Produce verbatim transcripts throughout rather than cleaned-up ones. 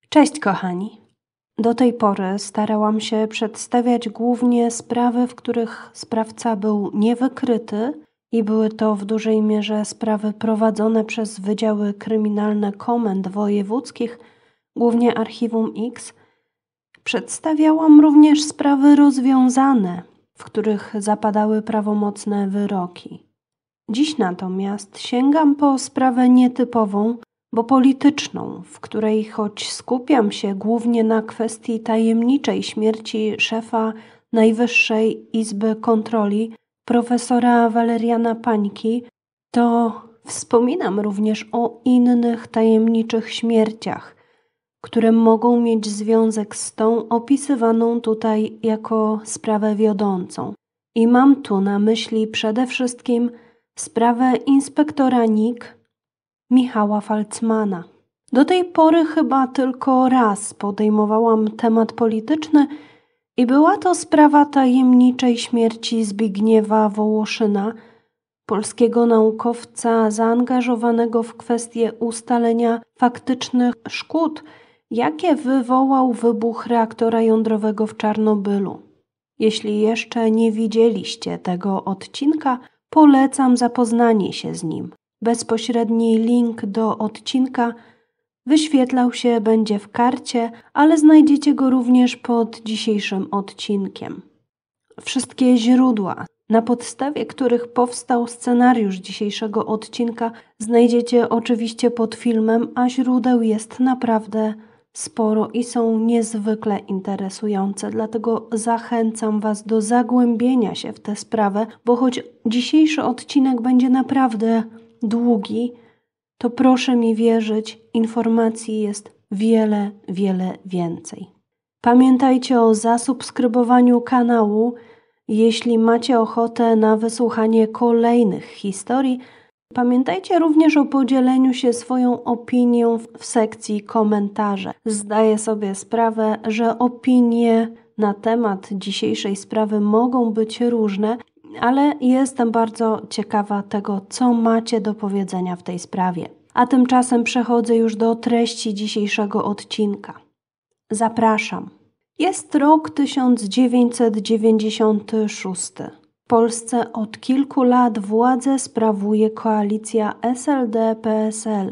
Cześć kochani. Do tej pory starałam się przedstawiać głównie sprawy, w których sprawca był niewykryty i były to w dużej mierze sprawy prowadzone przez wydziały kryminalne komend wojewódzkich, głównie Archiwum X. Przedstawiałam również sprawy rozwiązane, w których zapadały prawomocne wyroki. Dziś natomiast sięgam po sprawę nietypową, bo polityczną, w której choć skupiam się głównie na kwestii tajemniczej śmierci szefa Najwyższej Izby Kontroli, profesora Waleriana Pańki, to wspominam również o innych tajemniczych śmierciach, które mogą mieć związek z tą opisywaną tutaj jako sprawę wiodącą. I mam tu na myśli przede wszystkim sprawę inspektora N I K Michała Falcmana. Do tej pory chyba tylko raz podejmowałam temat polityczny i była to sprawa tajemniczej śmierci Zbigniewa Wołoszyna, polskiego naukowca zaangażowanego w kwestię ustalenia faktycznych szkód, jakie wywołał wybuch reaktora jądrowego w Czarnobylu. Jeśli jeszcze nie widzieliście tego odcinka, polecam zapoznanie się z nim. Bezpośredni link do odcinka wyświetlał się będzie w karcie, ale znajdziecie go również pod dzisiejszym odcinkiem. Wszystkie źródła, na podstawie których powstał scenariusz dzisiejszego odcinka, znajdziecie oczywiście pod filmem, a źródeł jest naprawdę sporo i są niezwykle interesujące, dlatego zachęcam Was do zagłębienia się w tę sprawę, bo choć dzisiejszy odcinek będzie naprawdę długi, to proszę mi wierzyć, informacji jest wiele, wiele więcej. Pamiętajcie o zasubskrybowaniu kanału, jeśli macie ochotę na wysłuchanie kolejnych historii. Pamiętajcie również o podzieleniu się swoją opinią w sekcji komentarzy. Zdaję sobie sprawę, że opinie na temat dzisiejszej sprawy mogą być różne, ale jestem bardzo ciekawa tego, co macie do powiedzenia w tej sprawie. A tymczasem przechodzę już do treści dzisiejszego odcinka. Zapraszam. Jest rok tysiąc dziewięćset dziewięćdziesiąty szósty. W Polsce od kilku lat władzę sprawuje koalicja S L D P S L.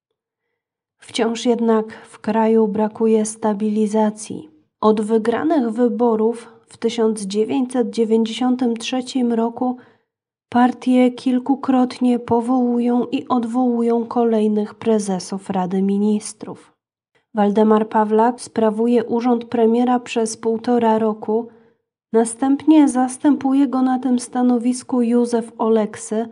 Wciąż jednak w kraju brakuje stabilizacji. Od wygranych wyborów w tysiąc dziewięćset dziewięćdziesiątym trzecim roku partie kilkukrotnie powołują i odwołują kolejnych prezesów Rady Ministrów. Waldemar Pawlak sprawuje urząd premiera przez półtora roku, następnie zastępuje go na tym stanowisku Józef Oleksy,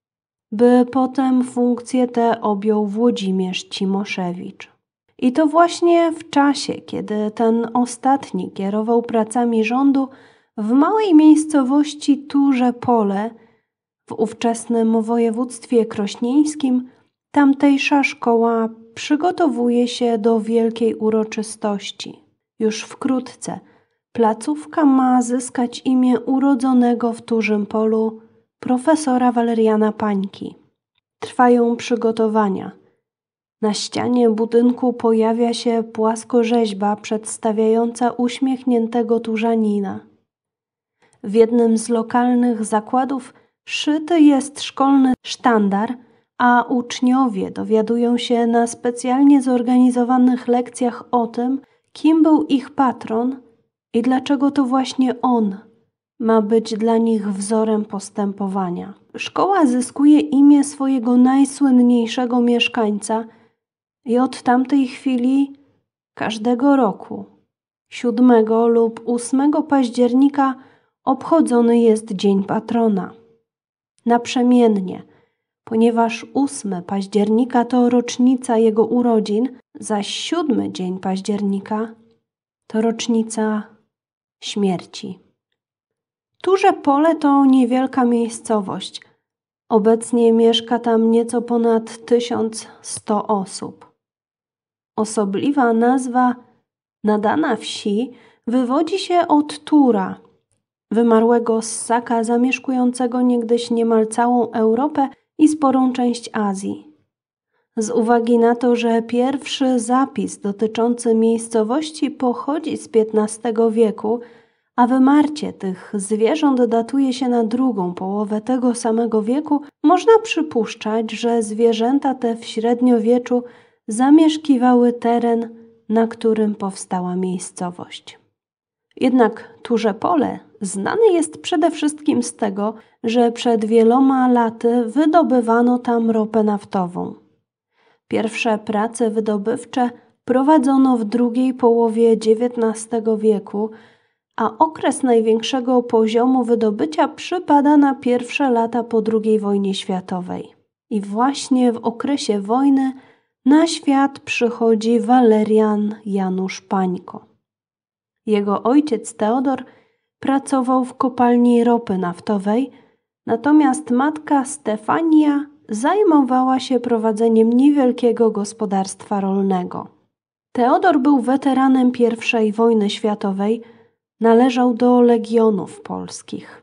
by potem funkcję tę objął Włodzimierz Cimoszewicz. I to właśnie w czasie, kiedy ten ostatni kierował pracami rządu, w małej miejscowości Turze Pole, w ówczesnym województwie krośnieńskim, tamtejsza szkoła przygotowuje się do wielkiej uroczystości. Już wkrótce placówka ma zyskać imię urodzonego w Turzym Polu profesora Waleriana Pańki. Trwają przygotowania. Na ścianie budynku pojawia się płaskorzeźba przedstawiająca uśmiechniętego Turzanina. W jednym z lokalnych zakładów szyty jest szkolny sztandar, a uczniowie dowiadują się na specjalnie zorganizowanych lekcjach o tym, kim był ich patron i dlaczego to właśnie on ma być dla nich wzorem postępowania. Szkoła zyskuje imię swojego najsłynniejszego mieszkańca i od tamtej chwili każdego roku, siódmego lub ósmego października, obchodzony jest Dzień Patrona. Naprzemiennie, ponieważ ósmego października to rocznica jego urodzin, zaś siódmy dzień października to rocznica śmierci. Turze Pole to niewielka miejscowość. Obecnie mieszka tam nieco ponad tysiąc sto osób. Osobliwa nazwa nadana wsi wywodzi się od Tura, wymarłego ssaka zamieszkującego niegdyś niemal całą Europę i sporą część Azji. Z uwagi na to, że pierwszy zapis dotyczący miejscowości pochodzi z piętnastego wieku, a wymarcie tych zwierząt datuje się na drugą połowę tego samego wieku, można przypuszczać, że zwierzęta te w średniowieczu zamieszkiwały teren, na którym powstała miejscowość. Jednak Turzepole znane jest przede wszystkim z tego, że przed wieloma laty wydobywano tam ropę naftową. Pierwsze prace wydobywcze prowadzono w drugiej połowie dziewiętnastego wieku, a okres największego poziomu wydobycia przypada na pierwsze lata po drugiej wojnie światowej. I właśnie w okresie wojny na świat przychodzi Walerian Janusz Pańko. Jego ojciec Teodor pracował w kopalni ropy naftowej, natomiast matka Stefania zajmowała się prowadzeniem niewielkiego gospodarstwa rolnego. Teodor był weteranem pierwszej wojny światowej, należał do legionów polskich.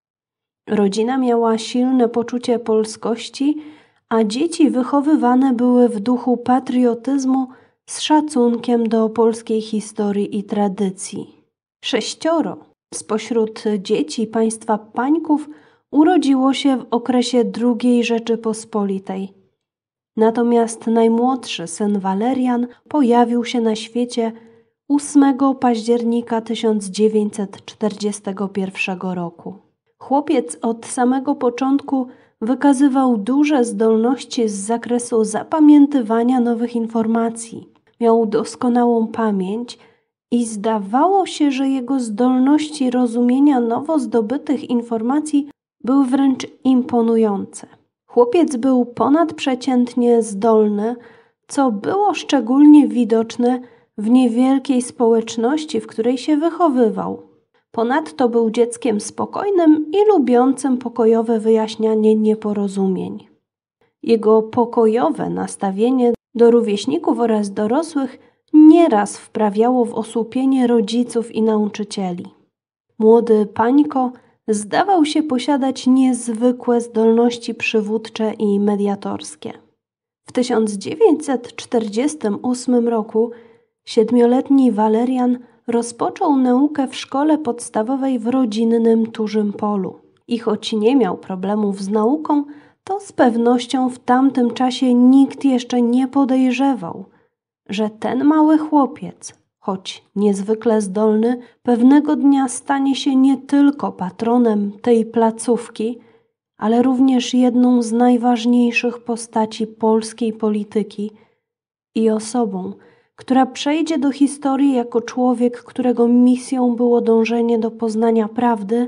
Rodzina miała silne poczucie polskości, a dzieci wychowywane były w duchu patriotyzmu z szacunkiem do polskiej historii i tradycji. Sześcioro spośród dzieci państwa Pańków urodziło się w okresie drugiej Rzeczypospolitej. Natomiast najmłodszy syn Walerian pojawił się na świecie ósmego października tysiąc dziewięćset czterdziestego pierwszego roku. Chłopiec od samego początku wykazywał duże zdolności z zakresu zapamiętywania nowych informacji. Miał doskonałą pamięć i zdawało się, że jego zdolności rozumienia nowo zdobytych informacji były wręcz imponujące. Chłopiec był ponadprzeciętnie zdolny, co było szczególnie widoczne w niewielkiej społeczności, w której się wychowywał. Ponadto był dzieckiem spokojnym i lubiącym pokojowe wyjaśnianie nieporozumień. Jego pokojowe nastawienie do rówieśników oraz dorosłych nieraz wprawiało w osłupienie rodziców i nauczycieli. Młody Pańko zdawał się posiadać niezwykłe zdolności przywódcze i mediatorskie. W tysiąc dziewięćset czterdziestym ósmym roku siedmioletni Walerian rozpoczął naukę w szkole podstawowej w rodzinnym Turzym Polu. I choć nie miał problemów z nauką, to z pewnością w tamtym czasie nikt jeszcze nie podejrzewał, że ten mały chłopiec, choć niezwykle zdolny, pewnego dnia stanie się nie tylko patronem tej placówki, ale również jedną z najważniejszych postaci polskiej polityki i osobą, która przejdzie do historii jako człowiek, którego misją było dążenie do poznania prawdy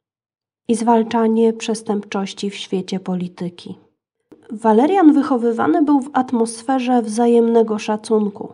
i zwalczanie przestępczości w świecie polityki. Walerian wychowywany był w atmosferze wzajemnego szacunku.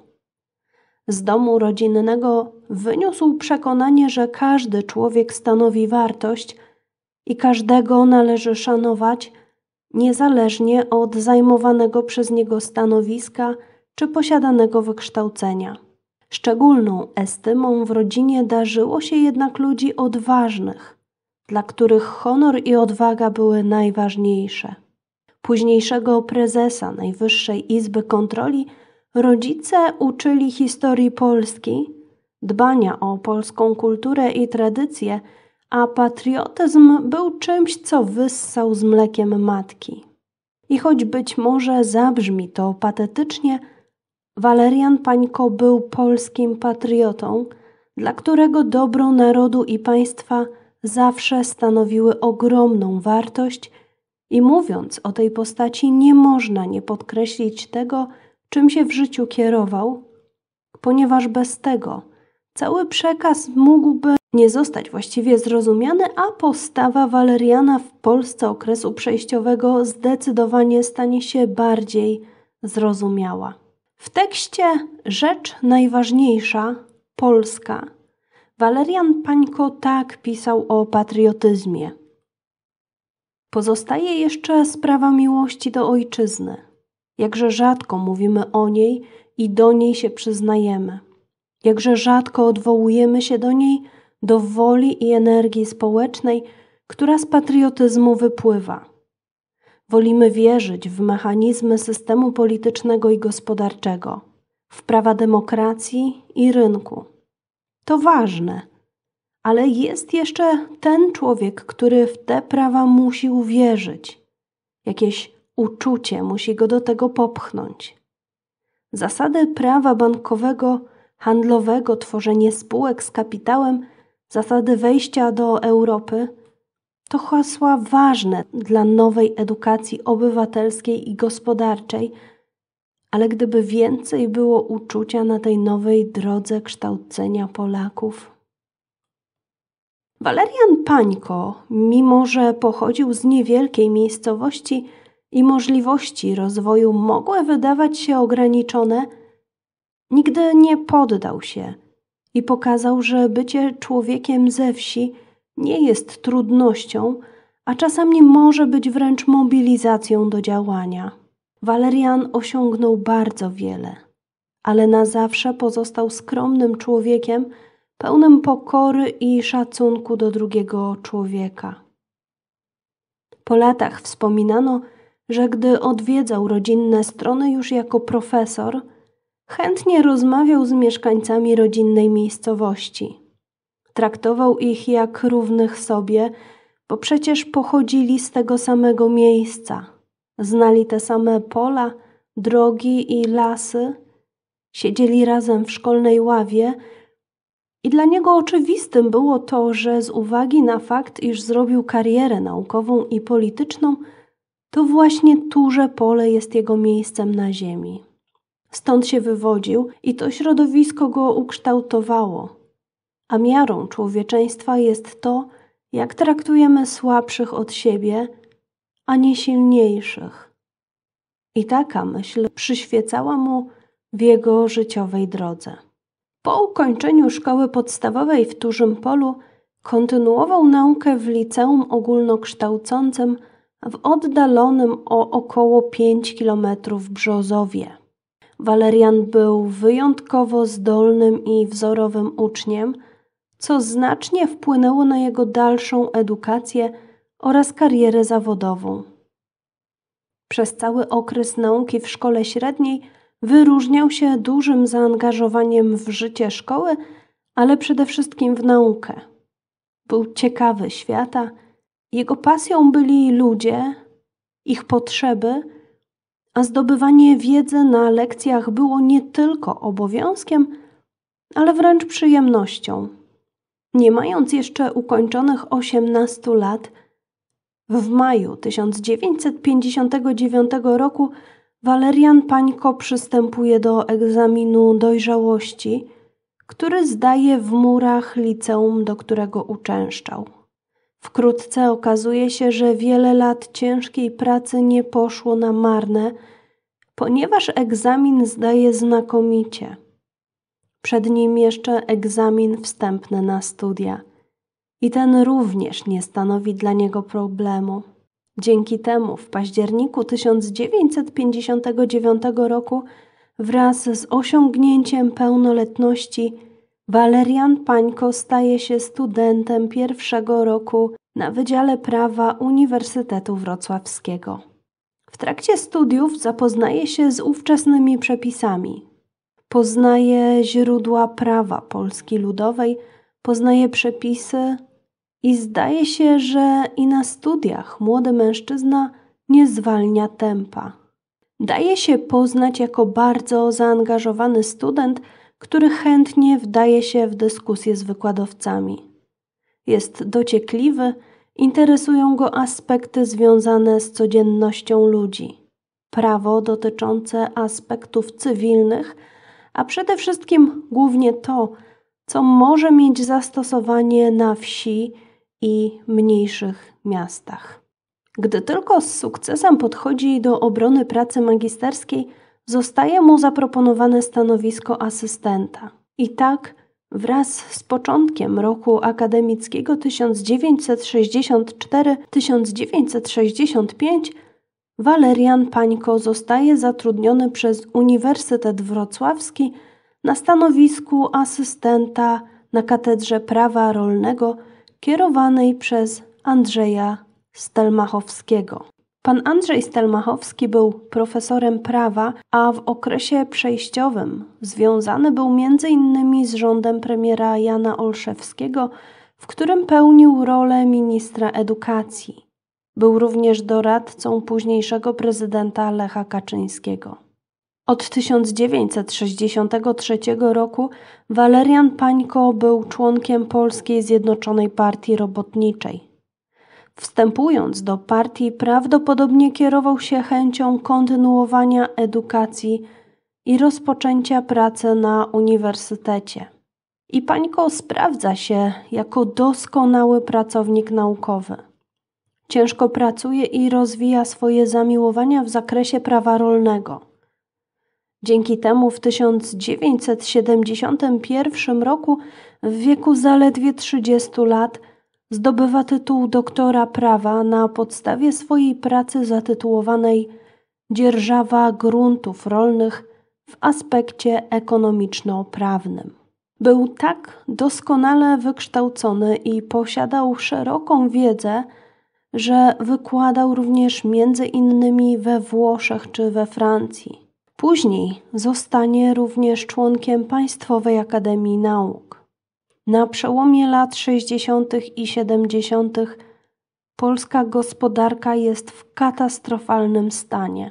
Z domu rodzinnego wyniósł przekonanie, że każdy człowiek stanowi wartość i każdego należy szanować, niezależnie od zajmowanego przez niego stanowiska czy posiadanego wykształcenia. Szczególną estymą w rodzinie darzyło się jednak ludzi odważnych, dla których honor i odwaga były najważniejsze. Późniejszego prezesa Najwyższej Izby Kontroli rodzice uczyli historii Polski, dbania o polską kulturę i tradycję, a patriotyzm był czymś, co wyssał z mlekiem matki. I choć być może zabrzmi to patetycznie, Walerian Pańko był polskim patriotą, dla którego dobro narodu i państwa zawsze stanowiły ogromną wartość i mówiąc o tej postaci nie można nie podkreślić tego, czym się w życiu kierował, ponieważ bez tego cały przekaz mógłby nie zostać właściwie zrozumiany, a postawa Waleriana w Polsce okresu przejściowego zdecydowanie stanie się bardziej zrozumiała. W tekście Rzecz najważniejsza, Polska, Walerian Pańko tak pisał o patriotyzmie. Pozostaje jeszcze sprawa miłości do ojczyzny. Jakże rzadko mówimy o niej i do niej się przyznajemy. Jakże rzadko odwołujemy się do niej, do woli i energii społecznej, która z patriotyzmu wypływa. Wolimy wierzyć w mechanizmy systemu politycznego i gospodarczego, w prawa demokracji i rynku. To ważne, ale jest jeszcze ten człowiek, który w te prawa musi uwierzyć. Jakieś uczucie musi go do tego popchnąć. Zasady prawa bankowego, handlowego, tworzenie spółek z kapitałem, zasady wejścia do Europy to hasła ważne dla nowej edukacji obywatelskiej i gospodarczej, ale gdyby więcej było uczucia na tej nowej drodze kształcenia Polaków. Walerian Pańko, mimo że pochodził z niewielkiej miejscowości i możliwości rozwoju mogły wydawać się ograniczone, nigdy nie poddał się i pokazał, że bycie człowiekiem ze wsi nie jest trudnością, a czasami może być wręcz mobilizacją do działania. Walerian osiągnął bardzo wiele, ale na zawsze pozostał skromnym człowiekiem, pełnym pokory i szacunku do drugiego człowieka. Po latach wspominano, że gdy odwiedzał rodzinne strony już jako profesor, chętnie rozmawiał z mieszkańcami rodzinnej miejscowości. Traktował ich jak równych sobie, bo przecież pochodzili z tego samego miejsca. Znali te same pola, drogi i lasy, siedzieli razem w szkolnej ławie i dla niego oczywistym było to, że z uwagi na fakt, iż zrobił karierę naukową i polityczną, to właśnie Turze Pole jest jego miejscem na ziemi. Stąd się wywodził i to środowisko go ukształtowało. A miarą człowieczeństwa jest to, jak traktujemy słabszych od siebie, a nie silniejszych. I taka myśl przyświecała mu w jego życiowej drodze. Po ukończeniu szkoły podstawowej w Turzym Polu kontynuował naukę w liceum ogólnokształcącym w oddalonym o około pięć kilometrów Brzozowie. Walerian był wyjątkowo zdolnym i wzorowym uczniem, co znacznie wpłynęło na jego dalszą edukację oraz karierę zawodową. Przez cały okres nauki w szkole średniej wyróżniał się dużym zaangażowaniem w życie szkoły, ale przede wszystkim w naukę. Był ciekawy świata, jego pasją byli ludzie, ich potrzeby, a zdobywanie wiedzy na lekcjach było nie tylko obowiązkiem, ale wręcz przyjemnością. Nie mając jeszcze ukończonych osiemnastu lat, w maju tysiąc dziewięćset pięćdziesiątego dziewiątego roku Walerian Pańko przystępuje do egzaminu dojrzałości, który zdaje w murach liceum, do którego uczęszczał. Wkrótce okazuje się, że wiele lat ciężkiej pracy nie poszło na marne, ponieważ egzamin zdaje znakomicie. Przed nim jeszcze egzamin wstępny na studia i ten również nie stanowi dla niego problemu. Dzięki temu w październiku tysiąc dziewięćset pięćdziesiątego dziewiątego roku wraz z osiągnięciem pełnoletności Walerian Pańko staje się studentem pierwszego roku na Wydziale Prawa Uniwersytetu Wrocławskiego. W trakcie studiów zapoznaje się z ówczesnymi przepisami. Poznaje źródła prawa Polski Ludowej, poznaje przepisy i zdaje się, że i na studiach młody mężczyzna nie zwalnia tempa. Daje się poznać jako bardzo zaangażowany student, który chętnie wdaje się w dyskusje z wykładowcami. Jest dociekliwy, interesują go aspekty związane z codziennością ludzi. Prawo dotyczące aspektów cywilnych, a przede wszystkim głównie to, co może mieć zastosowanie na wsi i mniejszych miastach. Gdy tylko z sukcesem podchodzi do obrony pracy magisterskiej, zostaje mu zaproponowane stanowisko asystenta. I tak wraz z początkiem roku akademickiego tysiąc dziewięćset sześćdziesiąt cztery do tysiąc dziewięćset sześćdziesiąt pięć Walerian Pańko zostaje zatrudniony przez Uniwersytet Wrocławski na stanowisku asystenta na Katedrze Prawa Rolnego kierowanej przez Andrzeja Stelmachowskiego. Pan Andrzej Stelmachowski był profesorem prawa, a w okresie przejściowym związany był między innymi z rządem premiera Jana Olszewskiego, w którym pełnił rolę ministra edukacji. Był również doradcą późniejszego prezydenta Lecha Kaczyńskiego. Od tysiąc dziewięćset sześćdziesiątego trzeciego roku Walerian Pańko był członkiem Polskiej Zjednoczonej Partii Robotniczej. Wstępując do partii, prawdopodobnie kierował się chęcią kontynuowania edukacji i rozpoczęcia pracy na uniwersytecie. I Pańko sprawdza się jako doskonały pracownik naukowy. Ciężko pracuje i rozwija swoje zamiłowania w zakresie prawa rolnego. Dzięki temu w tysiąc dziewięćset siedemdziesiątym pierwszym roku w wieku zaledwie trzydziestu lat zdobywa tytuł doktora prawa na podstawie swojej pracy zatytułowanej Dzierżawa gruntów rolnych w aspekcie ekonomiczno-prawnym. Był tak doskonale wykształcony i posiadał szeroką wiedzę, że wykładał również między innymi we Włoszech czy we Francji. Później zostanie również członkiem Państwowej Akademii Nauk. Na przełomie lat sześćdziesiątych i siedemdziesiątych polska gospodarka jest w katastrofalnym stanie.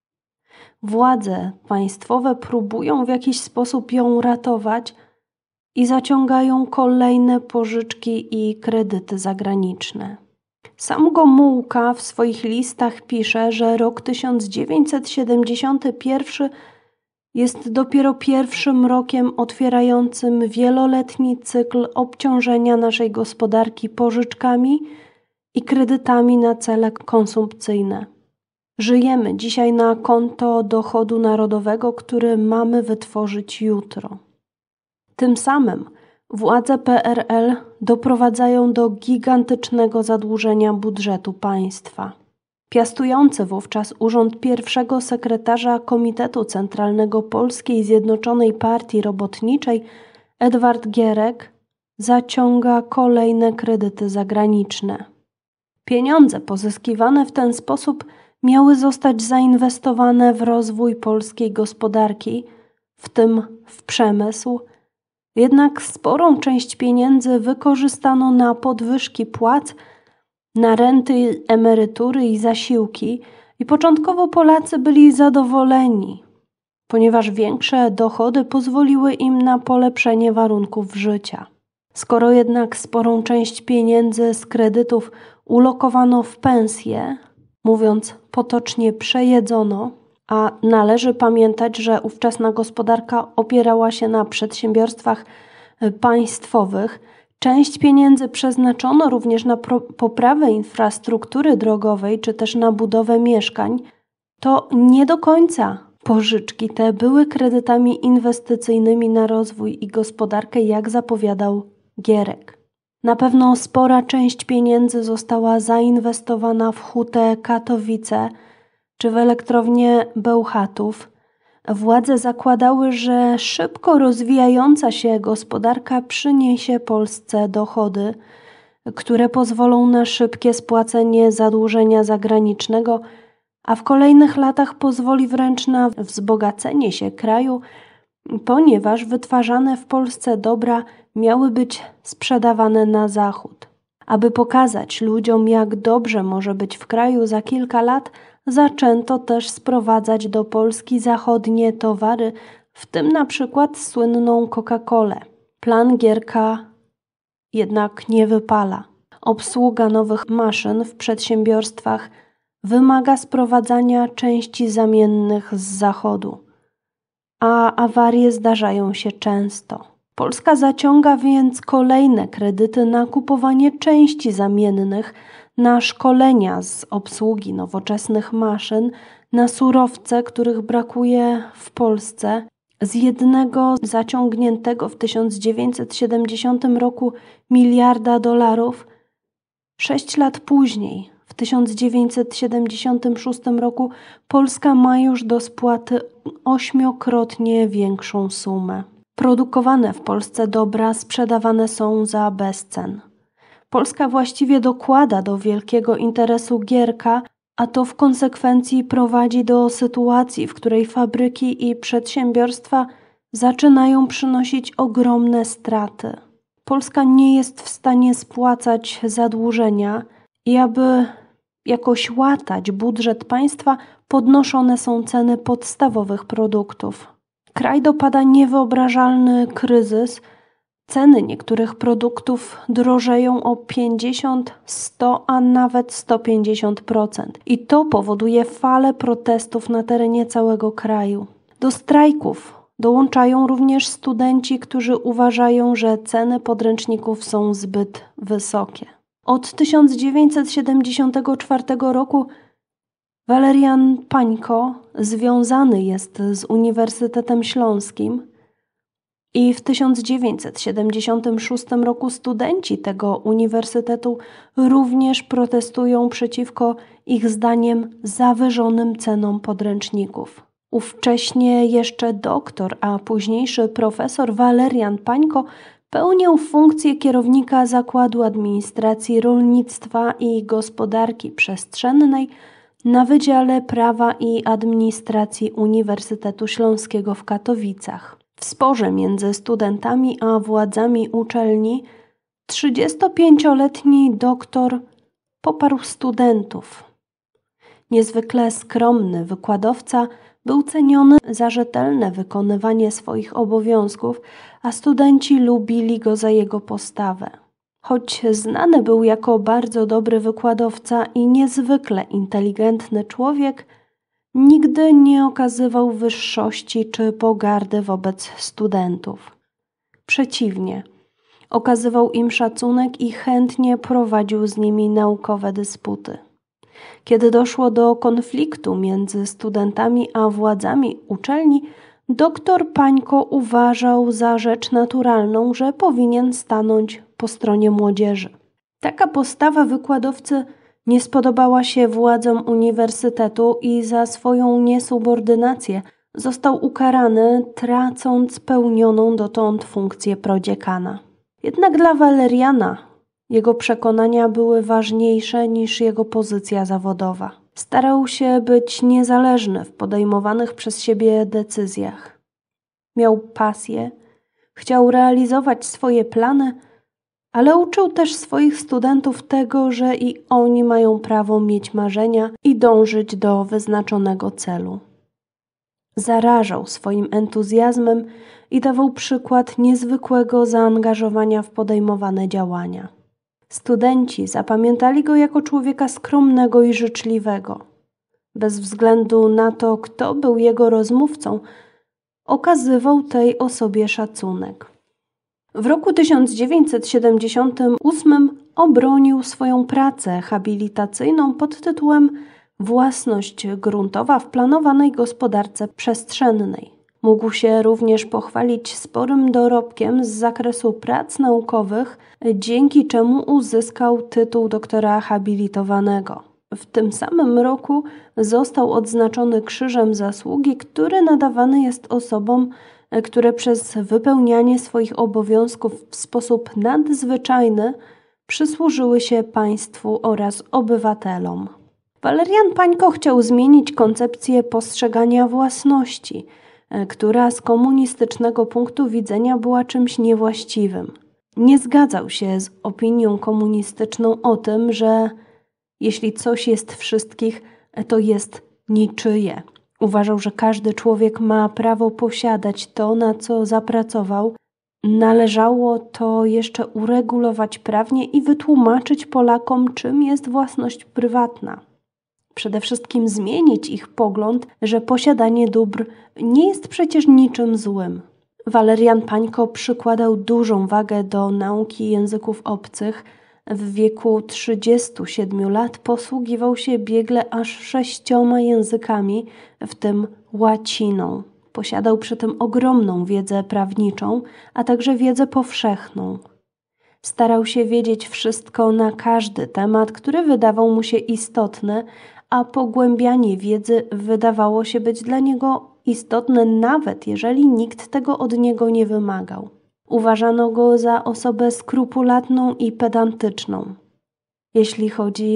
Władze państwowe próbują w jakiś sposób ją ratować i zaciągają kolejne pożyczki i kredyty zagraniczne. Sam Gomułka w swoich listach pisze, że rok tysiąc dziewięćset siedemdziesiąty pierwszy jest dopiero pierwszym rokiem otwierającym wieloletni cykl obciążenia naszej gospodarki pożyczkami i kredytami na cele konsumpcyjne. Żyjemy dzisiaj na konto dochodu narodowego, który mamy wytworzyć jutro. Tym samym władze P R L doprowadzają do gigantycznego zadłużenia budżetu państwa. Piastujący wówczas urząd pierwszego sekretarza Komitetu Centralnego Polskiej Zjednoczonej Partii Robotniczej Edward Gierek zaciąga kolejne kredyty zagraniczne. Pieniądze pozyskiwane w ten sposób miały zostać zainwestowane w rozwój polskiej gospodarki, w tym w przemysł, jednak sporą część pieniędzy wykorzystano na podwyżki płac, na renty, emerytury i zasiłki i początkowo Polacy byli zadowoleni, ponieważ większe dochody pozwoliły im na polepszenie warunków życia. Skoro jednak sporą część pieniędzy z kredytów ulokowano w pensje, mówiąc potocznie przejedzono, a należy pamiętać, że ówczesna gospodarka opierała się na przedsiębiorstwach państwowych, część pieniędzy przeznaczono również na pro- poprawę infrastruktury drogowej czy też na budowę mieszkań, to nie do końca pożyczki te były kredytami inwestycyjnymi na rozwój i gospodarkę, jak zapowiadał Gierek. Na pewno spora część pieniędzy została zainwestowana w Hutę Katowice czy w elektrownię Bełchatów. Władze zakładały, że szybko rozwijająca się gospodarka przyniesie Polsce dochody, które pozwolą na szybkie spłacenie zadłużenia zagranicznego, a w kolejnych latach pozwoli wręcz na wzbogacenie się kraju, ponieważ wytwarzane w Polsce dobra miały być sprzedawane na zachód. Aby pokazać ludziom, jak dobrze może być w kraju za kilka lat, zaczęto też sprowadzać do Polski zachodnie towary, w tym na przykład słynną Coca-Colę. Plan Gierka jednak nie wypala. Obsługa nowych maszyn w przedsiębiorstwach wymaga sprowadzania części zamiennych z zachodu, a awarie zdarzają się często. Polska zaciąga więc kolejne kredyty na kupowanie części zamiennych, na szkolenia z obsługi nowoczesnych maszyn, na surowce, których brakuje w Polsce. Z jednego zaciągniętego w tysiąc dziewięćset siedemdziesiątym roku miliarda dolarów, sześć lat później, w tysiąc dziewięćset siedemdziesiątym szóstym roku, Polska ma już do spłaty ośmiokrotnie większą sumę. Produkowane w Polsce dobra sprzedawane są za bezcen. Polska właściwie dokłada do wielkiego interesu Gierka, a to w konsekwencji prowadzi do sytuacji, w której fabryki i przedsiębiorstwa zaczynają przynosić ogromne straty. Polska nie jest w stanie spłacać zadłużenia i aby jakoś łatać budżet państwa, podnoszone są ceny podstawowych produktów. Kraj dopada niewyobrażalny kryzys. Ceny niektórych produktów drożeją o pięćdziesiąt, sto, a nawet sto pięćdziesiąt procent. I to powoduje falę protestów na terenie całego kraju. Do strajków dołączają również studenci, którzy uważają, że ceny podręczników są zbyt wysokie. Od tysiąc dziewięćset siedemdziesiątego czwartego roku Walerian Pańko związany jest z Uniwersytetem Śląskim i w tysiąc dziewięćset siedemdziesiątym szóstym roku studenci tego uniwersytetu również protestują przeciwko ich zdaniem zawyżonym cenom podręczników. Ówcześnie jeszcze doktor, a późniejszy profesor Walerian Pańko pełnił funkcję kierownika Zakładu Administracji Rolnictwa i Gospodarki Przestrzennej na Wydziale Prawa i Administracji Uniwersytetu Śląskiego w Katowicach. W sporze między studentami a władzami uczelni trzydziestopięcioletni doktor poparł studentów. Niezwykle skromny wykładowca był ceniony za rzetelne wykonywanie swoich obowiązków, a studenci lubili go za jego postawę. Choć znany był jako bardzo dobry wykładowca i niezwykle inteligentny człowiek, nigdy nie okazywał wyższości czy pogardy wobec studentów. Przeciwnie, okazywał im szacunek i chętnie prowadził z nimi naukowe dysputy. Kiedy doszło do konfliktu między studentami a władzami uczelni, doktor Pańko uważał za rzecz naturalną, że powinien stanąć po stronie młodzieży. Taka postawa wykładowcy nie spodobała się władzom uniwersytetu i za swoją niesubordynację został ukarany, tracąc pełnioną dotąd funkcję prodziekana. Jednak dla Waleriana jego przekonania były ważniejsze niż jego pozycja zawodowa. Starał się być niezależny w podejmowanych przez siebie decyzjach. Miał pasję, chciał realizować swoje plany, ale uczył też swoich studentów tego, że i oni mają prawo mieć marzenia i dążyć do wyznaczonego celu. Zarażał swoim entuzjazmem i dawał przykład niezwykłego zaangażowania w podejmowane działania. Studenci zapamiętali go jako człowieka skromnego i życzliwego. Bez względu na to, kto był jego rozmówcą, okazywał tej osobie szacunek. W roku tysiąc dziewięćset siedemdziesiątym ósmym obronił swoją pracę habilitacyjną pod tytułem Własność gruntowa w planowanej gospodarce przestrzennej. Mógł się również pochwalić sporym dorobkiem z zakresu prac naukowych, dzięki czemu uzyskał tytuł doktora habilitowanego. W tym samym roku został odznaczony Krzyżem Zasługi, który nadawany jest osobom, które przez wypełnianie swoich obowiązków w sposób nadzwyczajny przysłużyły się państwu oraz obywatelom. Walerian Pańko chciał zmienić koncepcję postrzegania własności, która z komunistycznego punktu widzenia była czymś niewłaściwym. Nie zgadzał się z opinią komunistyczną o tym, że jeśli coś jest wszystkich, to jest niczyje. Uważał, że każdy człowiek ma prawo posiadać to, na co zapracował. Należało to jeszcze uregulować prawnie i wytłumaczyć Polakom, czym jest własność prywatna. Przede wszystkim zmienić ich pogląd, że posiadanie dóbr nie jest przecież niczym złym. Walerian Pańko przykładał dużą wagę do nauki języków obcych. W wieku trzydziestu siedmiu lat posługiwał się biegle aż sześcioma językami, w tym łaciną. Posiadał przy tym ogromną wiedzę prawniczą, a także wiedzę powszechną. Starał się wiedzieć wszystko na każdy temat, który wydawał mu się istotny, a pogłębianie wiedzy wydawało się być dla niego istotne, nawet jeżeli nikt tego od niego nie wymagał. Uważano go za osobę skrupulatną i pedantyczną. Jeśli chodzi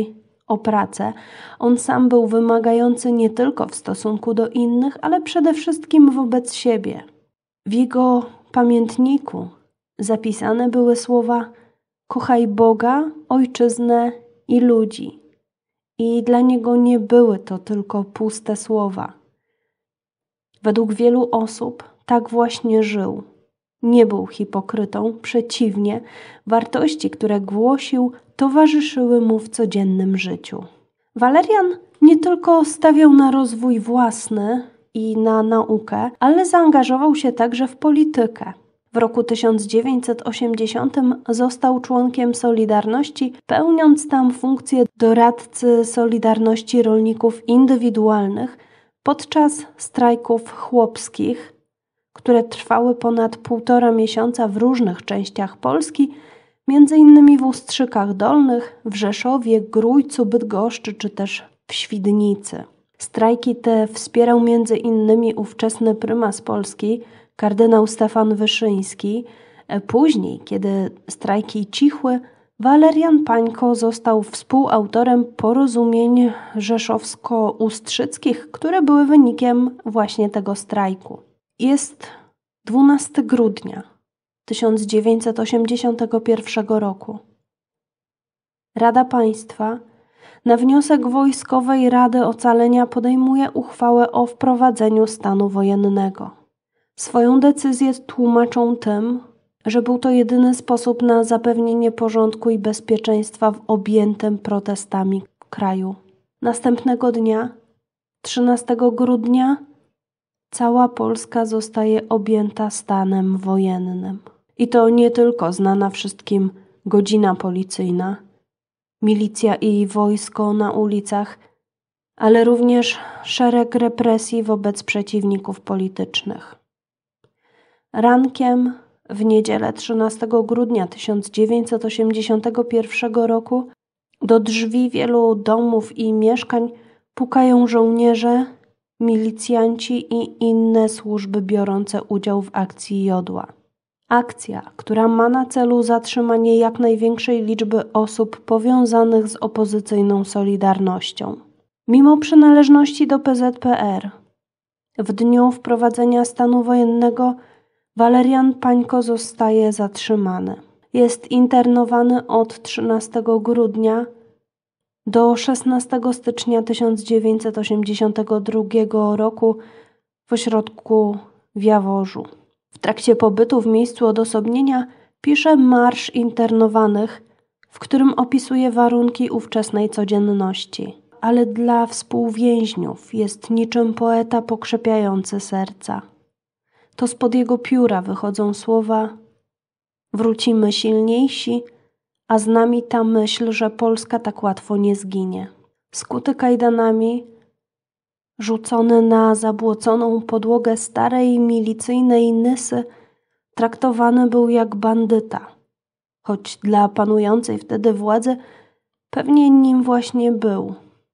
o pracę. On sam był wymagający nie tylko w stosunku do innych, ale przede wszystkim wobec siebie. W jego pamiętniku zapisane były słowa: kochaj Boga, ojczyznę i ludzi. I dla niego nie były to tylko puste słowa. Według wielu osób tak właśnie żył. Nie był hipokrytą, przeciwnie, wartości, które głosił, towarzyszyły mu w codziennym życiu. Walerian nie tylko stawiał na rozwój własny i na naukę, ale zaangażował się także w politykę. W roku tysiąc dziewięćset osiemdziesiątym został członkiem Solidarności, pełniąc tam funkcję doradcy Solidarności Rolników Indywidualnych podczas strajków chłopskich, które trwały ponad półtora miesiąca w różnych częściach Polski, między innymi w Ustrzykach Dolnych, w Rzeszowie, Grójcu, Bydgoszczy czy też w Świdnicy. Strajki te wspierał między innymi ówczesny prymas Polski, kardynał Stefan Wyszyński. Później, kiedy strajki cichły, Walerian Pańko został współautorem porozumień rzeszowsko-ustrzyckich, które były wynikiem właśnie tego strajku. Jest dwunastego grudnia tysiąc dziewięćset osiemdziesiątego pierwszego roku. Rada Państwa na wniosek Wojskowej Rady Ocalenia podejmuje uchwałę o wprowadzeniu stanu wojennego. Swoją decyzję tłumaczą tym, że był to jedyny sposób na zapewnienie porządku i bezpieczeństwa w objętym protestami kraju. Następnego dnia, trzynastego grudnia, cała Polska zostaje objęta stanem wojennym. I to nie tylko znana wszystkim godzina policyjna, milicja i wojsko na ulicach, ale również szereg represji wobec przeciwników politycznych. Rankiem w niedzielę trzynastego grudnia tysiąc dziewięćset osiemdziesiątego pierwszego roku do drzwi wielu domów i mieszkań pukają żołnierze, milicjanci i inne służby biorące udział w akcji Jodła. Akcja, która ma na celu zatrzymanie jak największej liczby osób powiązanych z opozycyjną Solidarnością. Mimo przynależności do P Z P R, w dniu wprowadzenia stanu wojennego Walerian Pańko zostaje zatrzymany. Jest internowany od trzynastego grudnia do szesnastego stycznia tysiąc dziewięćset osiemdziesiątego drugiego roku w ośrodku w Jaworzu. W trakcie pobytu w miejscu odosobnienia pisze marsz internowanych, w którym opisuje warunki ówczesnej codzienności. Ale dla współwięźniów jest niczym poeta pokrzepiający serca. To spod jego pióra wychodzą słowa: wrócimy silniejsi, a z nami ta myśl, że Polska tak łatwo nie zginie. Skuty kajdanami, rzucony na zabłoconą podłogę starej milicyjnej Nysy, traktowany był jak bandyta, choć dla panującej wtedy władzy pewnie nim właśnie był.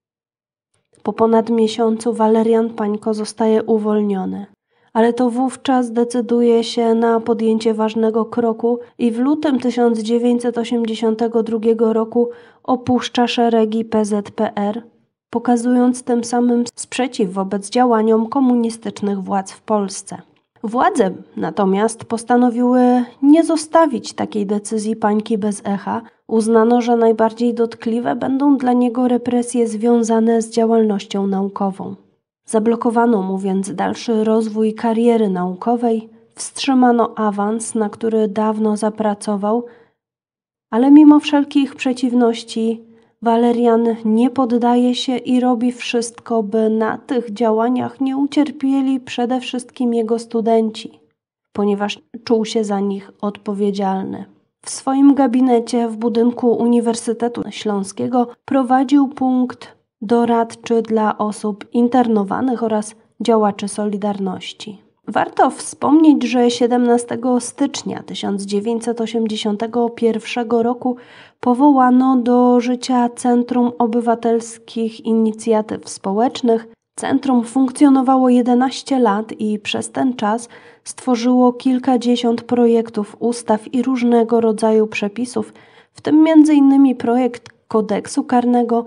Po ponad miesiącu Walerian Pańko zostaje uwolniony, ale to wówczas decyduje się na podjęcie ważnego kroku i w lutym tysiąc dziewięćset osiemdziesiątego drugiego roku opuszcza szeregi P Z P R, pokazując tym samym sprzeciw wobec działaniom komunistycznych władz w Polsce. Władze natomiast postanowiły nie zostawić takiej decyzji Pańki bez echa. Uznano, że najbardziej dotkliwe będą dla niego represje związane z działalnością naukową. Zablokowano mu więc dalszy rozwój kariery naukowej, wstrzymano awans, na który dawno zapracował, ale mimo wszelkich przeciwności Walerian nie poddaje się i robi wszystko, by na tych działaniach nie ucierpieli przede wszystkim jego studenci, ponieważ czuł się za nich odpowiedzialny. W swoim gabinecie w budynku Uniwersytetu Śląskiego prowadził punkt doradczy dla osób internowanych oraz działaczy Solidarności. Warto wspomnieć, że siedemnastego stycznia tysiąc dziewięćset osiemdziesiątego pierwszego roku powołano do życia Centrum Obywatelskich Inicjatyw Społecznych. Centrum funkcjonowało jedenaście lat i przez ten czas stworzyło kilkadziesiąt projektów ustaw i różnego rodzaju przepisów, w tym między innymi projekt kodeksu karnego,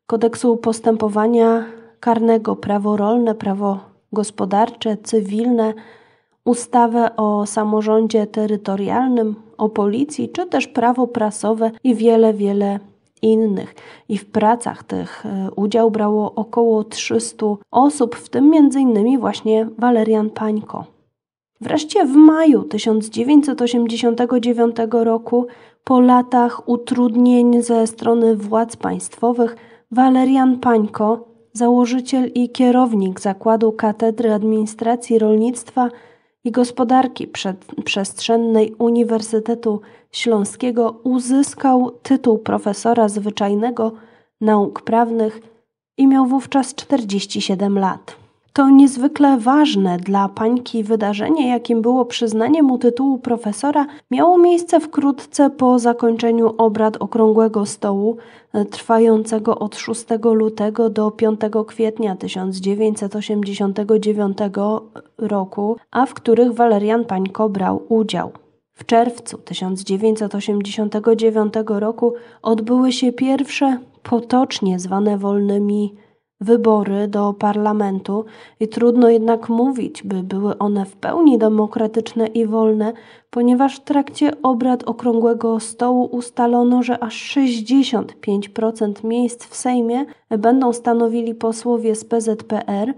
Kodeksu postępowania karnego, prawo rolne, prawo gospodarcze, cywilne, ustawę o samorządzie terytorialnym, o policji, czy też prawo prasowe i wiele, wiele innych. I w pracach tych udział brało około trzysta osób, w tym między innymi właśnie Walerian Pańko. Wreszcie w maju tysiąc dziewięćset osiemdziesiątego dziewiątego roku, po latach utrudnień ze strony władz państwowych, Walerian Pańko, założyciel i kierownik Zakładu Katedry Administracji Rolnictwa i Gospodarki Przestrzennej Uniwersytetu Śląskiego, uzyskał tytuł profesora zwyczajnego nauk prawnych i miał wówczas czterdzieści siedem lat. To niezwykle ważne dla Pańki wydarzenie, jakim było przyznanie mu tytułu profesora, miało miejsce wkrótce po zakończeniu obrad Okrągłego Stołu trwającego od szóstego lutego do piątego kwietnia tysiąc dziewięćset osiemdziesiątego dziewiątego roku, a w których Walerian Pańko brał udział. W czerwcu tysiąc dziewięćset osiemdziesiątego dziewiątego roku odbyły się pierwsze, potocznie zwane wolnymi, wybory do parlamentu i trudno jednak mówić, by były one w pełni demokratyczne i wolne, ponieważ w trakcie obrad Okrągłego Stołu ustalono, że aż sześćdziesiąt pięć procent miejsc w Sejmie będą stanowili posłowie z P Z P R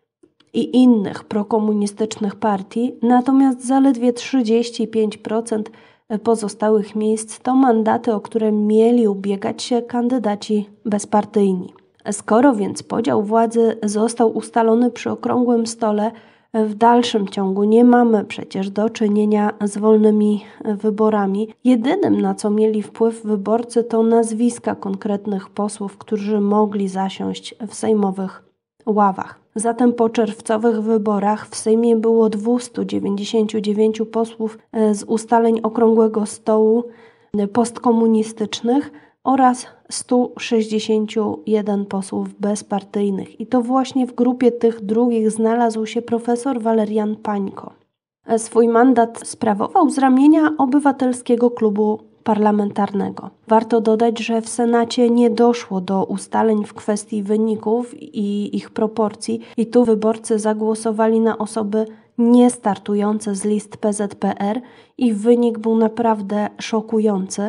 i innych prokomunistycznych partii, natomiast zaledwie trzydzieści pięć procent pozostałych miejsc to mandaty, o które mieli ubiegać się kandydaci bezpartyjni. Skoro więc podział władzy został ustalony przy Okrągłym Stole, w dalszym ciągu nie mamy przecież do czynienia z wolnymi wyborami. Jedynym, na co mieli wpływ wyborcy, to nazwiska konkretnych posłów, którzy mogli zasiąść w sejmowych ławach. Zatem po czerwcowych wyborach w Sejmie było dwieście dziewięćdziesiąt dziewięć posłów z ustaleń Okrągłego Stołu postkomunistycznych oraz sto sześćdziesiąt jeden posłów bezpartyjnych. I to właśnie w grupie tych drugich znalazł się profesor Walerian Pańko. Swój mandat sprawował z ramienia Obywatelskiego Klubu Parlamentarnego. Warto dodać, że w Senacie nie doszło do ustaleń w kwestii wyników i ich proporcji i tu wyborcy zagłosowali na osoby niestartujące z list P Z P R i wynik był naprawdę szokujący,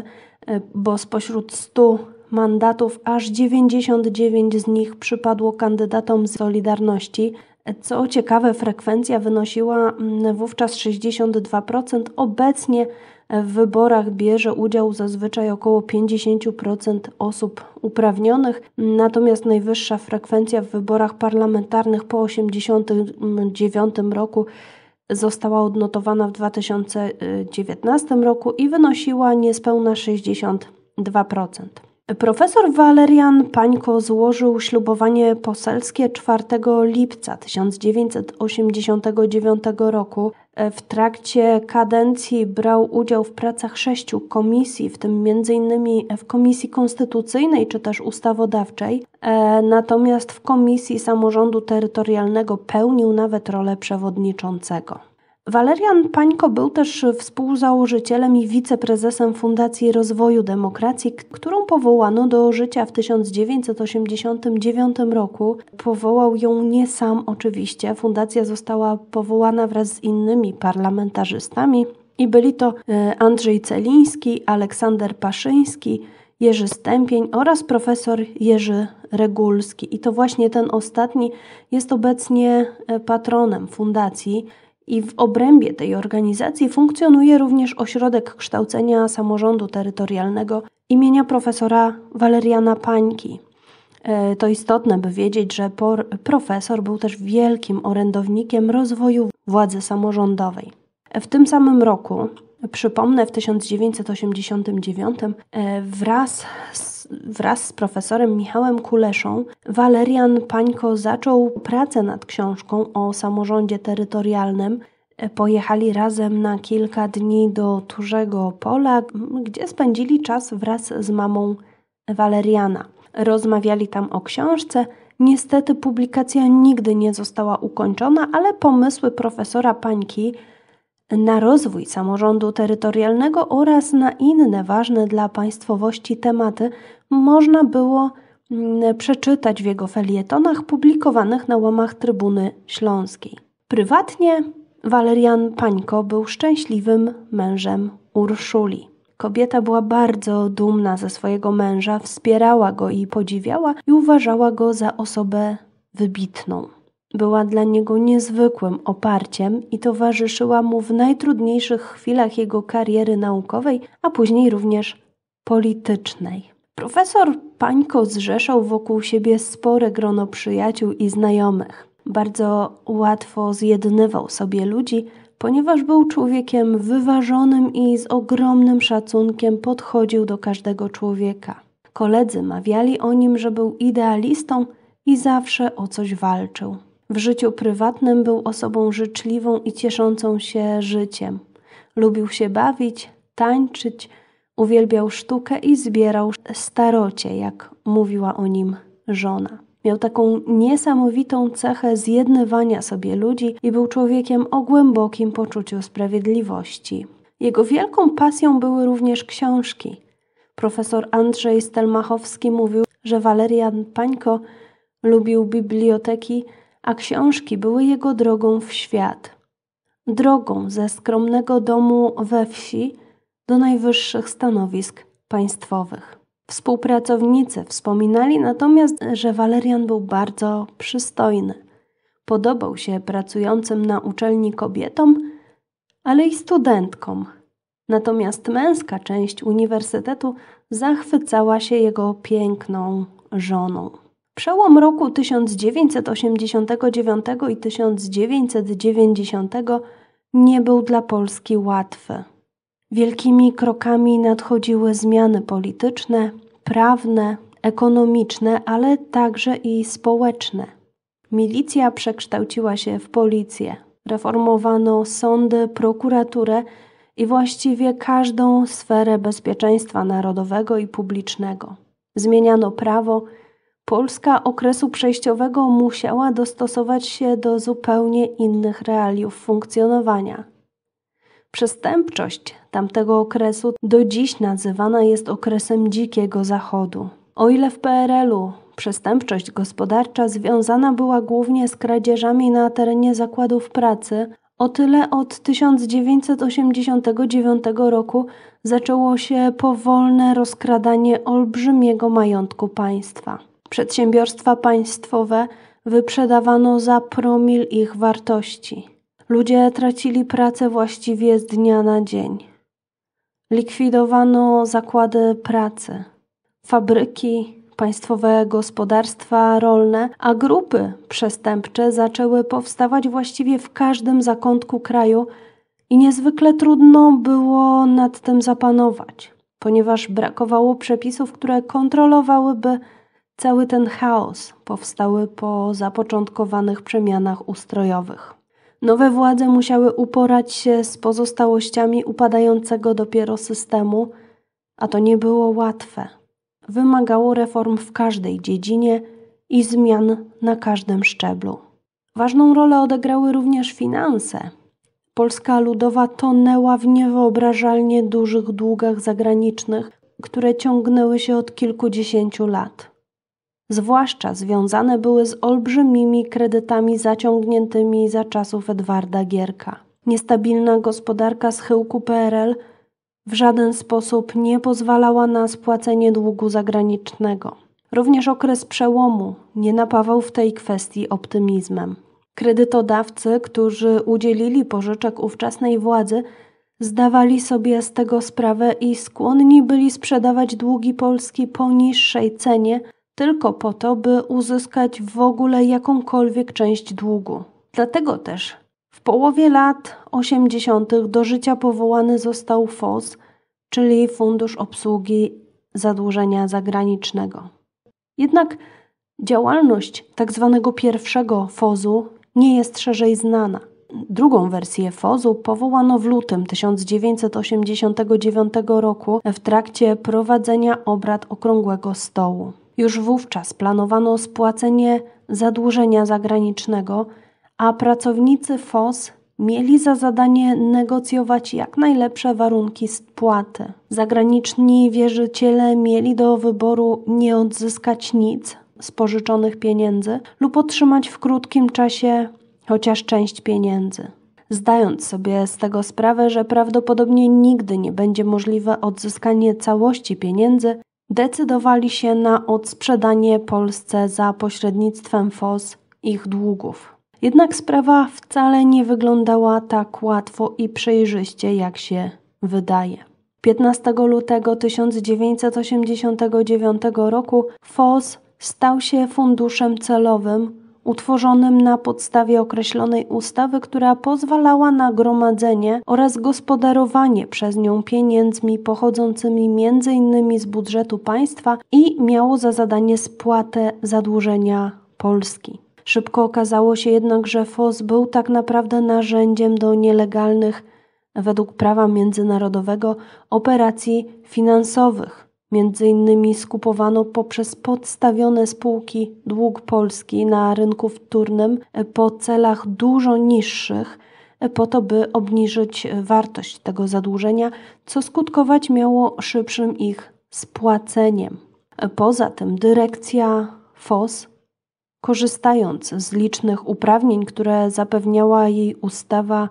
bo spośród stu mandatów aż dziewięćdziesiąt dziewięć z nich przypadło kandydatom z Solidarności. Co ciekawe, frekwencja wynosiła wówczas sześćdziesiąt dwa procent. Obecnie w wyborach bierze udział zazwyczaj około pięćdziesiąt procent osób uprawnionych, natomiast najwyższa frekwencja w wyborach parlamentarnych po tysiąc dziewięćset osiemdziesiątym dziewiątym roku została odnotowana w dwa tysiące dziewiętnastym roku i wynosiła niespełna sześćdziesiąt dwa procent. Profesor Walerian Pańko złożył ślubowanie poselskie czwartego lipca tysiąc dziewięćset osiemdziesiątego dziewiątego roku. W trakcie kadencji brał udział w pracach sześciu komisji, w tym między innymi w Komisji Konstytucyjnej czy też Ustawodawczej, natomiast w Komisji Samorządu Terytorialnego pełnił nawet rolę przewodniczącego. Walerian Pańko był też współzałożycielem i wiceprezesem Fundacji Rozwoju Demokracji, którą powołano do życia w tysiąc dziewięćset osiemdziesiątym dziewiątym roku. Powołał ją nie sam oczywiście. Fundacja została powołana wraz z innymi parlamentarzystami i byli to Andrzej Celiński, Aleksander Paszyński, Jerzy Stępień oraz profesor Jerzy Regulski. I to właśnie ten ostatni jest obecnie patronem fundacji. I w obrębie tej organizacji funkcjonuje również Ośrodek Kształcenia Samorządu Terytorialnego imienia profesora Waleriana Pańki. To istotne, by wiedzieć, że profesor był też wielkim orędownikiem rozwoju władzy samorządowej. W tym samym roku, przypomnę, w tysiąc dziewięćset osiemdziesiątym dziewiątym wraz z Wraz z profesorem Michałem Kuleszą Walerian Pańko zaczął pracę nad książką o samorządzie terytorialnym. Pojechali razem na kilka dni do Turzego Pola, gdzie spędzili czas wraz z mamą Waleriana. Rozmawiali tam o książce. Niestety publikacja nigdy nie została ukończona, ale pomysły profesora Pańki na rozwój samorządu terytorialnego oraz na inne ważne dla państwowości tematy można było przeczytać w jego felietonach publikowanych na łamach Trybuny Śląskiej. Prywatnie Walerian Pańko był szczęśliwym mężem Urszuli. Kobieta była bardzo dumna ze swojego męża, wspierała go i podziwiała i uważała go za osobę wybitną. Była dla niego niezwykłym oparciem i towarzyszyła mu w najtrudniejszych chwilach jego kariery naukowej, a później również politycznej. Profesor Pańko zrzeszał wokół siebie spore grono przyjaciół i znajomych. Bardzo łatwo zjednywał sobie ludzi, ponieważ był człowiekiem wyważonym i z ogromnym szacunkiem podchodził do każdego człowieka. Koledzy mawiali o nim, że był idealistą i zawsze o coś walczył. W życiu prywatnym był osobą życzliwą i cieszącą się życiem. Lubił się bawić, tańczyć, uwielbiał sztukę i zbierał starocie, jak mówiła o nim żona. Miał taką niesamowitą cechę zjednywania sobie ludzi i był człowiekiem o głębokim poczuciu sprawiedliwości. Jego wielką pasją były również książki. Profesor Andrzej Stelmachowski mówił, że Walerian Pańko lubił biblioteki, a książki były jego drogą w świat. Drogą ze skromnego domu we wsi do najwyższych stanowisk państwowych. Współpracownicy wspominali natomiast, że Walerian był bardzo przystojny. Podobał się pracującym na uczelni kobietom, ale i studentkom. Natomiast męska część uniwersytetu zachwycała się jego piękną żoną. Przełom roku tysiąc dziewięćset osiemdziesiątego dziewiątego i tysiąc dziewięćset dziewięćdziesiątego nie był dla Polski łatwy. Wielkimi krokami nadchodziły zmiany polityczne, prawne, ekonomiczne, ale także i społeczne. Milicja przekształciła się w policję. Reformowano sądy, prokuraturę i właściwie każdą sferę bezpieczeństwa narodowego i publicznego. Zmieniano prawo. Polska okresu przejściowego musiała dostosować się do zupełnie innych realiów funkcjonowania. Przestępczość tamtego okresu do dziś nazywana jest okresem Dzikiego Zachodu. O ile w P R L-u przestępczość gospodarcza związana była głównie z kradzieżami na terenie zakładów pracy, o tyle od tysiąc dziewięćset osiemdziesiątego dziewiątego roku zaczęło się powolne rozkradanie olbrzymiego majątku państwa. Przedsiębiorstwa państwowe wyprzedawano za promil ich wartości. Ludzie tracili pracę właściwie z dnia na dzień. Likwidowano zakłady pracy, fabryki, państwowe gospodarstwa rolne, a grupy przestępcze zaczęły powstawać właściwie w każdym zakątku kraju i niezwykle trudno było nad tym zapanować, ponieważ brakowało przepisów, które kontrolowałyby cały ten chaos powstały po zapoczątkowanych przemianach ustrojowych. Nowe władze musiały uporać się z pozostałościami upadającego dopiero systemu, a to nie było łatwe. Wymagało reform w każdej dziedzinie i zmian na każdym szczeblu. Ważną rolę odegrały również finanse. Polska ludowa tonęła w niewyobrażalnie dużych długach zagranicznych, które ciągnęły się od kilkudziesięciu lat. Zwłaszcza związane były z olbrzymimi kredytami zaciągniętymi za czasów Edwarda Gierka. Niestabilna gospodarka schyłku P R L w żaden sposób nie pozwalała na spłacenie długu zagranicznego. Również okres przełomu nie napawał w tej kwestii optymizmem. Kredytodawcy, którzy udzielili pożyczek ówczesnej władzy, zdawali sobie z tego sprawę i skłonni byli sprzedawać długi Polski po niższej cenie, tylko po to, by uzyskać w ogóle jakąkolwiek część długu. Dlatego też w połowie lat osiemdziesiątych do życia powołany został F O Z, czyli Fundusz Obsługi Zadłużenia Zagranicznego. Jednak działalność tzw. pierwszego F O Z-u nie jest szerzej znana. Drugą wersję F O Z-u powołano w lutym tysiąc dziewięćset osiemdziesiątego dziewiątego roku w trakcie prowadzenia obrad Okrągłego Stołu. Już wówczas planowano spłacenie zadłużenia zagranicznego, a pracownicy F O Z mieli za zadanie negocjować jak najlepsze warunki spłaty. Zagraniczni wierzyciele mieli do wyboru nie odzyskać nic z pożyczonych pieniędzy lub otrzymać w krótkim czasie chociaż część pieniędzy. Zdając sobie z tego sprawę, że prawdopodobnie nigdy nie będzie możliwe odzyskanie całości pieniędzy, decydowali się na odsprzedanie Polsce za pośrednictwem F O S ich długów. Jednak sprawa wcale nie wyglądała tak łatwo i przejrzyście, jak się wydaje. piętnastego lutego tysiąc dziewięćset osiemdziesiątego dziewiątego roku F O S stał się funduszem celowym utworzonym na podstawie określonej ustawy, która pozwalała na gromadzenie oraz gospodarowanie przez nią pieniędzmi pochodzącymi między innymi z budżetu państwa i miało za zadanie spłatę zadłużenia Polski. Szybko okazało się jednak, że F O S był tak naprawdę narzędziem do nielegalnych, według prawa międzynarodowego, operacji finansowych. Między innymi skupowano poprzez podstawione spółki dług Polski na rynku wtórnym po celach dużo niższych, po to by obniżyć wartość tego zadłużenia, co skutkować miało szybszym ich spłaceniem. Poza tym dyrekcja F O S, korzystając z licznych uprawnień, które zapewniała jej ustawa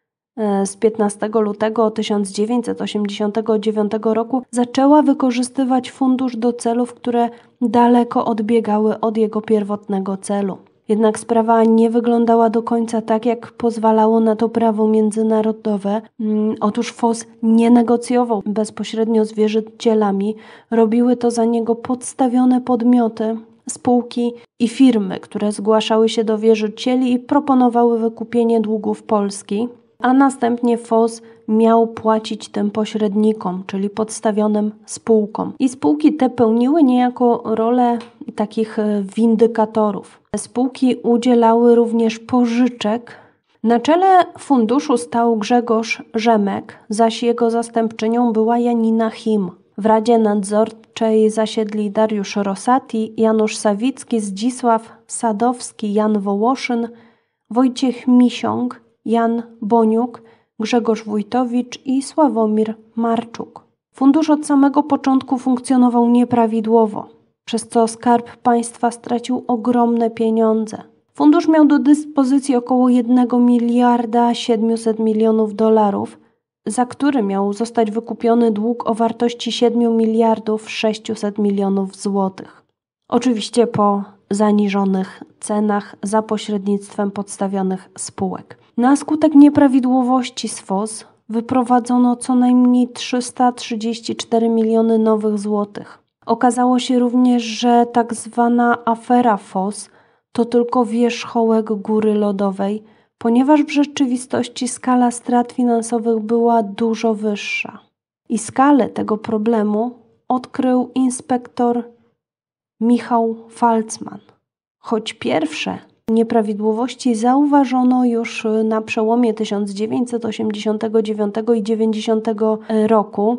z piętnastego lutego tysiąc dziewięćset osiemdziesiątego dziewiątego roku, zaczęła wykorzystywać fundusz do celów, które daleko odbiegały od jego pierwotnego celu. Jednak sprawa nie wyglądała do końca tak, jak pozwalało na to prawo międzynarodowe. Otóż F O S nie negocjował bezpośrednio z wierzycielami, robiły to za niego podstawione podmioty, spółki i firmy, które zgłaszały się do wierzycieli i proponowały wykupienie długów Polski, a następnie F O S miał płacić tym pośrednikom, czyli podstawionym spółkom. I spółki te pełniły niejako rolę takich windykatorów. Spółki udzielały również pożyczek. Na czele funduszu stał Grzegorz Rzemek, zaś jego zastępczynią była Janina Him. W Radzie Nadzorczej zasiedli Dariusz Rosati, Janusz Sawicki, Zdzisław Sadowski, Jan Wołoszyn, Wojciech Misiąg, Jan Boniuk, Grzegorz Wójtowicz i Sławomir Marczuk. Fundusz od samego początku funkcjonował nieprawidłowo, przez co Skarb Państwa stracił ogromne pieniądze. Fundusz miał do dyspozycji około jednego miliarda siedmiuset milionów dolarów, za który miał zostać wykupiony dług o wartości siedmiu miliardów sześciuset milionów złotych. Oczywiście po zaniżonych cenach za pośrednictwem podstawionych spółek. Na skutek nieprawidłowości z F O S wyprowadzono co najmniej trzysta trzydzieści cztery miliony nowych złotych. Okazało się również, że tak zwana afera F O S to tylko wierzchołek góry lodowej, ponieważ w rzeczywistości skala strat finansowych była dużo wyższa. I skalę tego problemu odkrył inspektor Michał Falcman. Choć pierwsze nieprawidłowości zauważono już na przełomie tysiąc dziewięćset osiemdziesiątego dziewiątego i dziewięćdziesiątego roku,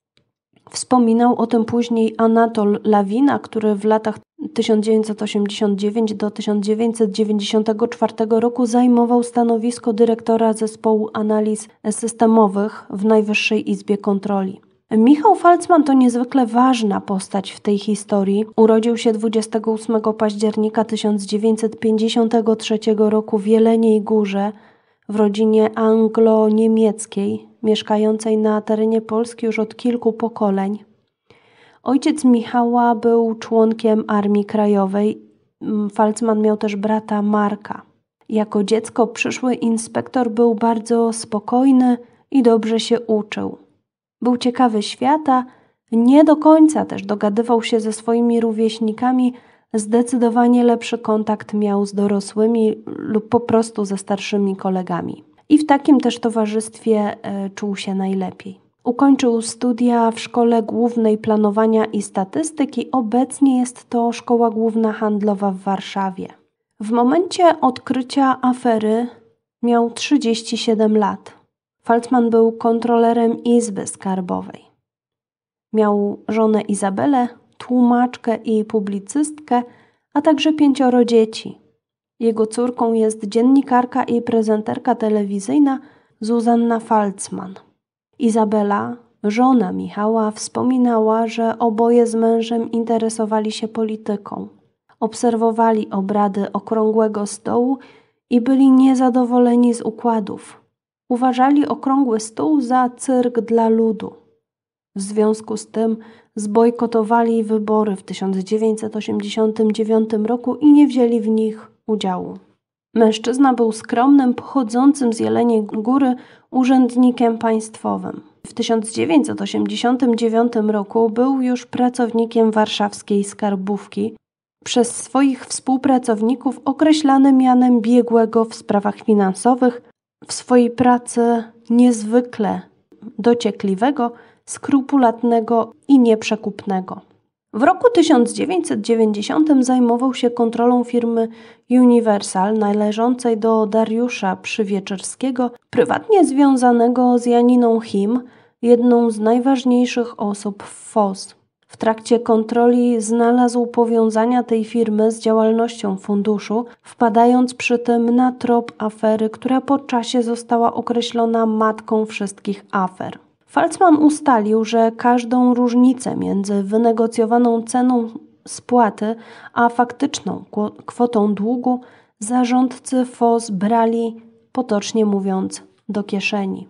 wspominał o tym później Anatol Lawina, który w latach tysiąc dziewięćset osiemdziesiątego dziewiątego do tysiąc dziewięćset dziewięćdziesiątego czwartego roku zajmował stanowisko dyrektora zespołu analiz systemowych w Najwyższej Izbie Kontroli. Michał Falcman to niezwykle ważna postać w tej historii. Urodził się dwudziestego ósmego października tysiąc dziewięćset pięćdziesiątego trzeciego roku w Jeleniej Górze w rodzinie anglo-niemieckiej, mieszkającej na terenie Polski już od kilku pokoleń. Ojciec Michała był członkiem Armii Krajowej. Falcman miał też brata Marka. Jako dziecko przyszły inspektor był bardzo spokojny i dobrze się uczył. Był ciekawy świata, nie do końca też dogadywał się ze swoimi rówieśnikami, zdecydowanie lepszy kontakt miał z dorosłymi lub po prostu ze starszymi kolegami. I w takim też towarzystwie e, czuł się najlepiej. Ukończył studia w Szkole Głównej Planowania i Statystyki, obecnie jest to Szkoła Główna Handlowa w Warszawie. W momencie odkrycia afery miał trzydzieści siedem lat. Falcman był kontrolerem Izby Skarbowej. Miał żonę Izabelę, tłumaczkę i publicystkę, a także pięcioro dzieci. Jego córką jest dziennikarka i prezenterka telewizyjna Zuzanna Falcman. Izabela, żona Michała, wspominała, że oboje z mężem interesowali się polityką. Obserwowali obrady okrągłego stołu i byli niezadowoleni z układów. Uważali okrągły stół za cyrk dla ludu. W związku z tym zbojkotowali wybory w tysiąc dziewięćset osiemdziesiątym dziewiątym roku i nie wzięli w nich udziału. Mężczyzna był skromnym, pochodzącym z Jeleniej Góry urzędnikiem państwowym. W tysiąc dziewięćset osiemdziesiątym dziewiątym roku był już pracownikiem warszawskiej skarbówki, przez swoich współpracowników określany mianem biegłego w sprawach finansowych, w swojej pracy niezwykle dociekliwego, skrupulatnego i nieprzekupnego. W roku tysiąc dziewięćset dziewięćdziesiątym zajmował się kontrolą firmy Universal należącej do Dariusza Przywieczerskiego, prywatnie związanego z Janiną Him, jedną z najważniejszych osób w F O S. W trakcie kontroli znalazł powiązania tej firmy z działalnością funduszu, wpadając przy tym na trop afery, która po czasie została określona matką wszystkich afer. Falcman ustalił, że każdą różnicę między wynegocjowaną ceną spłaty a faktyczną kwotą długu zarządcy F O S brali, potocznie mówiąc, do kieszeni.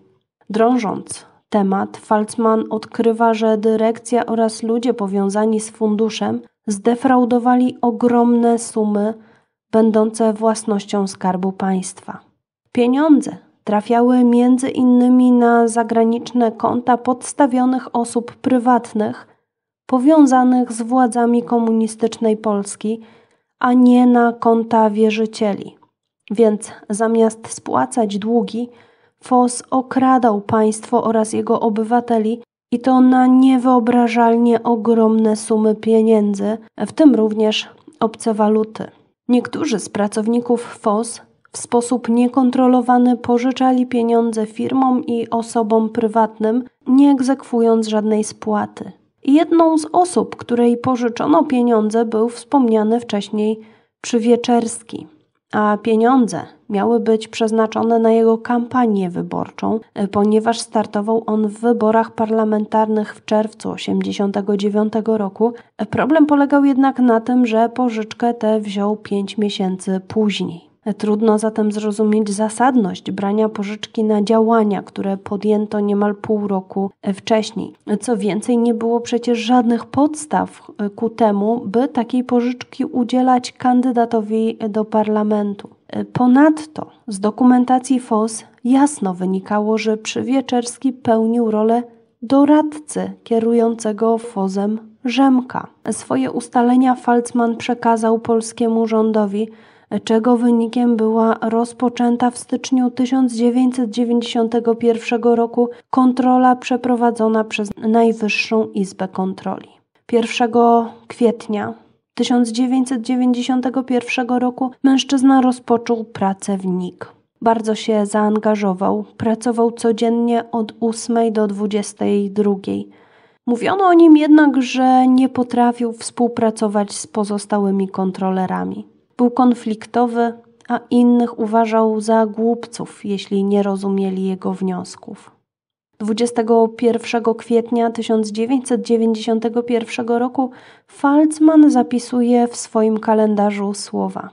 Drążąc temat, Falcman odkrywa, że dyrekcja oraz ludzie powiązani z funduszem zdefraudowali ogromne sumy będące własnością Skarbu Państwa. Pieniądze trafiały między innymi na zagraniczne konta podstawionych osób prywatnych powiązanych z władzami komunistycznej Polski, a nie na konta wierzycieli. Więc zamiast spłacać długi, F O S okradał państwo oraz jego obywateli i to na niewyobrażalnie ogromne sumy pieniędzy, w tym również obce waluty. Niektórzy z pracowników F O S w sposób niekontrolowany pożyczali pieniądze firmom i osobom prywatnym, nie egzekwując żadnej spłaty. Jedną z osób, której pożyczono pieniądze, był wspomniany wcześniej Przywieczerski, a pieniądze miały być przeznaczone na jego kampanię wyborczą, ponieważ startował on w wyborach parlamentarnych w czerwcu tysiąc dziewięćset osiemdziesiątego dziewiątego roku. Problem polegał jednak na tym, że pożyczkę tę wziął pięć miesięcy później. Trudno zatem zrozumieć zasadność brania pożyczki na działania, które podjęto niemal pół roku wcześniej. Co więcej, nie było przecież żadnych podstaw ku temu, by takiej pożyczki udzielać kandydatowi do parlamentu. Ponadto z dokumentacji F O S jasno wynikało, że Przywieczerski pełnił rolę doradcy kierującego F O S-em Rzemka. Swoje ustalenia Falcman przekazał polskiemu rządowi, czego wynikiem była rozpoczęta w styczniu tysiąc dziewięćset dziewięćdziesiątego pierwszego roku kontrola przeprowadzona przez Najwyższą Izbę Kontroli. pierwszego kwietnia tysiąc dziewięćset dziewięćdziesiątego pierwszego roku mężczyzna rozpoczął pracę w N I K. Bardzo się zaangażował, pracował codziennie od ósmej do dwudziestej drugiej. Mówiono o nim jednak, że nie potrafił współpracować z pozostałymi kontrolerami. Był konfliktowy, a innych uważał za głupców, jeśli nie rozumieli jego wniosków. dwudziestego pierwszego kwietnia tysiąc dziewięćset dziewięćdziesiątego pierwszego roku Falcman zapisuje w swoim kalendarzu słowa: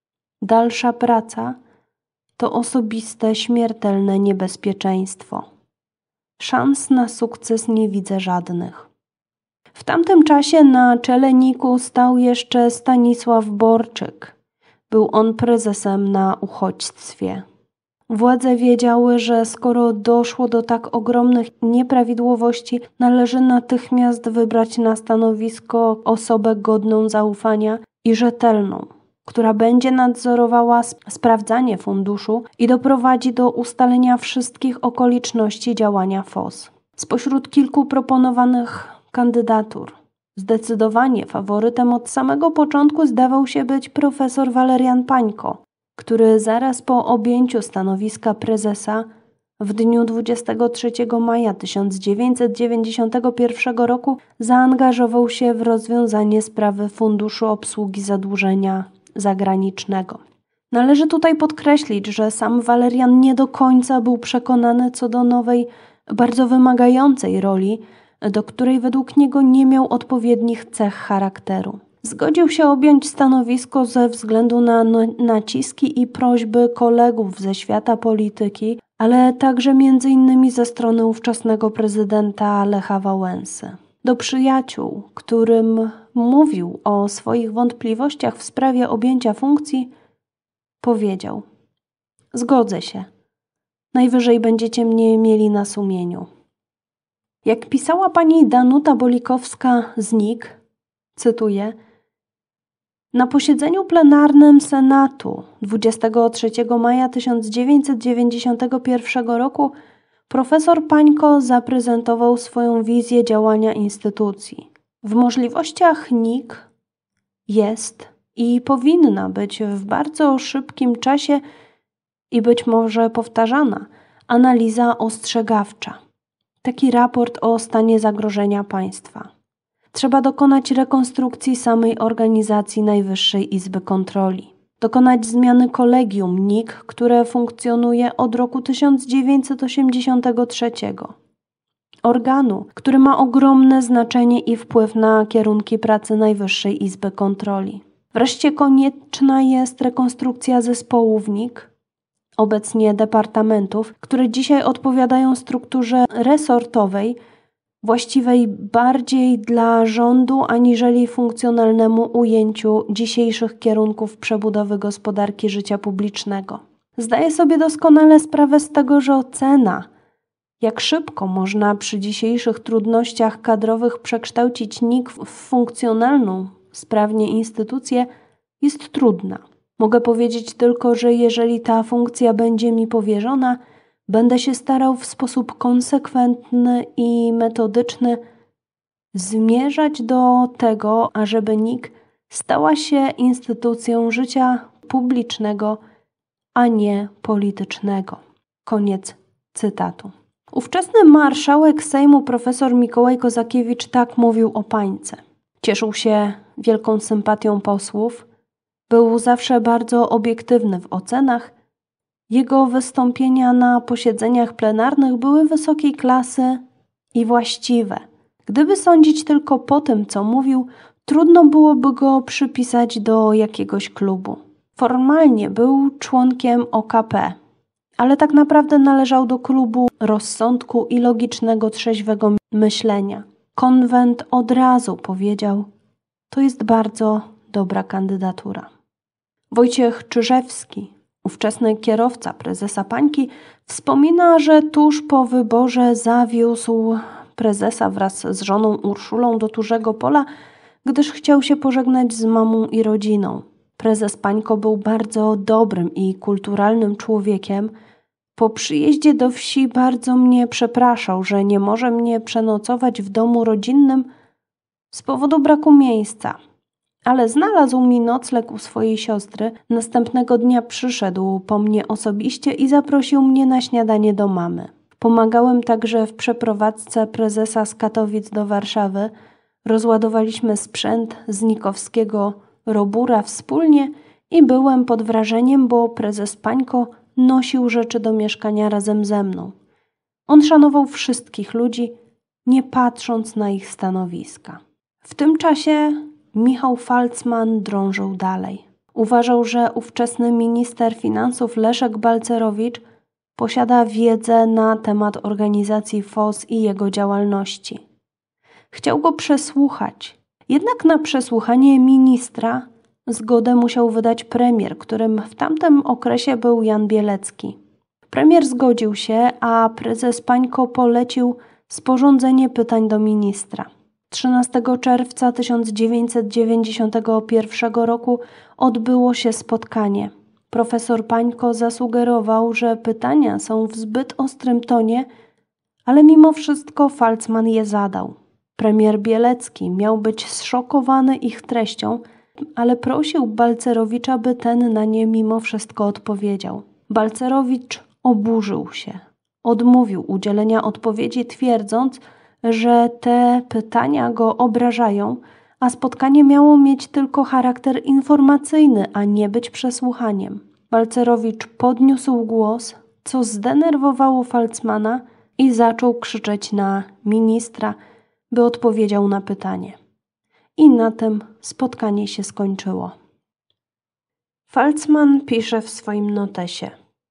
dalsza praca to osobiste, śmiertelne niebezpieczeństwo. Szans na sukces nie widzę żadnych. W tamtym czasie na czele N I K-u stał jeszcze Stanisław Borczyk. Był on prezesem na uchodźstwie. Władze wiedziały, że skoro doszło do tak ogromnych nieprawidłowości, należy natychmiast wybrać na stanowisko osobę godną zaufania i rzetelną, która będzie nadzorowała sprawdzanie funduszu i doprowadzi do ustalenia wszystkich okoliczności działania F O S. Spośród kilku proponowanych kandydatur zdecydowanie faworytem od samego początku zdawał się być profesor Walerian Pańko, który zaraz po objęciu stanowiska prezesa w dniu dwudziestego trzeciego maja tysiąc dziewięćset dziewięćdziesiątego pierwszego roku zaangażował się w rozwiązanie sprawy Funduszu Obsługi Zadłużenia Zagranicznego. Należy tutaj podkreślić, że sam Walerian nie do końca był przekonany co do nowej, bardzo wymagającej roli, do której według niego nie miał odpowiednich cech charakteru. Zgodził się objąć stanowisko ze względu na naciski i prośby kolegów ze świata polityki, ale także między innymi ze strony ówczesnego prezydenta Lecha Wałęsy. Do przyjaciół, którym mówił o swoich wątpliwościach w sprawie objęcia funkcji, powiedział: zgodzę się, najwyżej będziecie mnie mieli na sumieniu. Jak pisała pani Danuta Bolikowska z N I K, cytuję: na posiedzeniu plenarnym Senatu dwudziestego trzeciego maja tysiąc dziewięćset dziewięćdziesiątego pierwszego roku profesor Pańko zaprezentował swoją wizję działania instytucji. W możliwościach N I K jest i powinna być w bardzo szybkim czasie i być może powtarzana analiza ostrzegawcza. Taki raport o stanie zagrożenia państwa. Trzeba dokonać rekonstrukcji samej organizacji Najwyższej Izby Kontroli. Dokonać zmiany kolegium N I K, które funkcjonuje od roku tysiąc dziewięćset osiemdziesiątego trzeciego. Organu, który ma ogromne znaczenie i wpływ na kierunki pracy Najwyższej Izby Kontroli. Wreszcie konieczna jest rekonstrukcja zespołów N I K, obecnie departamentów, które dzisiaj odpowiadają strukturze resortowej, właściwej bardziej dla rządu aniżeli funkcjonalnemu ujęciu dzisiejszych kierunków przebudowy gospodarki życia publicznego. Zdaję sobie doskonale sprawę z tego, że ocena, jak szybko można przy dzisiejszych trudnościach kadrowych przekształcić N I K w funkcjonalną, sprawnie instytucję, jest trudna. Mogę powiedzieć tylko, że jeżeli ta funkcja będzie mi powierzona, będę się starał w sposób konsekwentny i metodyczny zmierzać do tego, ażeby N I K stała się instytucją życia publicznego, a nie politycznego. Koniec cytatu. Ówczesny marszałek Sejmu profesor Mikołaj Kozakiewicz tak mówił o Pańce. Cieszył się wielką sympatią posłów, był zawsze bardzo obiektywny w ocenach. Jego wystąpienia na posiedzeniach plenarnych były wysokiej klasy i właściwe. Gdyby sądzić tylko po tym, co mówił, trudno byłoby go przypisać do jakiegoś klubu. Formalnie był członkiem O K P, ale tak naprawdę należał do klubu rozsądku i logicznego, trzeźwego myślenia. Konwent od razu powiedział: to jest bardzo dobra kandydatura. Wojciech Czyżewski, ówczesny kierowca prezesa Pańki, wspomina, że tuż po wyborze zawiózł prezesa wraz z żoną Urszulą do Turzego Pola, gdyż chciał się pożegnać z mamą i rodziną. Prezes Pańko był bardzo dobrym i kulturalnym człowiekiem. Po przyjeździe do wsi bardzo mnie przepraszał, że nie może mnie przenocować w domu rodzinnym z powodu braku miejsca. Ale znalazł mi nocleg u swojej siostry. Następnego dnia przyszedł po mnie osobiście i zaprosił mnie na śniadanie do mamy. Pomagałem także w przeprowadzce prezesa z Katowic do Warszawy. Rozładowaliśmy sprzęt z nikowskiego Robura wspólnie i byłem pod wrażeniem, bo prezes Pańko nosił rzeczy do mieszkania razem ze mną. On szanował wszystkich ludzi, nie patrząc na ich stanowiska. W tym czasie Michał Falcman drążył dalej. Uważał, że ówczesny minister finansów Leszek Balcerowicz posiada wiedzę na temat organizacji F O S i jego działalności. Chciał go przesłuchać. Jednak na przesłuchanie ministra zgodę musiał wydać premier, którym w tamtym okresie był Jan Bielecki. Premier zgodził się, a prezes Pańko polecił sporządzenie pytań do ministra. trzynastego czerwca tysiąc dziewięćset dziewięćdziesiątego pierwszego roku odbyło się spotkanie. Profesor Pańko zasugerował, że pytania są w zbyt ostrym tonie, ale mimo wszystko Falcman je zadał. Premier Bielecki miał być zszokowany ich treścią, ale prosił Balcerowicza, by ten na nie mimo wszystko odpowiedział. Balcerowicz oburzył się. Odmówił udzielenia odpowiedzi, twierdząc, że te pytania go obrażają, a spotkanie miało mieć tylko charakter informacyjny, a nie być przesłuchaniem. Balcerowicz podniósł głos, co zdenerwowało Falcmana i zaczął krzyczeć na ministra, by odpowiedział na pytanie. I na tym spotkanie się skończyło. Falcman pisze w swoim notesie.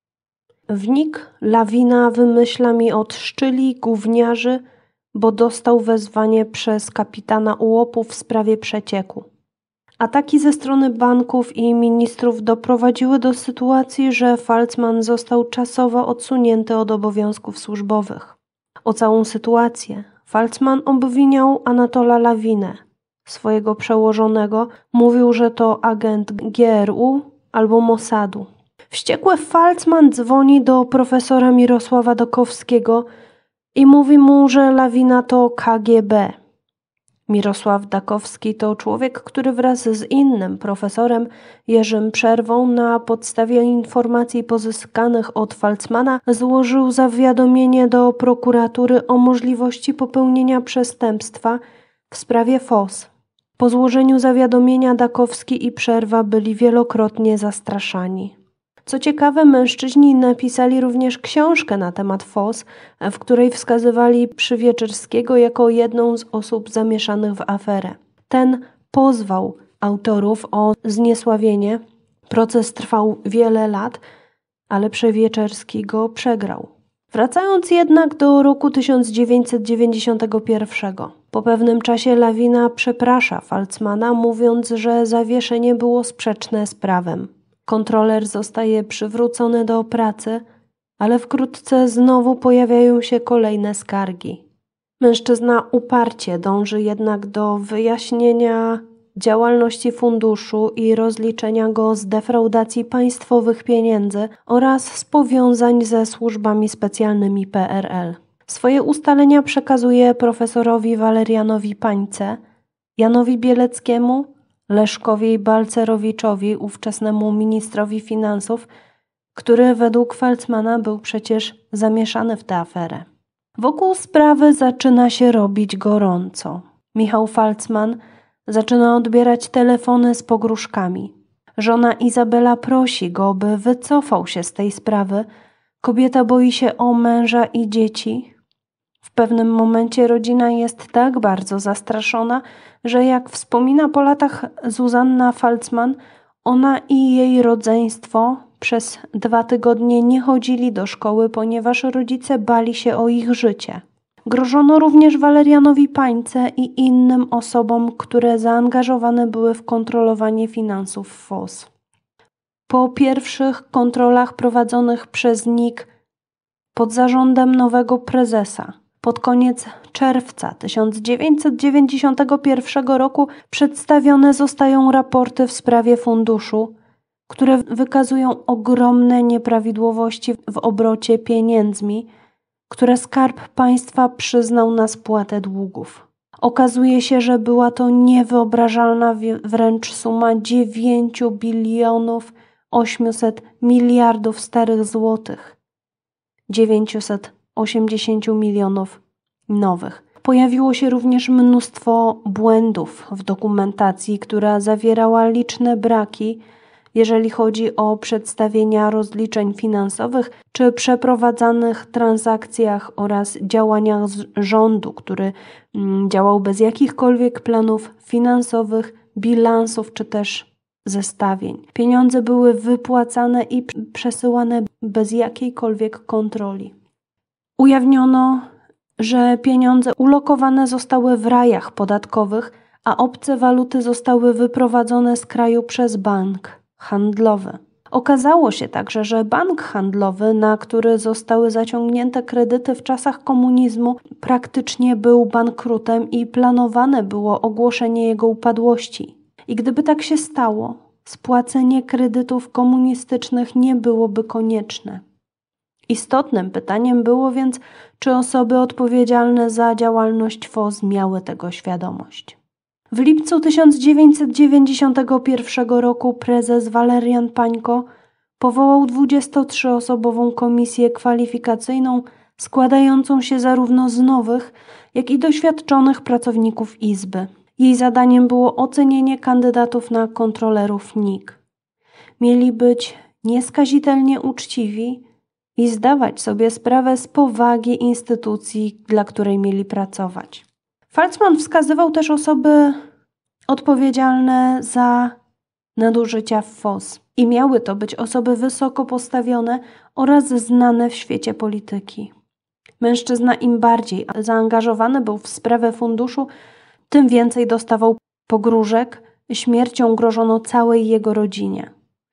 Wnik Lawina wymyśla mi od szczyli gówniarzy, bo dostał wezwanie przez kapitana Ułopów w sprawie przecieku. Ataki ze strony banków i ministrów doprowadziły do sytuacji, że Falcman został czasowo odsunięty od obowiązków służbowych. O całą sytuację Falcman obwiniał Anatola Lawinę, swojego przełożonego, mówił, że to agent G R U albo Mossadu. Wściekły Falcman dzwoni do profesora Mirosława Dąkowskiego i mówi mu, że Lawina to K G B. Mirosław Dąkowski to człowiek, który wraz z innym profesorem Jerzym Przerwą na podstawie informacji pozyskanych od Falcmana złożył zawiadomienie do prokuratury o możliwości popełnienia przestępstwa w sprawie F O S. Po złożeniu zawiadomienia Dąkowski i Przerwa byli wielokrotnie zastraszani. Co ciekawe, mężczyźni napisali również książkę na temat F O S, w której wskazywali Przywieczerskiego jako jedną z osób zamieszanych w aferę. Ten pozwał autorów o zniesławienie. Proces trwał wiele lat, ale Przywieczerski go przegrał. Wracając jednak do roku tysiąc dziewięćset dziewięćdziesiątego pierwszego. Po pewnym czasie Lawina przeprasza Falcmana, mówiąc, że zawieszenie było sprzeczne z prawem. Kontroler zostaje przywrócony do pracy, ale wkrótce znowu pojawiają się kolejne skargi. Mężczyzna uparcie dąży jednak do wyjaśnienia działalności funduszu i rozliczenia go z defraudacji państwowych pieniędzy oraz z powiązań ze służbami specjalnymi P R L. Swoje ustalenia przekazuje profesorowi Walerianowi Pańce, Janowi Bieleckiemu, Leszkowi Balcerowiczowi, ówczesnemu ministrowi finansów, który według Falcmana był przecież zamieszany w tę aferę. Wokół sprawy zaczyna się robić gorąco. Michał Falcman zaczyna odbierać telefony z pogróżkami. Żona Izabela prosi go, by wycofał się z tej sprawy. Kobieta boi się o męża i dzieci. W pewnym momencie rodzina jest tak bardzo zastraszona, że jak wspomina po latach Zuzanna Falcman, ona i jej rodzeństwo przez dwa tygodnie nie chodzili do szkoły, ponieważ rodzice bali się o ich życie. Grożono również Walerianowi Pańce i innym osobom, które zaangażowane były w kontrolowanie finansów F O S. Po pierwszych kontrolach prowadzonych przez N I K pod zarządem nowego prezesa pod koniec czerwca tysiąc dziewięćset dziewięćdziesiątego pierwszego roku przedstawione zostają raporty w sprawie funduszu, które wykazują ogromne nieprawidłowości w obrocie pieniędzmi, które Skarb Państwa przyznał na spłatę długów. Okazuje się, że była to niewyobrażalna wręcz suma dziewięć bilionów osiemset miliardów starych złotych, dziewięćset osiemdziesiąt milionów nowych. Pojawiło się również mnóstwo błędów w dokumentacji, która zawierała liczne braki, jeżeli chodzi o przedstawienia rozliczeń finansowych czy przeprowadzanych transakcjach oraz działaniach rządu, który działał bez jakichkolwiek planów finansowych, bilansów czy też zestawień. Pieniądze były wypłacane i przesyłane bez jakiejkolwiek kontroli. Ujawniono, że pieniądze ulokowane zostały w rajach podatkowych, a obce waluty zostały wyprowadzone z kraju przez bank handlowy. Okazało się także, że bank handlowy, na który zostały zaciągnięte kredyty w czasach komunizmu, praktycznie był bankrutem i planowane było ogłoszenie jego upadłości. I gdyby tak się stało, spłacenie kredytów komunistycznych nie byłoby konieczne. Istotnym pytaniem było więc, czy osoby odpowiedzialne za działalność F O S miały tego świadomość. W lipcu tysiąc dziewięćset dziewięćdziesiątego pierwszego roku prezes Walerian Pańko powołał dwudziestoosobową komisję kwalifikacyjną składającą się zarówno z nowych, jak i doświadczonych pracowników Izby. Jej zadaniem było ocenienie kandydatów na kontrolerów N I K. Mieli być nieskazitelnie uczciwi i zdawać sobie sprawę z powagi instytucji, dla której mieli pracować. Falcman wskazywał też osoby odpowiedzialne za nadużycia w F O S i miały to być osoby wysoko postawione oraz znane w świecie polityki. Mężczyzna im bardziej zaangażowany był w sprawę funduszu, tym więcej dostawał pogróżek, śmiercią grożono całej jego rodzinie.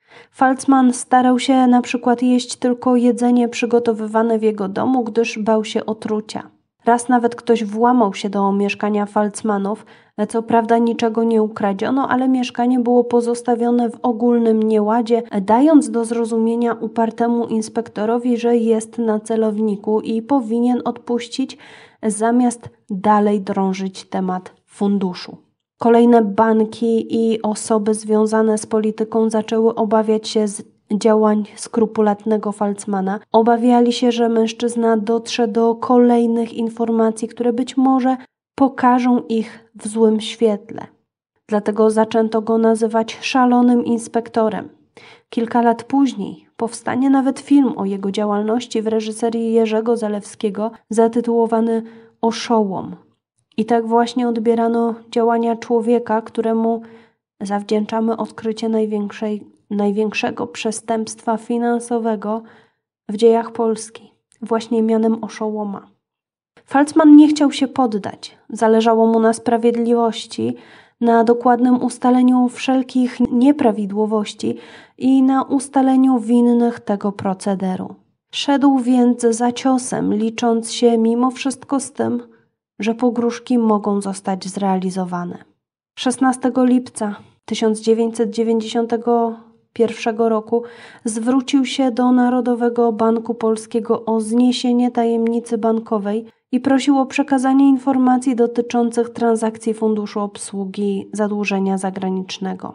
Falcman starał się na przykład jeść tylko jedzenie przygotowywane w jego domu, gdyż bał się otrucia. Raz nawet ktoś włamał się do mieszkania Falcmanów, co prawda niczego nie ukradziono, ale mieszkanie było pozostawione w ogólnym nieładzie, dając do zrozumienia upartemu inspektorowi, że jest na celowniku i powinien odpuścić, zamiast dalej drążyć temat funduszu. Kolejne banki i osoby związane z polityką zaczęły obawiać się z działań skrupulatnego Falcmana. Obawiali się, że mężczyzna dotrze do kolejnych informacji, które być może pokażą ich w złym świetle. Dlatego zaczęto go nazywać szalonym inspektorem. Kilka lat później powstanie nawet film o jego działalności w reżyserii Jerzego Zalewskiego zatytułowany Oszołom. I tak właśnie odbierano działania człowieka, któremu zawdzięczamy odkrycie największej, największego przestępstwa finansowego w dziejach Polski, właśnie mianem oszołoma. Falcman nie chciał się poddać. Zależało mu na sprawiedliwości, na dokładnym ustaleniu wszelkich nieprawidłowości i na ustaleniu winnych tego procederu. Szedł więc za ciosem, licząc się mimo wszystko z tym, że pogróżki mogą zostać zrealizowane. szesnastego lipca tysiąc dziewięćset dziewięćdziesiątego pierwszego roku zwrócił się do Narodowego Banku Polskiego o zniesienie tajemnicy bankowej i prosił o przekazanie informacji dotyczących transakcji Funduszu Obsługi Zadłużenia Zagranicznego.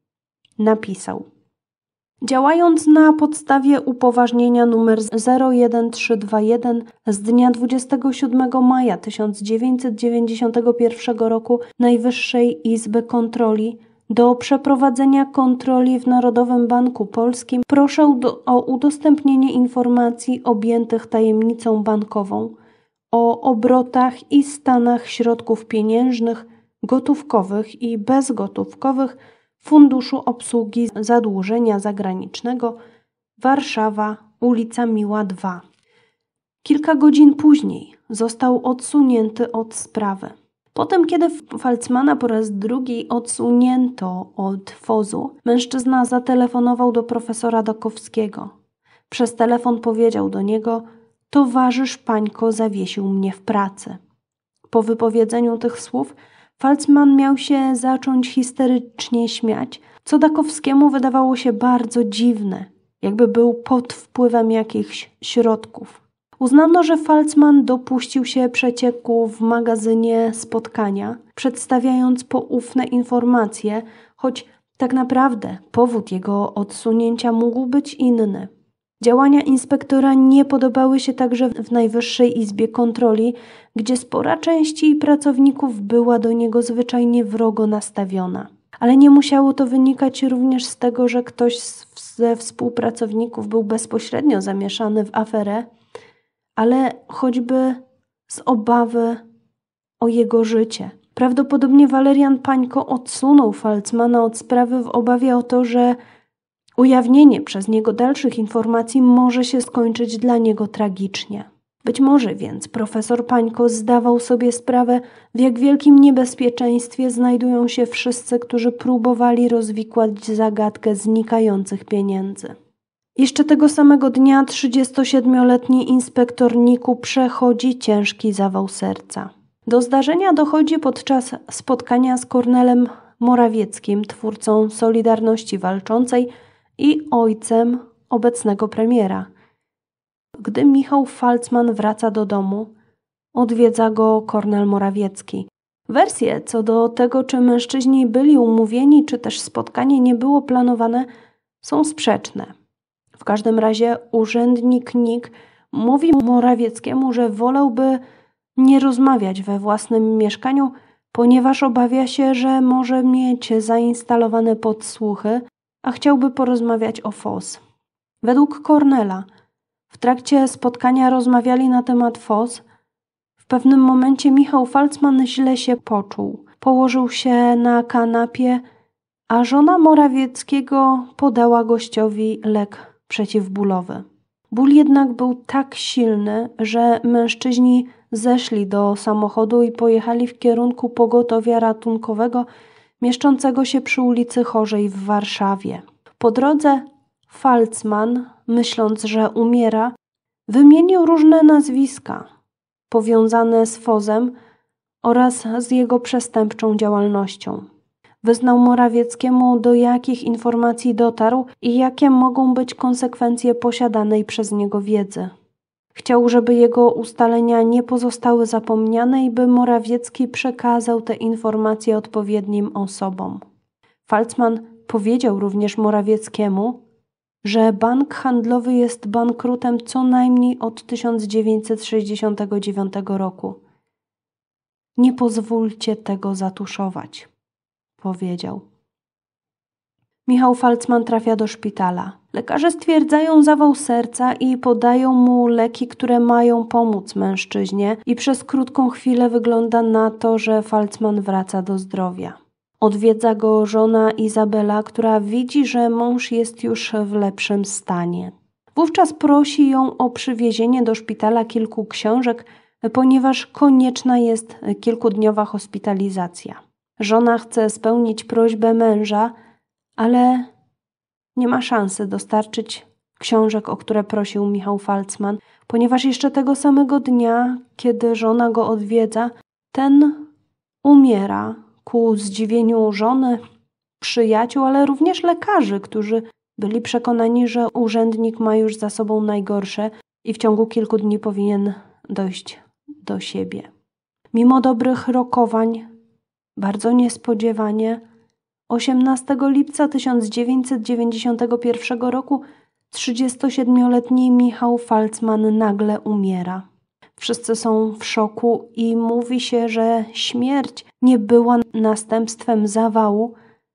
Napisał: działając na podstawie upoważnienia nr zero jeden trzy dwa jeden z dnia dwudziestego siódmego maja tysiąc dziewięćset dziewięćdziesiątego pierwszego roku Najwyższej Izby Kontroli do przeprowadzenia kontroli w Narodowym Banku Polskim, proszę do, o udostępnienie informacji objętych tajemnicą bankową o obrotach i stanach środków pieniężnych, gotówkowych i bezgotówkowych Funduszu Obsługi Zadłużenia Zagranicznego, Warszawa, ulica Miła dwa. Kilka godzin później został odsunięty od sprawy. Potem, kiedy Falcmana po raz drugi odsunięto od F O Z-u, mężczyzna zatelefonował do profesora Dokowskiego. Przez telefon powiedział do niego: towarzysz Pańko zawiesił mnie w pracy. Po wypowiedzeniu tych słów Falcman miał się zacząć histerycznie śmiać, co Dakowskiemu wydawało się bardzo dziwne, jakby był pod wpływem jakichś środków. Uznano, że Falcman dopuścił się przecieku w magazynie spotkania, przedstawiając poufne informacje, choć tak naprawdę powód jego odsunięcia mógł być inny. Działania inspektora nie podobały się także w Najwyższej Izbie Kontroli, gdzie spora część jej pracowników była do niego zwyczajnie wrogo nastawiona. Ale nie musiało to wynikać również z tego, że ktoś ze współpracowników był bezpośrednio zamieszany w aferę, ale choćby z obawy o jego życie. Prawdopodobnie Walerian Pańko odsunął Falcmana od sprawy w obawie o to, że ujawnienie przez niego dalszych informacji może się skończyć dla niego tragicznie. Być może więc profesor Pańko zdawał sobie sprawę, w jak wielkim niebezpieczeństwie znajdują się wszyscy, którzy próbowali rozwikłać zagadkę znikających pieniędzy. Jeszcze tego samego dnia trzydziestosiedmioletni inspektor Niku przechodzi ciężki zawał serca. Do zdarzenia dochodzi podczas spotkania z Kornelem Morawieckim, twórcą Solidarności Walczącej i ojcem obecnego premiera. Gdy Michał Falcman wraca do domu, odwiedza go Kornel Morawiecki. Wersje co do tego, czy mężczyźni byli umówieni, czy też spotkanie nie było planowane, są sprzeczne. W każdym razie urzędnik Nik mówi Morawieckiemu, że wolałby nie rozmawiać we własnym mieszkaniu, ponieważ obawia się, że może mieć zainstalowane podsłuchy, a chciałby porozmawiać o F O S. Według Kornela w trakcie spotkania rozmawiali na temat F O S. W pewnym momencie Michał Falcman źle się poczuł. Położył się na kanapie, a żona Morawieckiego podała gościowi lek przeciwbólowy. Ból jednak był tak silny, że mężczyźni zeszli do samochodu i pojechali w kierunku pogotowia ratunkowego mieszczącego się przy ulicy Chorzej w Warszawie. Po drodze Falcman, myśląc, że umiera, wymienił różne nazwiska powiązane z F O Z-em oraz z jego przestępczą działalnością. Wyznał Morawieckiemu, do jakich informacji dotarł i jakie mogą być konsekwencje posiadanej przez niego wiedzy. Chciał, żeby jego ustalenia nie pozostały zapomniane i by Morawiecki przekazał te informacje odpowiednim osobom. Falcman powiedział również Morawieckiemu, że bank handlowy jest bankrutem co najmniej od tysiąc dziewięćset sześćdziesiątego dziewiątego roku. Nie pozwólcie tego zatuszować, powiedział. Michał Falcman trafia do szpitala. Lekarze stwierdzają zawał serca i podają mu leki, które mają pomóc mężczyźnie i przez krótką chwilę wygląda na to, że Falcman wraca do zdrowia. Odwiedza go żona Izabela, która widzi, że mąż jest już w lepszym stanie. Wówczas prosi ją o przywiezienie do szpitala kilku książek, ponieważ konieczna jest kilkudniowa hospitalizacja. Żona chce spełnić prośbę męża, ale nie ma szansy dostarczyć książek, o które prosił Michał Falcman, ponieważ jeszcze tego samego dnia, kiedy żona go odwiedza, ten umiera ku zdziwieniu żony, przyjaciół, ale również lekarzy, którzy byli przekonani, że urzędnik ma już za sobą najgorsze i w ciągu kilku dni powinien dojść do siebie. Mimo dobrych rokowań, bardzo niespodziewanie, osiemnastego lipca tysiąc dziewięćset dziewięćdziesiątego pierwszego roku trzydziestosiedmioletni Michał Falcman nagle umiera. Wszyscy są w szoku i mówi się, że śmierć nie była następstwem zawału,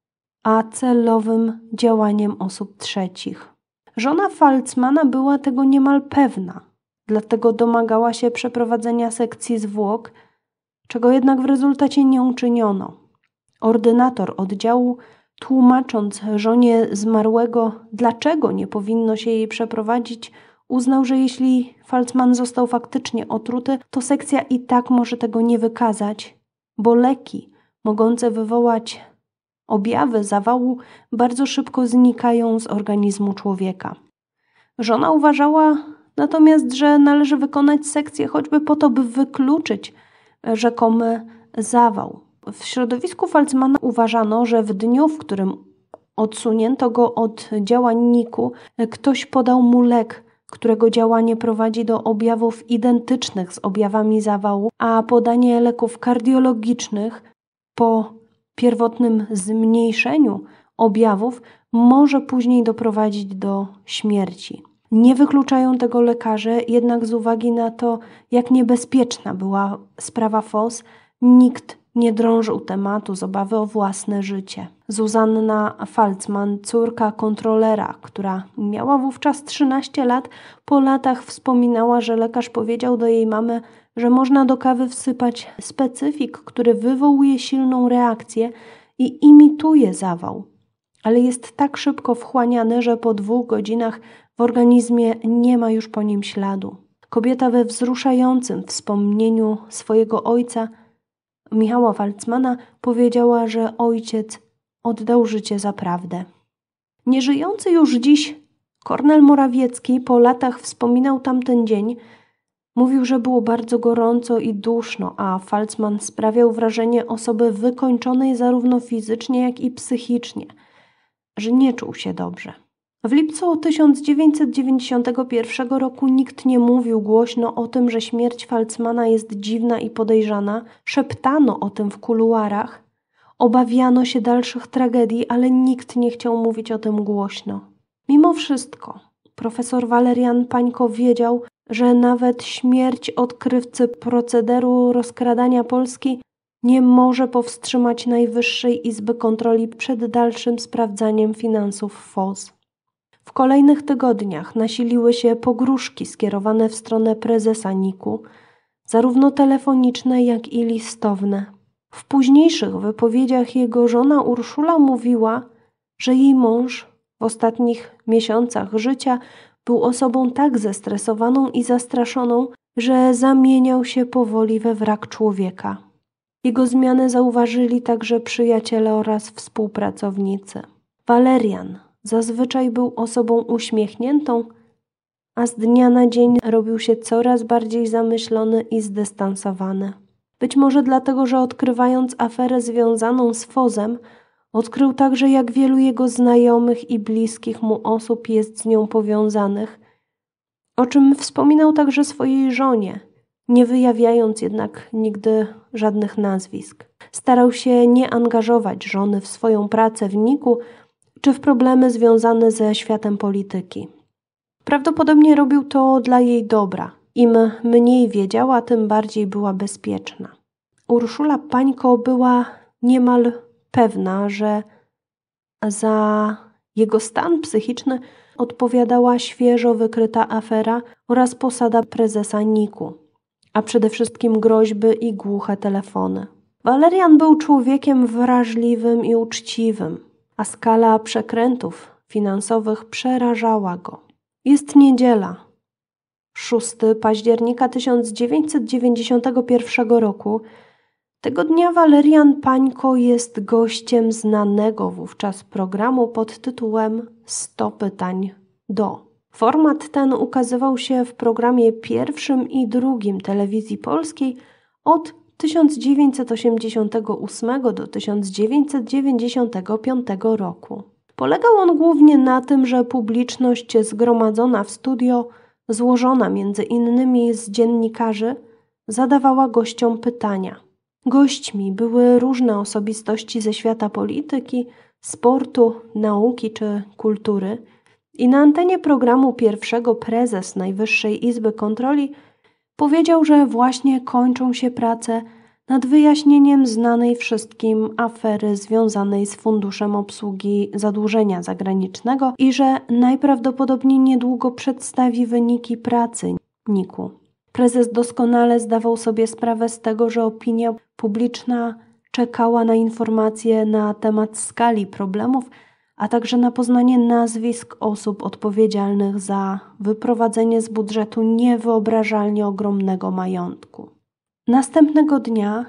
a celowym działaniem osób trzecich. Żona Falcmana była tego niemal pewna, dlatego domagała się przeprowadzenia sekcji zwłok, czego jednak w rezultacie nie uczyniono. Ordynator oddziału, tłumacząc żonie zmarłego, dlaczego nie powinno się jej przeprowadzić, uznał, że jeśli Falcman został faktycznie otruty, to sekcja i tak może tego nie wykazać, bo leki mogące wywołać objawy zawału bardzo szybko znikają z organizmu człowieka. Żona uważała natomiast, że należy wykonać sekcję choćby po to, by wykluczyć rzekomy zawał. W środowisku Falcmana uważano, że w dniu, w którym odsunięto go od działań N I K-u, ktoś podał mu lek, którego działanie prowadzi do objawów identycznych z objawami zawału, a podanie leków kardiologicznych po pierwotnym zmniejszeniu objawów może później doprowadzić do śmierci. Nie wykluczają tego lekarze, jednak z uwagi na to, jak niebezpieczna była sprawa F O S, nikt nie drążył tematu z obawy o własne życie. Zuzanna Falcman, córka kontrolera, która miała wówczas trzynaście lat, po latach wspominała, że lekarz powiedział do jej mamy, że można do kawy wsypać specyfik, który wywołuje silną reakcję i imituje zawał, ale jest tak szybko wchłaniany, że po dwóch godzinach w organizmie nie ma już po nim śladu. Kobieta we wzruszającym wspomnieniu swojego ojca, Michała Falcmana, powiedziała, że ojciec oddał życie za prawdę. Nieżyjący już dziś Kornel Morawiecki po latach wspominał tamten dzień. Mówił, że było bardzo gorąco i duszno, a Falcman sprawiał wrażenie osoby wykończonej zarówno fizycznie, jak i psychicznie, że nie czuł się dobrze. W lipcu tysiąc dziewięćset dziewięćdziesiątego pierwszego roku nikt nie mówił głośno o tym, że śmierć Falcmana jest dziwna i podejrzana. Szeptano o tym w kuluarach. Obawiano się dalszych tragedii, ale nikt nie chciał mówić o tym głośno. Mimo wszystko profesor Walerian Pańko wiedział, że nawet śmierć odkrywcy procederu rozkradania Polski nie może powstrzymać Najwyższej Izby Kontroli przed dalszym sprawdzaniem finansów F O S. W kolejnych tygodniach nasiliły się pogróżki skierowane w stronę prezesa Niku, zarówno telefoniczne, jak i listowne. W późniejszych wypowiedziach jego żona Urszula mówiła, że jej mąż w ostatnich miesiącach życia był osobą tak zestresowaną i zastraszoną, że zamieniał się powoli we wrak człowieka. Jego zmianę zauważyli także przyjaciele oraz współpracownicy. Walerian zazwyczaj był osobą uśmiechniętą, a z dnia na dzień robił się coraz bardziej zamyślony i zdystansowany. Być może dlatego, że odkrywając aferę związaną z Fozem, odkrył także, jak wielu jego znajomych i bliskich mu osób jest z nią powiązanych, o czym wspominał także swojej żonie, nie wyjawiając jednak nigdy żadnych nazwisk. Starał się nie angażować żony w swoją pracę w Niku czy w problemy związane ze światem polityki. Prawdopodobnie robił to dla jej dobra. Im mniej wiedziała, tym bardziej była bezpieczna. Urszula Pańko była niemal pewna, że za jego stan psychiczny odpowiadała świeżo wykryta afera oraz posada prezesa Niku, a przede wszystkim groźby i głuche telefony. Walerian był człowiekiem wrażliwym i uczciwym, a skala przekrętów finansowych przerażała go. Jest niedziela, szóstego października tysiąc dziewięćset dziewięćdziesiątego pierwszego roku. Tego dnia Walerian Pańko jest gościem znanego wówczas programu pod tytułem sto pytań do. Format ten ukazywał się w programie pierwszym i drugim Telewizji Polskiej od tysiąc dziewięćset osiemdziesiątego ósmego do tysiąc dziewięćset dziewięćdziesiątego piątego roku. Polegał on głównie na tym, że publiczność zgromadzona w studio, złożona między innymi z dziennikarzy, zadawała gościom pytania. Gośćmi były różne osobistości ze świata polityki, sportu, nauki czy kultury i na antenie programu pierwszego prezes Najwyższej Izby Kontroli powiedział, że właśnie kończą się prace nad wyjaśnieniem znanej wszystkim afery związanej z Funduszem Obsługi Zadłużenia Zagranicznego i że najprawdopodobniej niedługo przedstawi wyniki pracy Niku. Prezes doskonale zdawał sobie sprawę z tego, że opinia publiczna czekała na informacje na temat skali problemów, a także na poznanie nazwisk osób odpowiedzialnych za wyprowadzenie z budżetu niewyobrażalnie ogromnego majątku. Następnego dnia,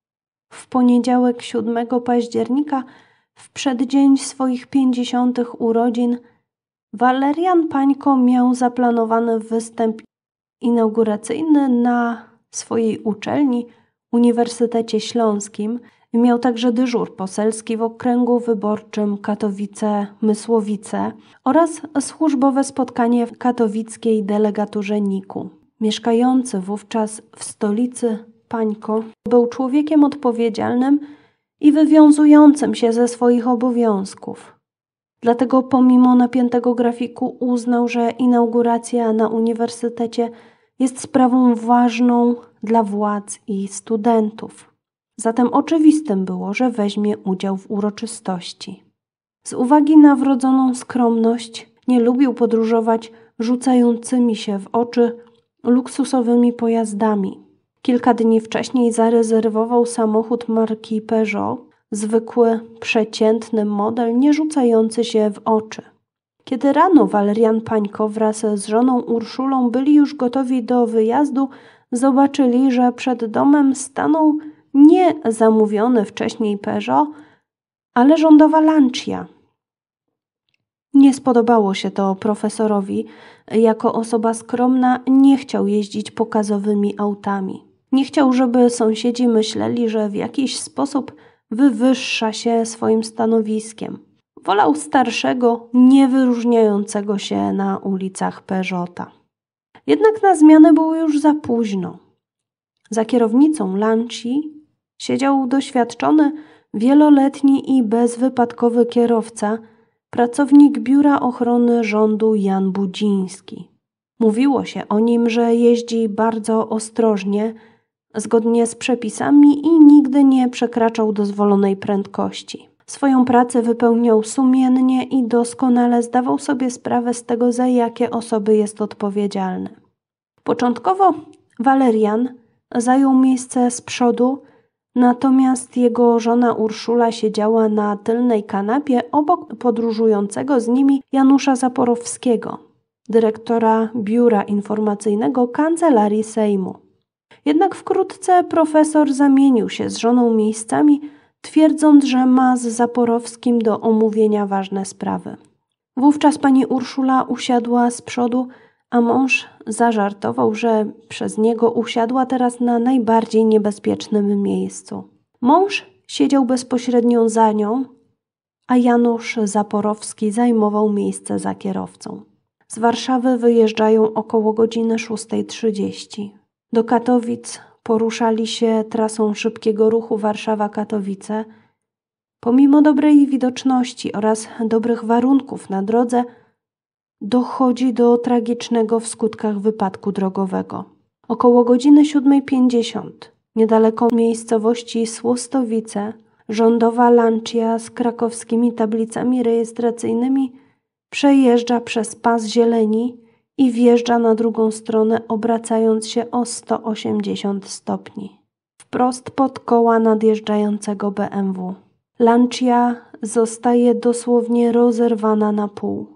w poniedziałek siódmego października, w przeddzień swoich pięćdziesiątych urodzin, Walerian Pańko miał zaplanowany występ inauguracyjny na swojej uczelni, Uniwersytecie Śląskim. Miał także dyżur poselski w okręgu wyborczym Katowice-Mysłowice oraz służbowe spotkanie w katowickiej delegaturze Niku. Mieszkający wówczas w stolicy Pańko był człowiekiem odpowiedzialnym i wywiązującym się ze swoich obowiązków. Dlatego pomimo napiętego grafiku uznał, że inauguracja na uniwersytecie jest sprawą ważną dla władz i studentów. Zatem oczywistym było, że weźmie udział w uroczystości. Z uwagi na wrodzoną skromność nie lubił podróżować rzucającymi się w oczy luksusowymi pojazdami. Kilka dni wcześniej zarezerwował samochód marki Peugeot, zwykły, przeciętny model, nie rzucający się w oczy. Kiedy rano Walerian Pańko wraz z żoną Urszulą byli już gotowi do wyjazdu, zobaczyli, że przed domem stanął nie zamówiony wcześniej Peugeot, ale rządowa Lancia. Nie spodobało się to profesorowi. Jako osoba skromna nie chciał jeździć pokazowymi autami. Nie chciał, żeby sąsiedzi myśleli, że w jakiś sposób wywyższa się swoim stanowiskiem. Wolał starszego, niewyróżniającego się na ulicach Peugeota. Jednak na zmianę było już za późno. Za kierownicą Lancii siedział doświadczony, wieloletni i bezwypadkowy kierowca, pracownik Biura Ochrony Rządu Jan Budziński. Mówiło się o nim, że jeździ bardzo ostrożnie, zgodnie z przepisami i nigdy nie przekraczał dozwolonej prędkości. Swoją pracę wypełniał sumiennie i doskonale zdawał sobie sprawę z tego, za jakie osoby jest odpowiedzialny. Początkowo Walerian zajął miejsce z przodu, natomiast jego żona Urszula siedziała na tylnej kanapie obok podróżującego z nimi Janusza Zaporowskiego, dyrektora Biura Informacyjnego Kancelarii Sejmu. Jednak wkrótce profesor zamienił się z żoną miejscami, twierdząc, że ma z Zaporowskim do omówienia ważne sprawy. Wówczas pani Urszula usiadła z przodu, a mąż zażartował, że przez niego usiadła teraz na najbardziej niebezpiecznym miejscu. Mąż siedział bezpośrednio za nią, a Janusz Zaporowski zajmował miejsce za kierowcą. Z Warszawy wyjeżdżają około godziny szósta trzydzieści. Do Katowic poruszali się trasą szybkiego ruchu Warszawa-Katowice. Pomimo dobrej widoczności oraz dobrych warunków na drodze, dochodzi do tragicznego w skutkach wypadku drogowego. Około godziny siódma pięćdziesiąt, niedaleko miejscowości Słostowice, rządowa Lancia z krakowskimi tablicami rejestracyjnymi przejeżdża przez pas zieleni i wjeżdża na drugą stronę, obracając się o sto osiemdziesiąt stopni, wprost pod koła nadjeżdżającego B M W. Lancia zostaje dosłownie rozerwana na pół.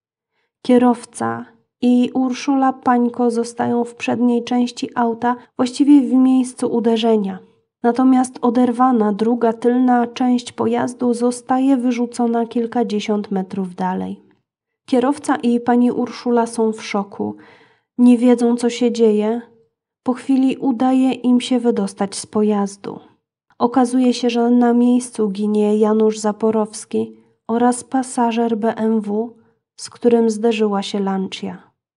Kierowca i Urszula Pańko zostają w przedniej części auta, właściwie w miejscu uderzenia. Natomiast oderwana druga tylna część pojazdu zostaje wyrzucona kilkadziesiąt metrów dalej. Kierowca i pani Urszula są w szoku. Nie wiedzą, co się dzieje. Po chwili udaje im się wydostać z pojazdu. Okazuje się, że na miejscu ginie Janusz Zaporowski oraz pasażer B M W, z którym zderzyła się Lancia.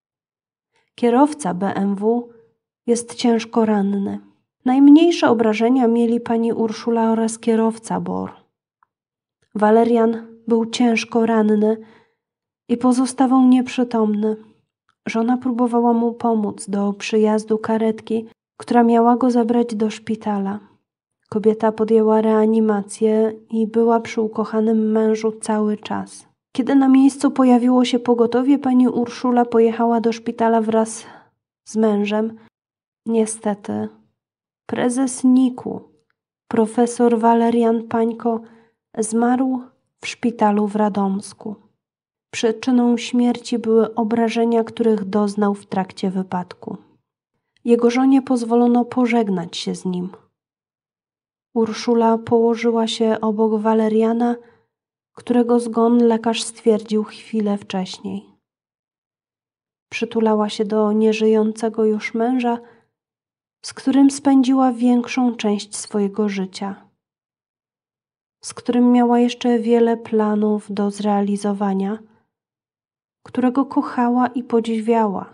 Kierowca B M W jest ciężko ranny. Najmniejsze obrażenia mieli pani Urszula oraz kierowca Bor. Walerian był ciężko ranny i pozostawał nieprzytomny. Żona próbowała mu pomóc do przyjazdu karetki, która miała go zabrać do szpitala. Kobieta podjęła reanimację i była przy ukochanym mężu cały czas. Kiedy na miejscu pojawiło się pogotowie, pani Urszula pojechała do szpitala wraz z mężem. Niestety, prezes N I K-u, profesor Walerian Pańko, zmarł w szpitalu w Radomsku. Przyczyną śmierci były obrażenia, których doznał w trakcie wypadku. Jego żonie pozwolono pożegnać się z nim. Urszula położyła się obok Waleriana, którego zgon lekarz stwierdził chwilę wcześniej. Przytulała się do nieżyjącego już męża, z którym spędziła większą część swojego życia, z którym miała jeszcze wiele planów do zrealizowania, którego kochała i podziwiała,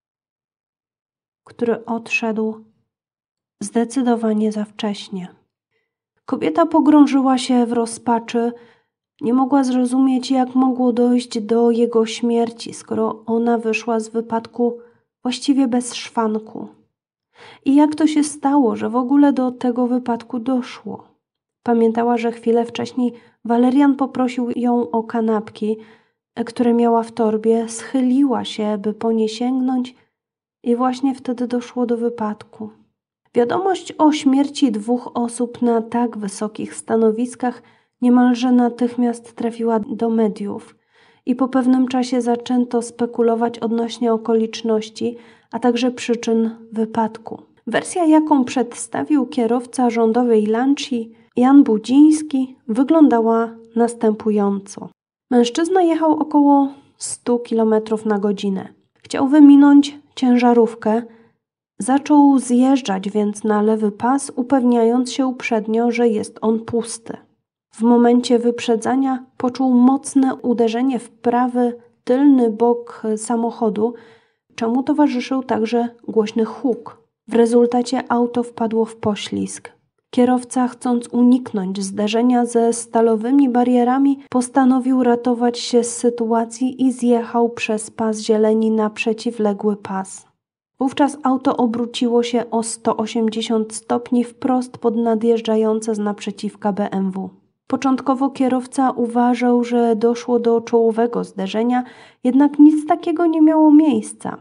który odszedł zdecydowanie za wcześnie. Kobieta pogrążyła się w rozpaczy, nie mogła zrozumieć, jak mogło dojść do jego śmierci, skoro ona wyszła z wypadku właściwie bez szwanku. I jak to się stało, że w ogóle do tego wypadku doszło? Pamiętała, że chwilę wcześniej Walerian poprosił ją o kanapki, które miała w torbie, schyliła się, by po nie sięgnąć i właśnie wtedy doszło do wypadku. Wiadomość o śmierci dwóch osób na tak wysokich stanowiskach niemalże natychmiast trafiła do mediów i po pewnym czasie zaczęto spekulować odnośnie okoliczności, a także przyczyn wypadku. Wersja, jaką przedstawił kierowca rządowej Lancii Jan Budziński, wyglądała następująco. Mężczyzna jechał około sto kilometrów na godzinę. Chciał wyminąć ciężarówkę, zaczął zjeżdżać więc na lewy pas, upewniając się uprzednio, że jest on pusty. W momencie wyprzedzania poczuł mocne uderzenie w prawy tylny bok samochodu, czemu towarzyszył także głośny huk. W rezultacie auto wpadło w poślizg. Kierowca, chcąc uniknąć zderzenia ze stalowymi barierami, postanowił ratować się z sytuacji i zjechał przez pas zieleni na przeciwległy pas. Wówczas auto obróciło się o sto osiemdziesiąt stopni wprost pod nadjeżdżające z naprzeciwka B M W. Początkowo kierowca uważał, że doszło do czołowego zderzenia, jednak nic takiego nie miało miejsca.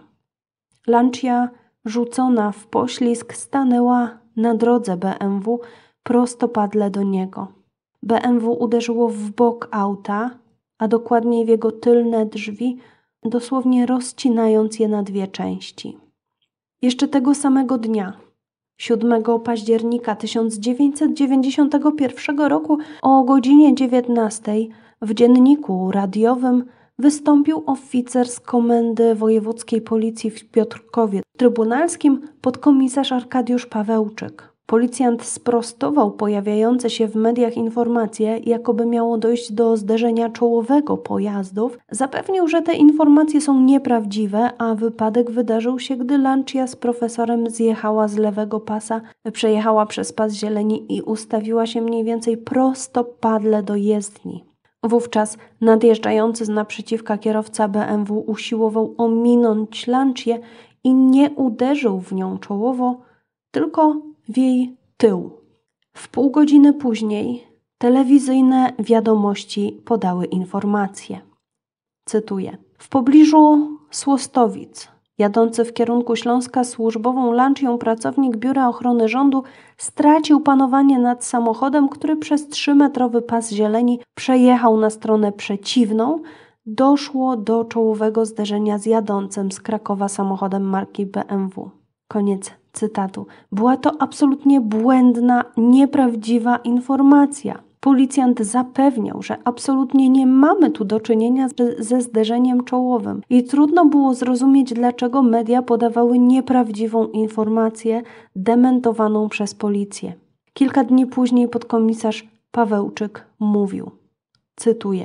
Lancia rzucona w poślizg stanęła na drodze B M W prostopadle do niego. B M W uderzyło w bok auta, a dokładniej w jego tylne drzwi, dosłownie rozcinając je na dwie części. Jeszcze tego samego dnia, siódmego października tysiąc dziewięćset dziewięćdziesiątego pierwszego roku o godzinie dziewiętnastej w dzienniku radiowym wystąpił oficer z Komendy Wojewódzkiej Policji w Piotrkowie Trybunalskim, podkomisarz Arkadiusz Pawełczyk. Policjant sprostował pojawiające się w mediach informacje, jakoby miało dojść do zderzenia czołowego pojazdów. Zapewnił, że te informacje są nieprawdziwe, a wypadek wydarzył się, gdy Lancia z profesorem zjechała z lewego pasa, przejechała przez pas zieleni i ustawiła się mniej więcej prostopadle do jezdni. Wówczas nadjeżdżający z naprzeciwka kierowca B M W usiłował ominąć Lancię i nie uderzył w nią czołowo, tylko w jej tył. W pół godziny później telewizyjne wiadomości podały informację. Cytuję. W pobliżu Słostowic, jadący w kierunku Śląska służbową Lancią pracownik Biura Ochrony Rządu stracił panowanie nad samochodem, który przez trzymetrowy pas zieleni przejechał na stronę przeciwną. Doszło do czołowego zderzenia z jadącym z Krakowa samochodem marki B M W. Koniec cytatu. Była to absolutnie błędna, nieprawdziwa informacja. Policjant zapewniał, że absolutnie nie mamy tu do czynienia ze zderzeniem czołowym i trudno było zrozumieć, dlaczego media podawały nieprawdziwą informację dementowaną przez policję. Kilka dni później podkomisarz Pawełczyk mówił, cytuję: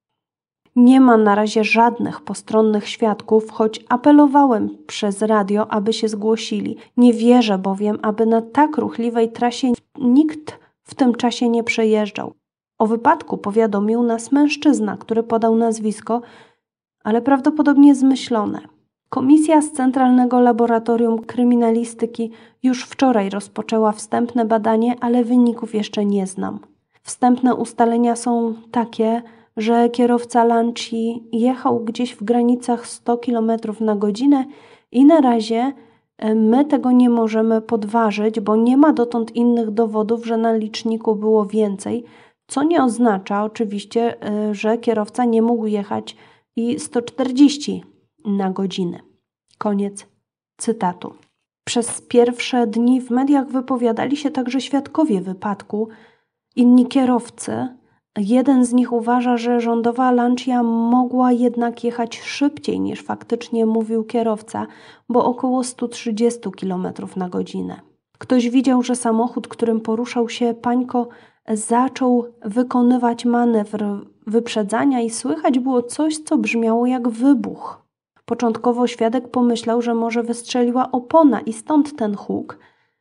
nie ma na razie żadnych postronnych świadków, choć apelowałem przez radio, aby się zgłosili. Nie wierzę bowiem, aby na tak ruchliwej trasie nikt w tym czasie nie przejeżdżał. O wypadku powiadomił nas mężczyzna, który podał nazwisko, ale prawdopodobnie zmyślone. Komisja z Centralnego Laboratorium Kryminalistyki już wczoraj rozpoczęła wstępne badanie, ale wyników jeszcze nie znam. Wstępne ustalenia są takie, że kierowca Lancii jechał gdzieś w granicach sto kilometrów na godzinę i na razie my tego nie możemy podważyć, bo nie ma dotąd innych dowodów, że na liczniku było więcej, co nie oznacza oczywiście, że kierowca nie mógł jechać i sto czterdzieści na godzinę. Koniec cytatu. Przez pierwsze dni w mediach wypowiadali się także świadkowie wypadku, inni kierowcy. Jeden z nich uważa, że rządowa Lancia mogła jednak jechać szybciej niż faktycznie mówił kierowca, bo około sto trzydzieści kilometrów na godzinę. Ktoś widział, że samochód, którym poruszał się Pańko, zaczął wykonywać manewr wyprzedzania i słychać było coś, co brzmiało jak wybuch. Początkowo świadek pomyślał, że może wystrzeliła opona i stąd ten huk.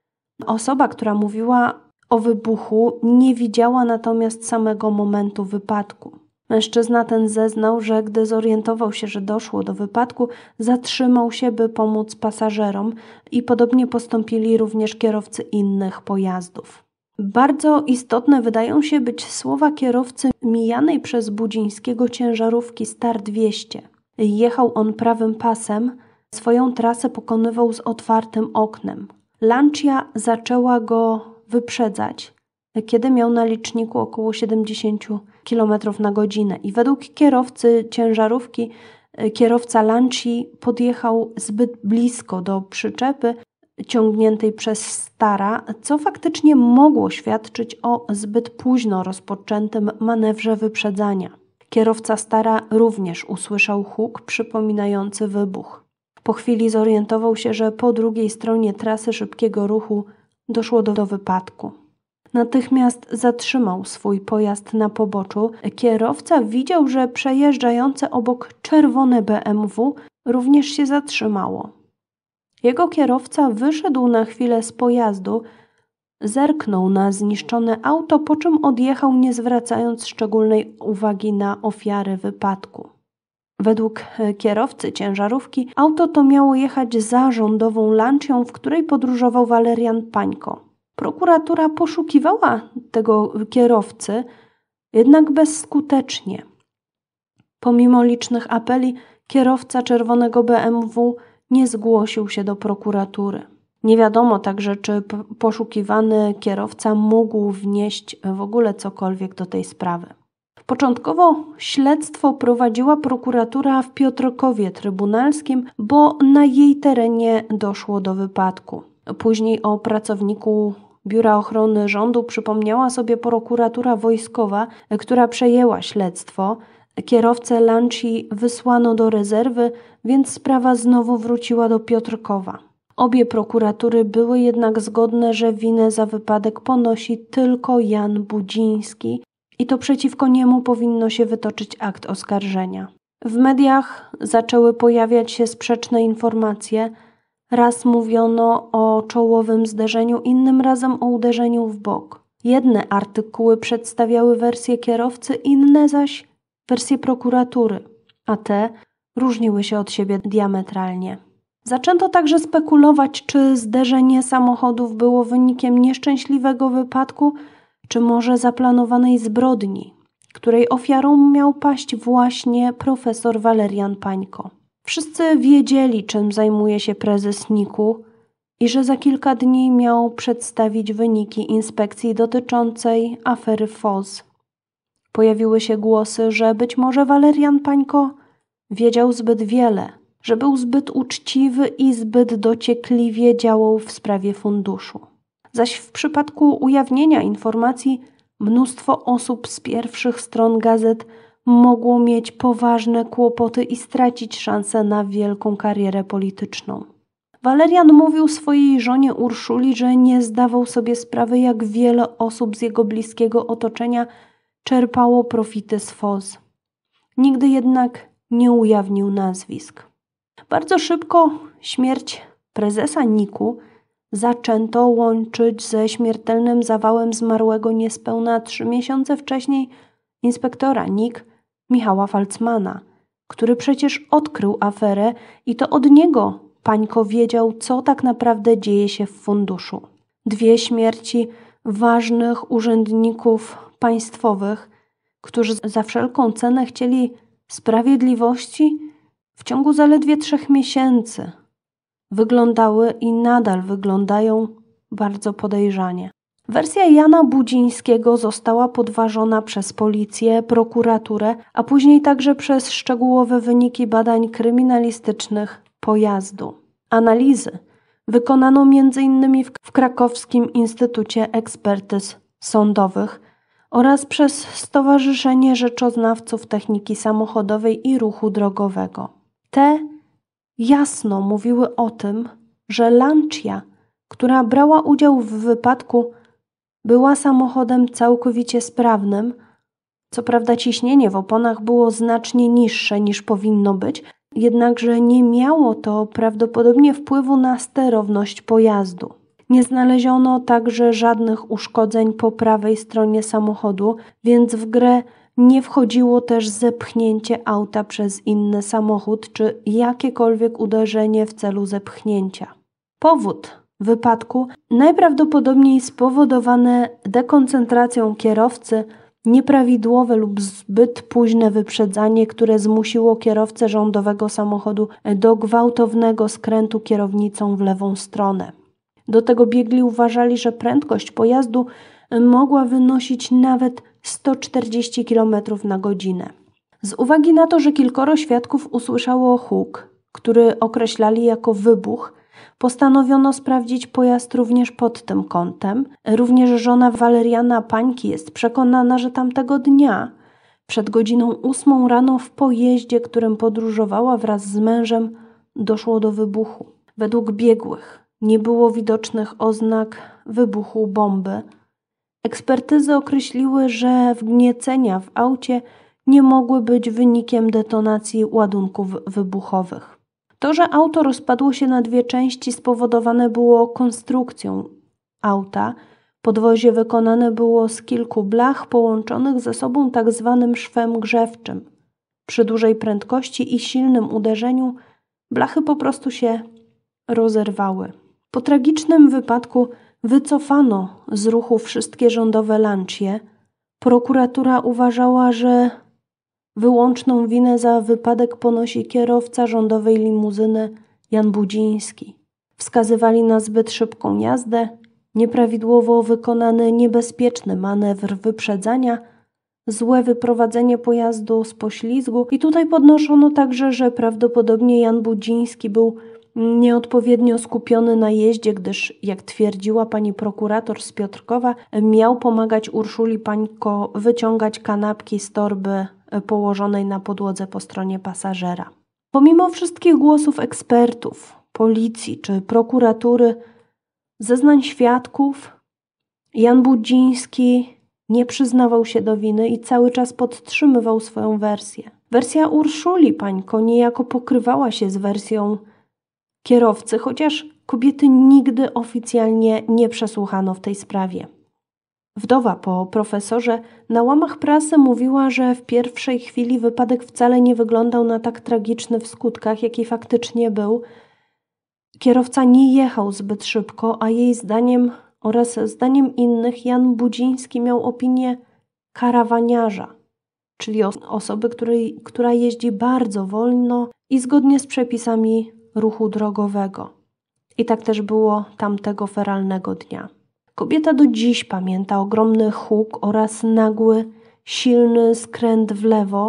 Osoba, która mówiła o wybuchu, nie widziała natomiast samego momentu wypadku. Mężczyzna ten zeznał, że gdy zorientował się, że doszło do wypadku, zatrzymał się, by pomóc pasażerom i podobnie postąpili również kierowcy innych pojazdów. Bardzo istotne wydają się być słowa kierowcy mijanej przez Budzińskiego ciężarówki Star dwieście. Jechał on prawym pasem, swoją trasę pokonywał z otwartym oknem. Lancia zaczęła go wyprzedzać, kiedy miał na liczniku około siedemdziesiąt kilometrów na godzinę i według kierowcy ciężarówki kierowca Lancii podjechał zbyt blisko do przyczepy ciągniętej przez Stara, co faktycznie mogło świadczyć o zbyt późno rozpoczętym manewrze wyprzedzania. Kierowca Stara również usłyszał huk przypominający wybuch. Po chwili zorientował się, że po drugiej stronie trasy szybkiego ruchu doszło do, do wypadku. Natychmiast zatrzymał swój pojazd na poboczu. Kierowca widział, że przejeżdżające obok czerwone B M W również się zatrzymało. Jego kierowca wyszedł na chwilę z pojazdu, zerknął na zniszczone auto, po czym odjechał, nie zwracając szczególnej uwagi na ofiary wypadku. Według kierowcy ciężarówki auto to miało jechać za rządową Lancią, w której podróżował Walerian Pańko. Prokuratura poszukiwała tego kierowcy, jednak bezskutecznie. Pomimo licznych apeli, kierowca czerwonego B M W nie zgłosił się do prokuratury. Nie wiadomo także, czy poszukiwany kierowca mógł wnieść w ogóle cokolwiek do tej sprawy. Początkowo śledztwo prowadziła prokuratura w Piotrkowie Trybunalskim, bo na jej terenie doszło do wypadku. Później o pracowniku Biura Ochrony Rządu przypomniała sobie prokuratura wojskowa, która przejęła śledztwo. Kierowcę Lanci wysłano do rezerwy, więc sprawa znowu wróciła do Piotrkowa. Obie prokuratury były jednak zgodne, że winę za wypadek ponosi tylko Jan Budziński i to przeciwko niemu powinno się wytoczyć akt oskarżenia. W mediach zaczęły pojawiać się sprzeczne informacje. Raz mówiono o czołowym zderzeniu, innym razem o uderzeniu w bok. Jedne artykuły przedstawiały wersję kierowcy, inne zaś wersję prokuratury, a te różniły się od siebie diametralnie. Zaczęto także spekulować, czy zderzenie samochodów było wynikiem nieszczęśliwego wypadku, czy może zaplanowanej zbrodni, której ofiarą miał paść właśnie profesor Walerian Pańko. Wszyscy wiedzieli, czym zajmuje się prezes niku i że za kilka dni miał przedstawić wyniki inspekcji dotyczącej afery F O Z. Pojawiły się głosy, że być może Walerian Pańko wiedział zbyt wiele, że był zbyt uczciwy i zbyt dociekliwie działał w sprawie funduszu. Zaś w przypadku ujawnienia informacji mnóstwo osób z pierwszych stron gazet mogło mieć poważne kłopoty i stracić szansę na wielką karierę polityczną. Walerian mówił swojej żonie Urszuli, że nie zdawał sobie sprawy, jak wiele osób z jego bliskiego otoczenia czerpało profity z F O Z. Nigdy jednak nie ujawnił nazwisk. Bardzo szybko śmierć prezesa niku zaczęto łączyć ze śmiertelnym zawałem zmarłego niespełna trzy miesiące wcześniej inspektora nik Michała Falcmana, który przecież odkrył aferę i to od niego Pańko wiedział, co tak naprawdę dzieje się w funduszu. Dwie śmierci ważnych urzędników państwowych, którzy za wszelką cenę chcieli sprawiedliwości, w ciągu zaledwie trzech miesięcy wyglądały i nadal wyglądają bardzo podejrzanie. Wersja Jana Budzińskiego została podważona przez policję, prokuraturę, a później także przez szczegółowe wyniki badań kryminalistycznych pojazdu. Analizy wykonano między innymi w Krakowskim Instytucie Ekspertyz Sądowych oraz przez Stowarzyszenie Rzeczoznawców Techniki Samochodowej i Ruchu Drogowego. Te jasno mówiły o tym, że Lancia, która brała udział w wypadku, była samochodem całkowicie sprawnym. Co prawda ciśnienie w oponach było znacznie niższe niż powinno być, jednakże nie miało to prawdopodobnie wpływu na sterowność pojazdu. Nie znaleziono także żadnych uszkodzeń po prawej stronie samochodu, więc w grę nie wchodziło też zepchnięcie auta przez inny samochód czy jakiekolwiek uderzenie w celu zepchnięcia. Powód wypadku najprawdopodobniej spowodowane dekoncentracją kierowcy, nieprawidłowe lub zbyt późne wyprzedzanie, które zmusiło kierowcę rządowego samochodu do gwałtownego skrętu kierownicą w lewą stronę. Do tego biegli uważali, że prędkość pojazdu mogła wynosić nawet sto czterdzieści kilometrów na godzinę. Z uwagi na to, że kilkoro świadków usłyszało huk, który określali jako wybuch, postanowiono sprawdzić pojazd również pod tym kątem. Również żona Waleriana Pańki jest przekonana, że tamtego dnia, przed godziną ósmą rano w pojeździe, którym podróżowała wraz z mężem, doszło do wybuchu. Według biegłych nie było widocznych oznak wybuchu bomby. Ekspertyzy określiły, że wgniecenia w aucie nie mogły być wynikiem detonacji ładunków wybuchowych. To, że auto rozpadło się na dwie części, spowodowane było konstrukcją auta. Podwozie wykonane było z kilku blach połączonych ze sobą tak zwanym szwem grzewczym. Przy dużej prędkości i silnym uderzeniu blachy po prostu się rozerwały. Po tragicznym wypadku wycofano z ruchu wszystkie rządowe Lancie. Prokuratura uważała, że wyłączną winę za wypadek ponosi kierowca rządowej limuzyny Jan Budziński. Wskazywali na zbyt szybką jazdę, nieprawidłowo wykonany niebezpieczny manewr wyprzedzania, złe wyprowadzenie pojazdu z poślizgu i tutaj podnoszono także, że prawdopodobnie Jan Budziński był nieodpowiednio skupiony na jeździe, gdyż, jak twierdziła pani prokurator z Piotrkowa, miał pomagać Urszuli Pańko wyciągać kanapki z torby położonej na podłodze po stronie pasażera. Pomimo wszystkich głosów ekspertów, policji czy prokuratury, zeznań świadków, Jan Budziński nie przyznawał się do winy i cały czas podtrzymywał swoją wersję. Wersja Urszuli Pańko niejako pokrywała się z wersją kierowcy, chociaż kobiety nigdy oficjalnie nie przesłuchano w tej sprawie. Wdowa po profesorze na łamach prasy mówiła, że w pierwszej chwili wypadek wcale nie wyglądał na tak tragiczny w skutkach, jaki faktycznie był. Kierowca nie jechał zbyt szybko, a jej zdaniem oraz zdaniem innych Jan Budziński miał opinię karawaniarza, czyli osoby, której, która jeździ bardzo wolno i zgodnie z przepisami ruchu drogowego. I tak też było tamtego feralnego dnia. Kobieta do dziś pamięta ogromny huk oraz nagły, silny skręt w lewo,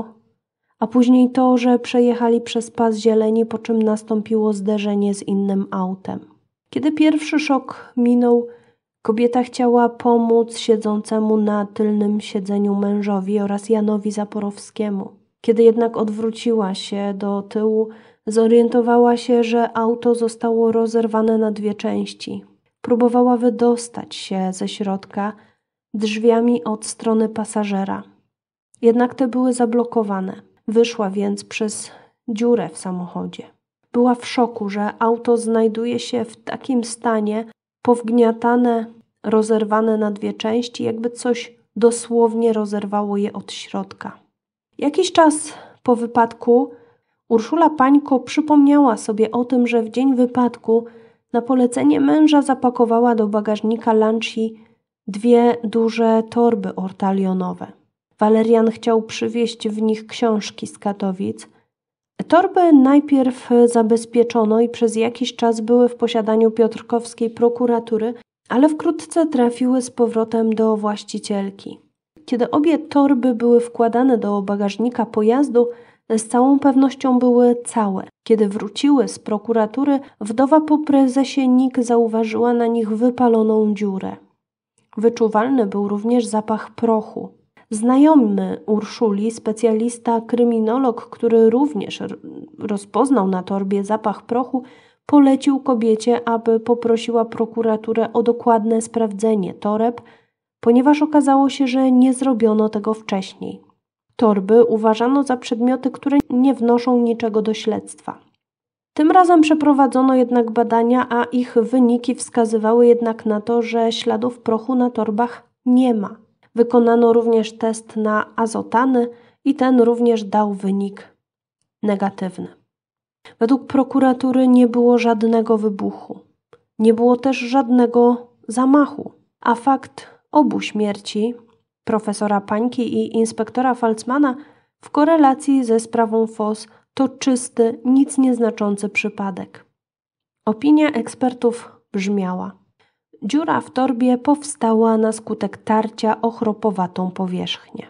a później to, że przejechali przez pas zieleni, po czym nastąpiło zderzenie z innym autem. Kiedy pierwszy szok minął, kobieta chciała pomóc siedzącemu na tylnym siedzeniu mężowi oraz Janowi Zaporowskiemu. Kiedy jednak odwróciła się do tyłu, zorientowała się, że auto zostało rozerwane na dwie części. Próbowała wydostać się ze środka drzwiami od strony pasażera. Jednak te były zablokowane. Wyszła więc przez dziurę w samochodzie. Była w szoku, że auto znajduje się w takim stanie, powgniatane, rozerwane na dwie części, jakby coś dosłownie rozerwało je od środka. Jakiś czas po wypadku Urszula Pańko przypomniała sobie o tym, że w dzień wypadku na polecenie męża zapakowała do bagażnika Lancia dwie duże torby ortalionowe. Walerian chciał przywieźć w nich książki z Katowic. Torby najpierw zabezpieczono i przez jakiś czas były w posiadaniu piotrkowskiej prokuratury, ale wkrótce trafiły z powrotem do właścicielki. Kiedy obie torby były wkładane do bagażnika pojazdu, z całą pewnością były całe. Kiedy wróciły z prokuratury, wdowa po prezesie N I K zauważyła na nich wypaloną dziurę. Wyczuwalny był również zapach prochu. Znajomy Urszuli, specjalista kryminolog, który również rozpoznał na torbie zapach prochu, polecił kobiecie, aby poprosiła prokuraturę o dokładne sprawdzenie toreb, ponieważ okazało się, że nie zrobiono tego wcześniej. Torby uważano za przedmioty, które nie wnoszą niczego do śledztwa. Tym razem przeprowadzono jednak badania, a ich wyniki wskazywały jednak na to, że śladów prochu na torbach nie ma. Wykonano również test na azotany i ten również dał wynik negatywny. Według prokuratury nie było żadnego wybuchu. Nie było też żadnego zamachu, a fakt obu śmierci profesora Pańki i inspektora Falcmana w korelacji ze sprawą F O S to czysty, nic nieznaczący przypadek. Opinia ekspertów brzmiała: dziura w torbie powstała na skutek tarcia o chropowatą powierzchnię.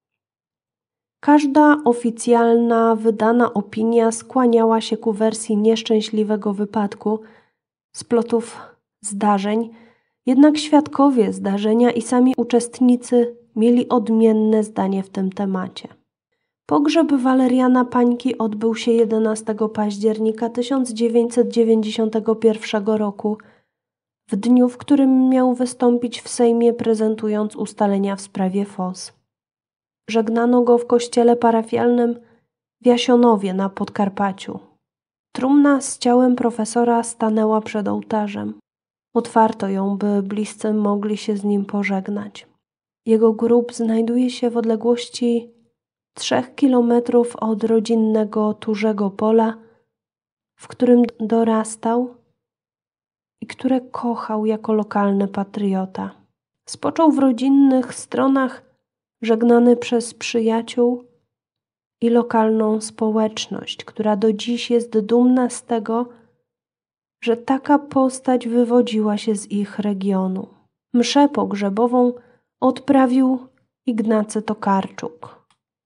Każda oficjalna, wydana opinia skłaniała się ku wersji nieszczęśliwego wypadku, splotów zdarzeń, jednak świadkowie zdarzenia i sami uczestnicy mieli odmienne zdanie w tym temacie. Pogrzeb Waleriana Pańki odbył się jedenastego października tysiąc dziewięćset dziewięćdziesiątego pierwszego roku, w dniu, w którym miał wystąpić w Sejmie, prezentując ustalenia w sprawie F O S. Żegnano go w kościele parafialnym w Jasionowie na Podkarpaciu. Trumna z ciałem profesora stanęła przed ołtarzem. Otwarto ją, by bliscy mogli się z nim pożegnać. Jego grób znajduje się w odległości trzech kilometrów od rodzinnego Turzego Pola, w którym dorastał i które kochał jako lokalny patriota. Spoczął w rodzinnych stronach żegnany przez przyjaciół i lokalną społeczność, która do dziś jest dumna z tego, że taka postać wywodziła się z ich regionu. Mszę pogrzebową odprawił Ignacy Tokarczuk,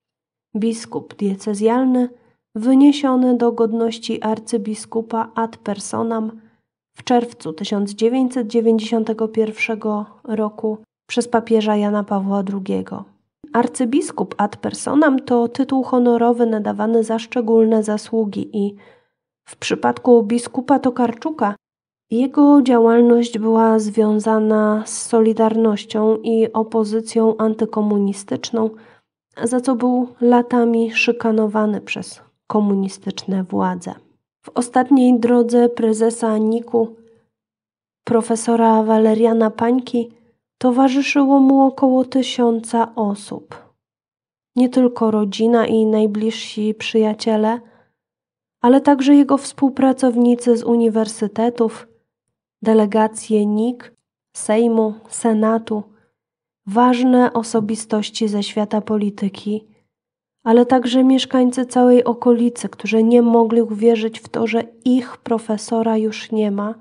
biskup diecezjalny wyniesiony do godności arcybiskupa ad personam w czerwcu tysiąc dziewięćset dziewięćdziesiątego pierwszego roku przez papieża Jana Pawła drugiego. Arcybiskup ad personam to tytuł honorowy nadawany za szczególne zasługi i w przypadku biskupa Tokarczuka jego działalność była związana z Solidarnością i opozycją antykomunistyczną, za co był latami szykanowany przez komunistyczne władze. W ostatniej drodze prezesa niku, profesora Waleriana Pańki, towarzyszyło mu około tysiąca osób. Nie tylko rodzina i najbliżsi przyjaciele, ale także jego współpracownicy z uniwersytetów, delegacje nik, Sejmu, Senatu, ważne osobistości ze świata polityki, ale także mieszkańcy całej okolicy, którzy nie mogli uwierzyć w to, że ich profesora już nie ma,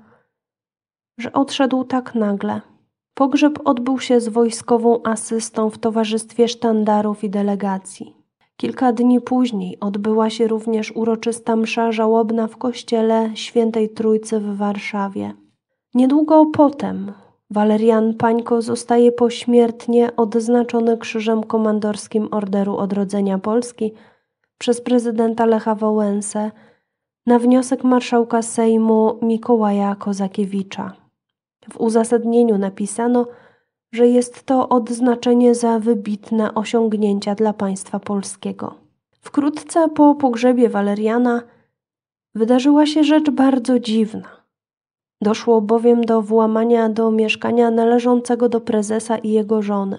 że odszedł tak nagle. Pogrzeb odbył się z wojskową asystą w towarzystwie sztandarów i delegacji. Kilka dni później odbyła się również uroczysta msza żałobna w kościele Świętej Trójcy w Warszawie. Niedługo potem Walerian Pańko zostaje pośmiertnie odznaczony Krzyżem Komandorskim Orderu Odrodzenia Polski przez prezydenta Lecha Wałęsę na wniosek marszałka Sejmu Mikołaja Kozakiewicza. W uzasadnieniu napisano, że jest to odznaczenie za wybitne osiągnięcia dla państwa polskiego. Wkrótce po pogrzebie Waleriana wydarzyła się rzecz bardzo dziwna. Doszło bowiem do włamania do mieszkania należącego do prezesa i jego żony.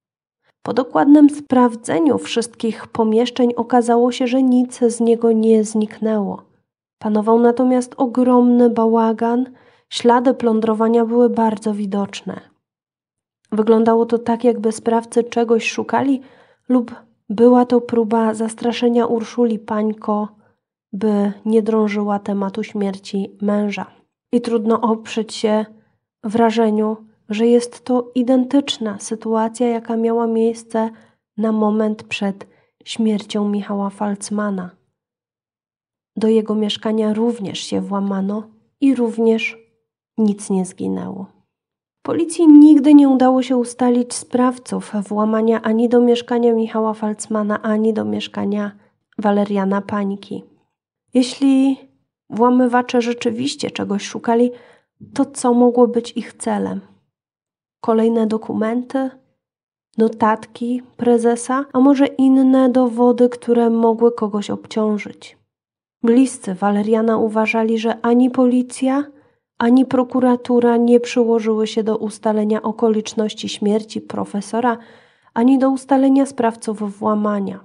Po dokładnym sprawdzeniu wszystkich pomieszczeń okazało się, że nic z niego nie zniknęło. Panował natomiast ogromny bałagan, ślady plądrowania były bardzo widoczne. Wyglądało to tak, jakby sprawcy czegoś szukali lub była to próba zastraszenia Urszuli Pańko, by nie drążyła tematu śmierci męża. I trudno oprzeć się wrażeniu, że jest to identyczna sytuacja, jaka miała miejsce na moment przed śmiercią Michała Falcmana. Do jego mieszkania również się włamano i również nic nie zginęło. Policji nigdy nie udało się ustalić sprawców włamania ani do mieszkania Michała Falcmana, ani do mieszkania Waleriana Pańki. Jeśli włamywacze rzeczywiście czegoś szukali, to co mogło być ich celem? Kolejne dokumenty, notatki prezesa, a może inne dowody, które mogły kogoś obciążyć. Bliscy Waleriana uważali, że ani policja, ani prokuratura nie przyłożyły się do ustalenia okoliczności śmierci profesora, ani do ustalenia sprawców włamania.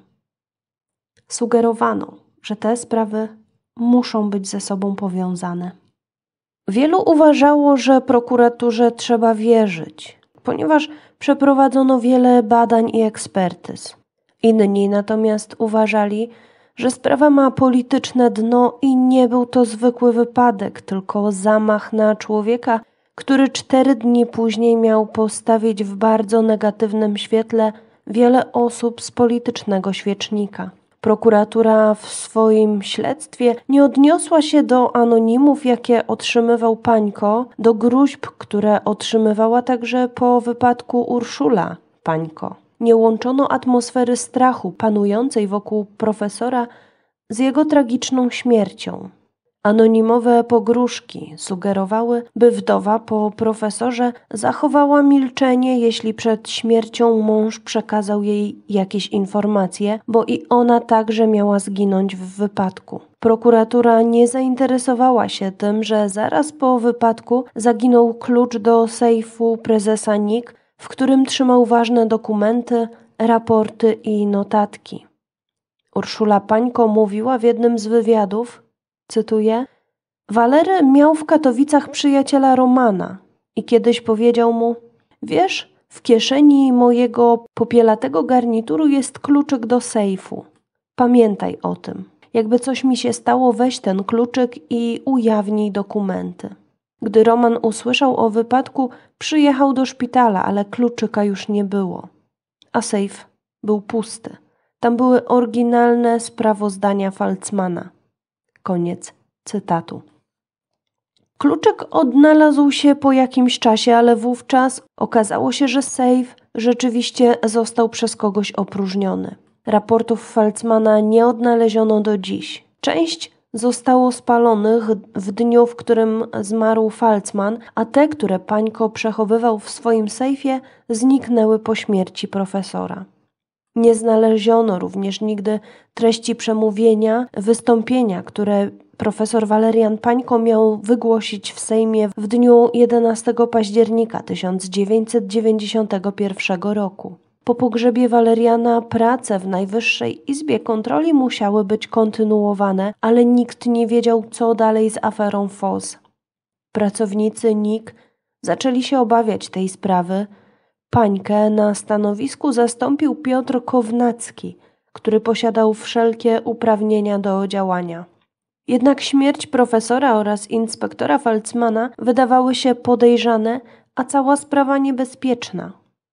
Sugerowano, że te sprawy muszą być ze sobą powiązane. Wielu uważało, że prokuraturze trzeba wierzyć, ponieważ przeprowadzono wiele badań i ekspertyz. Inni natomiast uważali, że sprawa ma polityczne dno i nie był to zwykły wypadek, tylko zamach na człowieka, który cztery dni później miał postawić w bardzo negatywnym świetle wiele osób z politycznego świecznika. Prokuratura w swoim śledztwie nie odniosła się do anonimów, jakie otrzymywał Pańko, do gróźb, które otrzymywała także po wypadku Urszula Pańko. Nie łączono atmosfery strachu panującej wokół profesora z jego tragiczną śmiercią. Anonimowe pogróżki sugerowały, by wdowa po profesorze zachowała milczenie, jeśli przed śmiercią mąż przekazał jej jakieś informacje, bo i ona także miała zginąć w wypadku. Prokuratura nie zainteresowała się tym, że zaraz po wypadku zaginął klucz do sejfu prezesa nik, w którym trzymał ważne dokumenty, raporty i notatki. Urszula Pańko mówiła w jednym z wywiadów, cytuję: Walery miał w Katowicach przyjaciela Romana i kiedyś powiedział mu: wiesz, W kieszeni mojego popielatego garnituru jest kluczyk do sejfu. Pamiętaj o tym. Jakby coś mi się stało, weź ten kluczyk i ujawnij dokumenty. Gdy Roman usłyszał o wypadku, przyjechał do szpitala, ale kluczyka już nie było. A sejf był pusty. Tam były oryginalne sprawozdania Falcmana. Koniec cytatu. Kluczyk odnalazł się po jakimś czasie, ale wówczas okazało się, że sejf rzeczywiście został przez kogoś opróżniony. Raportów Falcmana nie odnaleziono do dziś. Część zostało spalonych w dniu, w którym zmarł Falcman, a te, które Pańko przechowywał w swoim sejfie, zniknęły po śmierci profesora. Nie znaleziono również nigdy treści przemówienia, wystąpienia, które profesor Walerian Pańko miał wygłosić w Sejmie w dniu jedenastego października tysiąc dziewięćset dziewięćdziesiątego pierwszego roku. Po pogrzebie Waleriana prace w Najwyższej Izbie Kontroli musiały być kontynuowane, ale nikt nie wiedział, co dalej z aferą F O Z. Pracownicy N I K zaczęli się obawiać tej sprawy. Pańkę na stanowisku zastąpił Piotr Kownacki, który posiadał wszelkie uprawnienia do działania. Jednak śmierć profesora oraz inspektora Falcmana wydawały się podejrzane, a cała sprawa niebezpieczna.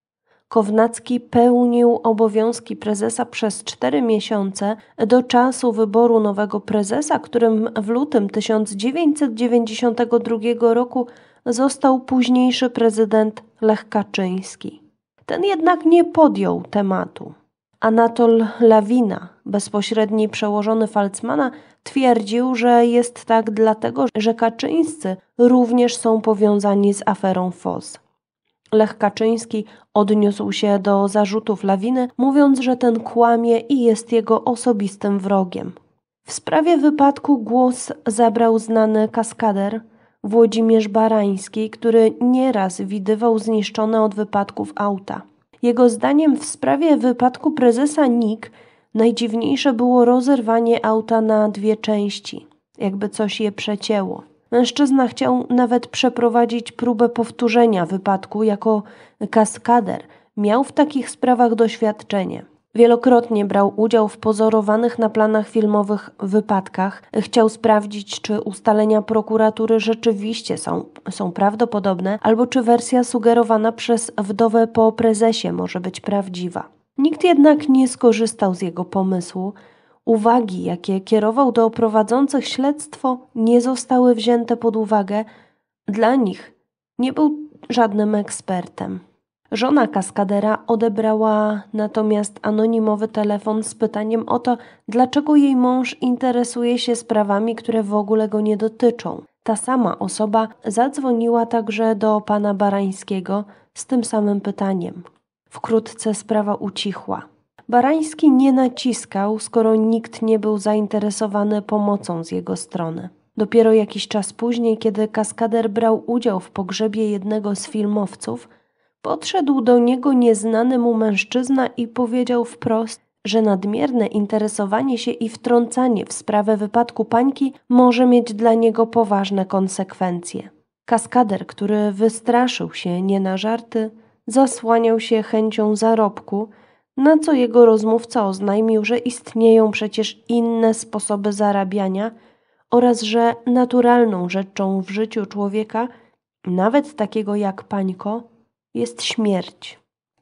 Kownacki pełnił obowiązki prezesa przez cztery miesiące do czasu wyboru nowego prezesa, którym w lutym tysiąc dziewięćset dziewięćdziesiątego drugiego roku został późniejszy prezydent Lech Kaczyński. Ten jednak nie podjął tematu. Anatol Lawina, bezpośredni przełożony Falcmana, twierdził, że jest tak dlatego, że Kaczyńscy również są powiązani z aferą F O Z. Lech Kaczyński odniósł się do zarzutów Lawiny, mówiąc, że ten kłamie i jest jego osobistym wrogiem. W sprawie wypadku głos zabrał znany kaskader Włodzimierz Barański, który nieraz widywał zniszczone od wypadków auta. Jego zdaniem w sprawie wypadku prezesa N I K najdziwniejsze było rozerwanie auta na dwie części, jakby coś je przecięło. Mężczyzna chciał nawet przeprowadzić próbę powtórzenia wypadku jako kaskader. Miał w takich sprawach doświadczenie. Wielokrotnie brał udział w pozorowanych na planach filmowych wypadkach. Chciał sprawdzić, czy ustalenia prokuratury rzeczywiście są, są prawdopodobne, albo czy wersja sugerowana przez wdowę po prezesie może być prawdziwa. Nikt jednak nie skorzystał z jego pomysłu. Uwagi, jakie kierował do prowadzących śledztwo, nie zostały wzięte pod uwagę. Dla nich nie był żadnym ekspertem. Żona kaskadera odebrała natomiast anonimowy telefon z pytaniem o to, dlaczego jej mąż interesuje się sprawami, które w ogóle go nie dotyczą. Ta sama osoba zadzwoniła także do pana Barańskiego z tym samym pytaniem. Wkrótce sprawa ucichła. Barański nie naciskał, skoro nikt nie był zainteresowany pomocą z jego strony. Dopiero jakiś czas później, kiedy kaskader brał udział w pogrzebie jednego z filmowców, podszedł do niego nieznany mu mężczyzna i powiedział wprost, że nadmierne interesowanie się i wtrącanie w sprawę wypadku Pańki może mieć dla niego poważne konsekwencje. Kaskader, który wystraszył się nie na żarty, zasłaniał się chęcią zarobku, na co jego rozmówca oznajmił, że istnieją przecież inne sposoby zarabiania oraz że naturalną rzeczą w życiu człowieka, nawet takiego jak Pańko, jest śmierć.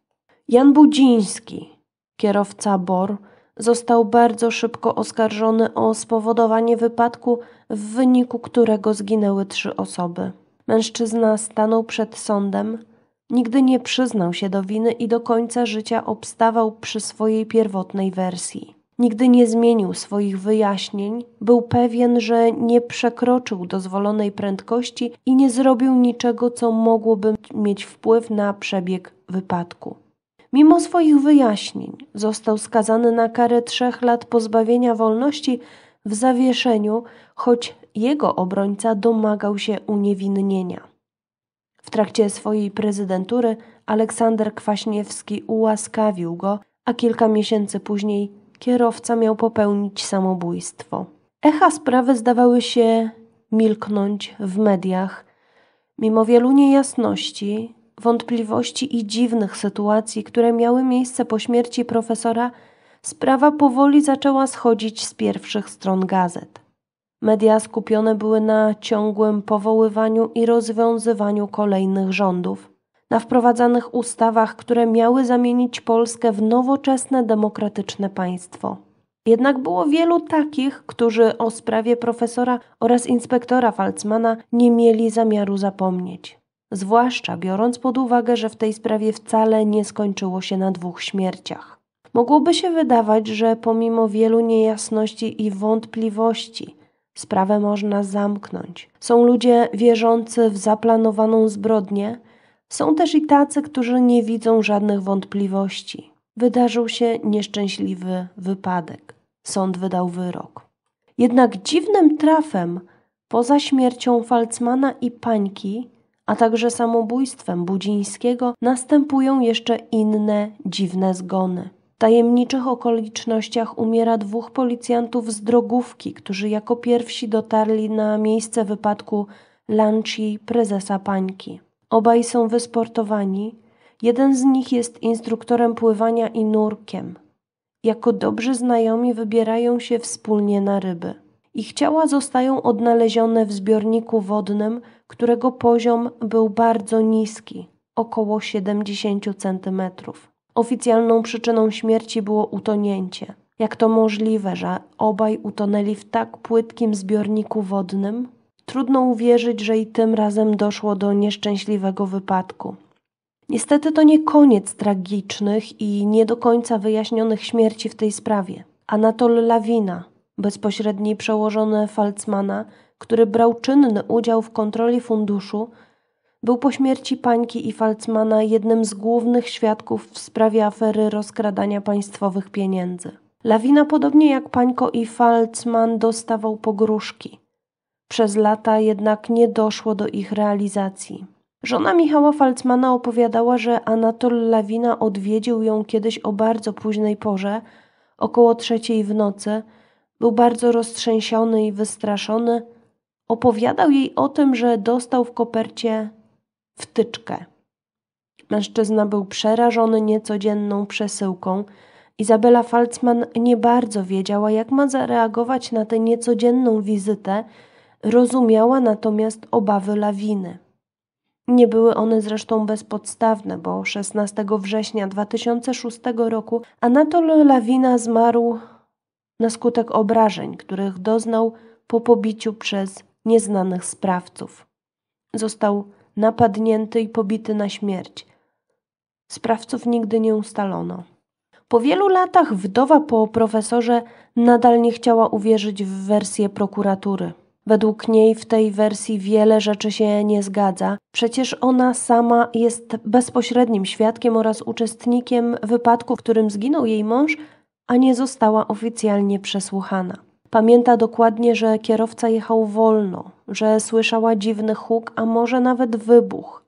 Jan Budziński, kierowca B O R, został bardzo szybko oskarżony o spowodowanie wypadku, w wyniku którego zginęły trzy osoby. Mężczyzna stanął przed sądem, nigdy nie przyznał się do winy i do końca życia obstawał przy swojej pierwotnej wersji. Nigdy nie zmienił swoich wyjaśnień, był pewien, że nie przekroczył dozwolonej prędkości i nie zrobił niczego, co mogłoby mieć wpływ na przebieg wypadku. Mimo swoich wyjaśnień został skazany na karę trzech lat pozbawienia wolności w zawieszeniu, choć jego obrońca domagał się uniewinnienia. W trakcie swojej prezydentury Aleksander Kwaśniewski ułaskawił go, a kilka miesięcy później kierowca miał popełnić samobójstwo. Echa sprawy zdawały się milknąć w mediach. Mimo wielu niejasności, wątpliwości i dziwnych sytuacji, które miały miejsce po śmierci profesora, sprawa powoli zaczęła schodzić z pierwszych stron gazet. Media skupione były na ciągłym powoływaniu i rozwiązywaniu kolejnych rządów, na wprowadzanych ustawach, które miały zamienić Polskę w nowoczesne, demokratyczne państwo. Jednak było wielu takich, którzy o sprawie profesora oraz inspektora Falcmana nie mieli zamiaru zapomnieć. Zwłaszcza biorąc pod uwagę, że w tej sprawie wcale nie skończyło się na dwóch śmierciach. Mogłoby się wydawać, że pomimo wielu niejasności i wątpliwości sprawę można zamknąć. Są ludzie wierzący w zaplanowaną zbrodnię, są też i tacy, którzy nie widzą żadnych wątpliwości. Wydarzył się nieszczęśliwy wypadek. Sąd wydał wyrok. Jednak dziwnym trafem, poza śmiercią Falcmana i Pańki, a także samobójstwem Budzińskiego, następują jeszcze inne dziwne zgony. W tajemniczych okolicznościach umiera dwóch policjantów z drogówki, którzy jako pierwsi dotarli na miejsce wypadku Lancia prezesa Pańki. Obaj są wysportowani. Jeden z nich jest instruktorem pływania i nurkiem. Jako dobrzy znajomi wybierają się wspólnie na ryby. Ich ciała zostają odnalezione w zbiorniku wodnym, którego poziom był bardzo niski, około siedemdziesiąt centymetrów. Oficjalną przyczyną śmierci było utonięcie. Jak to możliwe, że obaj utonęli w tak płytkim zbiorniku wodnym? Trudno uwierzyć, że i tym razem doszło do nieszczęśliwego wypadku. Niestety to nie koniec tragicznych i nie do końca wyjaśnionych śmierci w tej sprawie. Anatol Lawina, bezpośredni przełożony Falcmana, który brał czynny udział w kontroli funduszu, był po śmierci Pańki i Falcmana jednym z głównych świadków w sprawie afery rozkradania państwowych pieniędzy. Lawina, podobnie jak Pańko i Falcman, dostawał pogróżki. Przez lata jednak nie doszło do ich realizacji. Żona Michała Falcmana opowiadała, że Anatol Lawina odwiedził ją kiedyś o bardzo późnej porze, około trzeciej w nocy. Był bardzo roztrzęsiony i wystraszony. Opowiadał jej o tym, że dostał w kopercie wtyczkę. Mężczyzna był przerażony niecodzienną przesyłką. Izabela Falcman nie bardzo wiedziała, jak ma zareagować na tę niecodzienną wizytę, rozumiała natomiast obawy Lawiny. Nie były one zresztą bezpodstawne, bo szesnastego września dwa tysiące szóstego roku Anatol Lawina zmarł na skutek obrażeń, których doznał po pobiciu przez nieznanych sprawców. Został napadnięty i pobity na śmierć. Sprawców nigdy nie ustalono. Po wielu latach wdowa po profesorze nadal nie chciała uwierzyć w wersję prokuratury. Według niej w tej wersji wiele rzeczy się nie zgadza. Przecież ona sama jest bezpośrednim świadkiem oraz uczestnikiem wypadku, w którym zginął jej mąż, a nie została oficjalnie przesłuchana. Pamięta dokładnie, że kierowca jechał wolno, że słyszała dziwny huk, a może nawet wybuch,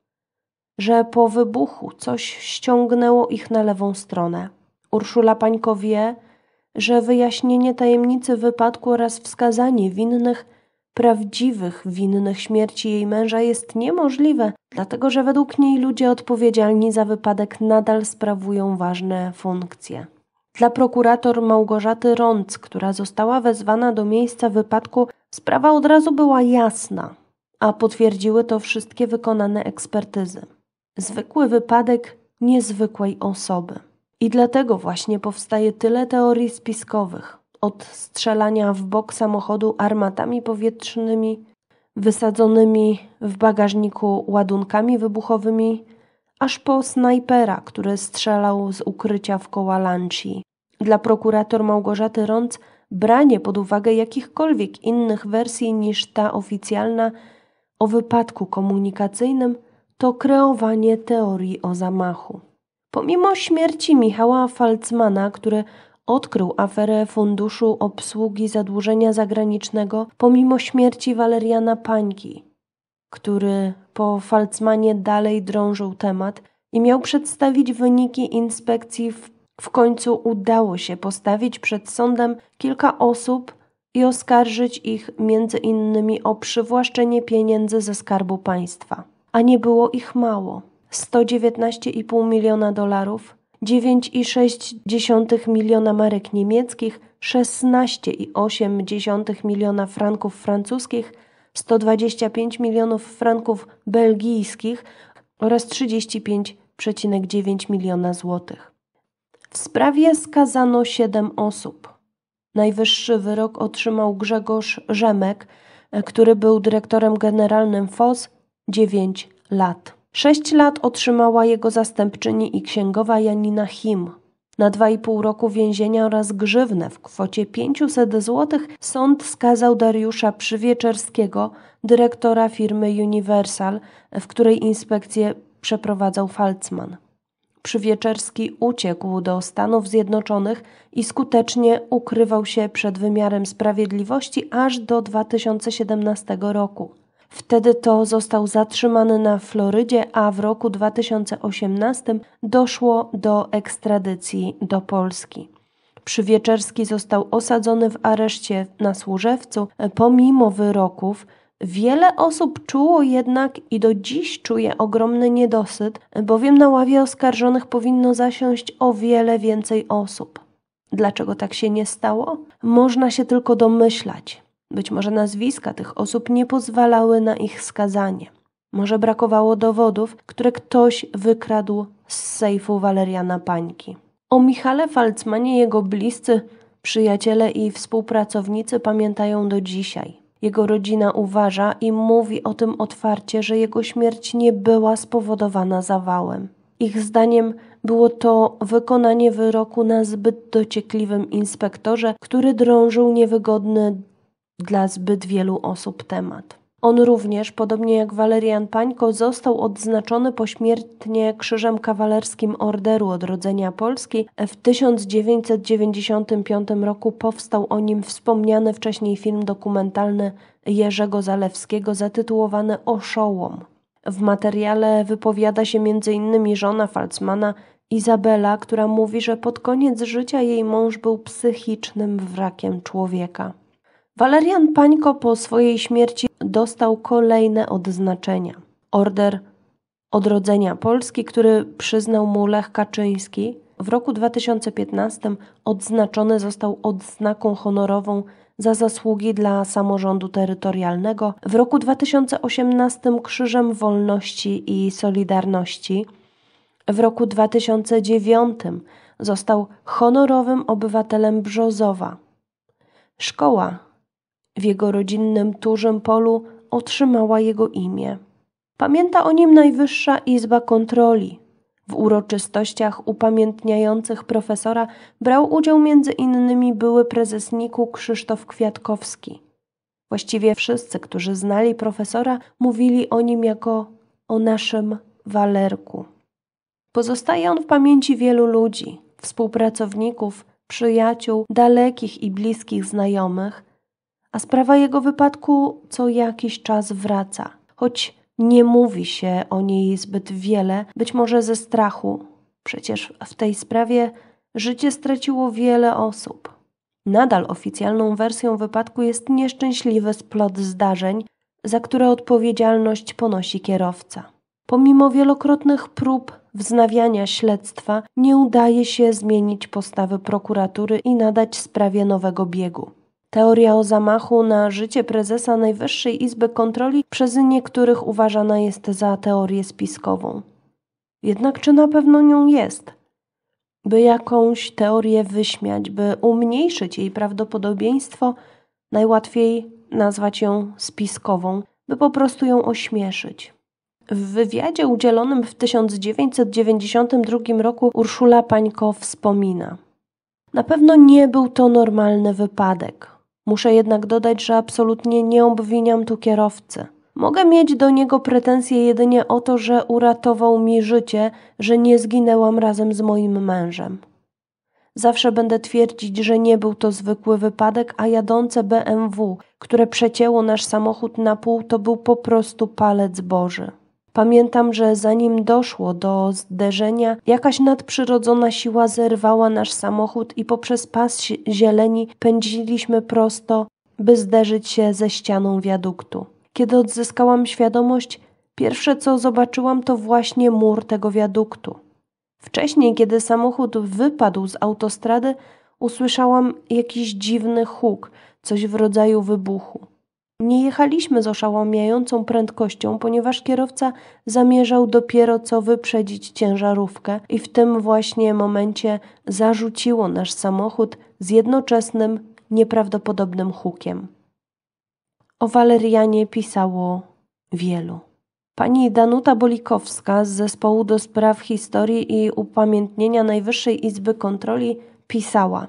że po wybuchu coś ściągnęło ich na lewą stronę. Urszula Pańko wie, że wyjaśnienie tajemnicy wypadku oraz wskazanie winnych, prawdziwych winnych śmierci jej męża jest niemożliwe, dlatego że według niej ludzie odpowiedzialni za wypadek nadal sprawują ważne funkcje. Dla prokurator Małgorzaty Rąc, która została wezwana do miejsca wypadku, sprawa od razu była jasna, a potwierdziły to wszystkie wykonane ekspertyzy. Zwykły wypadek niezwykłej osoby. I dlatego właśnie powstaje tyle teorii spiskowych. Od strzelania w bok samochodu armatami powietrznymi, wysadzonymi w bagażniku ładunkami wybuchowymi, aż po snajpera, który strzelał z ukrycia w koła Lancii. Dla prokurator Małgorzaty Rąc branie pod uwagę jakichkolwiek innych wersji niż ta oficjalna o wypadku komunikacyjnym to kreowanie teorii o zamachu. Pomimo śmierci Michała Falcmana, który odkrył aferę Funduszu Obsługi Zadłużenia Zagranicznego, pomimo śmierci Waleriana Pańki, który po Falcmanie dalej drążył temat i miał przedstawić wyniki inspekcji, w, w końcu udało się postawić przed sądem kilka osób i oskarżyć ich między innymi o przywłaszczenie pieniędzy ze Skarbu Państwa. A nie było ich mało. sto dziewiętnaście i pół miliona dolarów, dziewięć i sześć dziesiątych miliona marek niemieckich, szesnaście i osiem dziesiątych miliona franków francuskich, sto dwadzieścia pięć milionów franków belgijskich oraz trzydzieści pięć przecinek dziewięć miliona złotych. W sprawie skazano siedem osób. Najwyższy wyrok otrzymał Grzegorz Rzemek, który był dyrektorem generalnym F O Z, dziewięć lat. sześć lat otrzymała jego zastępczyni i księgowa Janina Him. Na dwa i pół roku więzienia oraz grzywnę w kwocie pięćset złotych sąd skazał Dariusza Przywieczerskiego, dyrektora firmy Universal, w której inspekcję przeprowadzał Falcman. Przywieczerski uciekł do Stanów Zjednoczonych i skutecznie ukrywał się przed wymiarem sprawiedliwości aż do dwa tysiące siedemnastego roku. Wtedy to został zatrzymany na Florydzie, a w roku dwa tysiące osiemnastym doszło do ekstradycji do Polski. Przywieczerski został osadzony w areszcie na Służewcu. Pomimo wyroków wiele osób czuło jednak i do dziś czuje ogromny niedosyt, bowiem na ławie oskarżonych powinno zasiąść o wiele więcej osób. Dlaczego tak się nie stało? Można się tylko domyślać. Być może nazwiska tych osób nie pozwalały na ich skazanie. Może brakowało dowodów, które ktoś wykradł z sejfu Waleriana Pańki. O Michale Falcmanie jego bliscy, przyjaciele i współpracownicy pamiętają do dzisiaj. Jego rodzina uważa i mówi o tym otwarcie, że jego śmierć nie była spowodowana zawałem. Ich zdaniem było to wykonanie wyroku na zbyt dociekliwym inspektorze, który drążył niewygodny dla zbyt wielu osób temat. On również, podobnie jak Walerian Pańko, został odznaczony pośmiertnie Krzyżem Kawalerskim Orderu Odrodzenia Polski. W tysiąc dziewięćset dziewięćdziesiątym piątym roku powstał o nim wspomniany wcześniej film dokumentalny Jerzego Zalewskiego zatytułowany Oszołom. W materiale wypowiada się między innymi żona Falcmana, Izabela, która mówi, że pod koniec życia jej mąż był psychicznym wrakiem człowieka. Walerian Pańko po swojej śmierci dostał kolejne odznaczenia. Order Odrodzenia Polski, który przyznał mu Lech Kaczyński. W roku dwa tysiące piętnastym odznaczony został odznaką honorową za zasługi dla samorządu terytorialnego. W roku dwa tysiące osiemnastym Krzyżem Wolności i Solidarności. W roku dwa tysiące dziewiątym został honorowym obywatelem Brzozowa. Szkoła w jego rodzinnym Turzym Polu otrzymała jego imię. Pamięta o nim Najwyższa Izba Kontroli. W uroczystościach upamiętniających profesora brał udział między innymi były prezes N I K-u Krzysztof Kwiatkowski. Właściwie wszyscy, którzy znali profesora, mówili o nim jako o naszym Walerku. Pozostaje on w pamięci wielu ludzi, współpracowników, przyjaciół, dalekich i bliskich znajomych, a sprawa jego wypadku co jakiś czas wraca, choć nie mówi się o niej zbyt wiele, być może ze strachu. Przecież w tej sprawie życie straciło wiele osób. Nadal oficjalną wersją wypadku jest nieszczęśliwy splot zdarzeń, za które odpowiedzialność ponosi kierowca. Pomimo wielokrotnych prób wznawiania śledztwa nie udaje się zmienić postawy prokuratury i nadać sprawie nowego biegu. Teoria o zamachu na życie prezesa Najwyższej Izby Kontroli przez niektórych uważana jest za teorię spiskową. Jednak czy na pewno nią jest? By jakąś teorię wyśmiać, by umniejszyć jej prawdopodobieństwo, najłatwiej nazwać ją spiskową, by po prostu ją ośmieszyć. W wywiadzie udzielonym w tysiąc dziewięćset dziewięćdziesiątym drugim roku Urszula Pańko wspomina: na pewno nie był to normalny wypadek. Muszę jednak dodać, że absolutnie nie obwiniam tu kierowcy. Mogę mieć do niego pretensje jedynie o to, że uratował mi życie, że nie zginęłam razem z moim mężem. Zawsze będę twierdzić, że nie był to zwykły wypadek, a jadące B M W, które przecięło nasz samochód na pół, to był po prostu palec Boży. Pamiętam, że zanim doszło do zderzenia, jakaś nadprzyrodzona siła zerwała nasz samochód i poprzez pas zieleni pędziliśmy prosto, by zderzyć się ze ścianą wiaduktu. Kiedy odzyskałam świadomość, Pierwsze, co zobaczyłam, to właśnie mur tego wiaduktu. Wcześniej, kiedy samochód wypadł z autostrady, usłyszałam jakiś dziwny huk, coś w rodzaju wybuchu. Nie jechaliśmy z oszałamiającą prędkością, ponieważ kierowca zamierzał dopiero co wyprzedzić ciężarówkę i w tym właśnie momencie zarzuciło nasz samochód z jednoczesnym, nieprawdopodobnym hukiem. O Walerianie pisało wielu. Pani Danuta Bolikowska z Zespołu do Spraw Historii i Upamiętnienia Najwyższej Izby Kontroli pisała: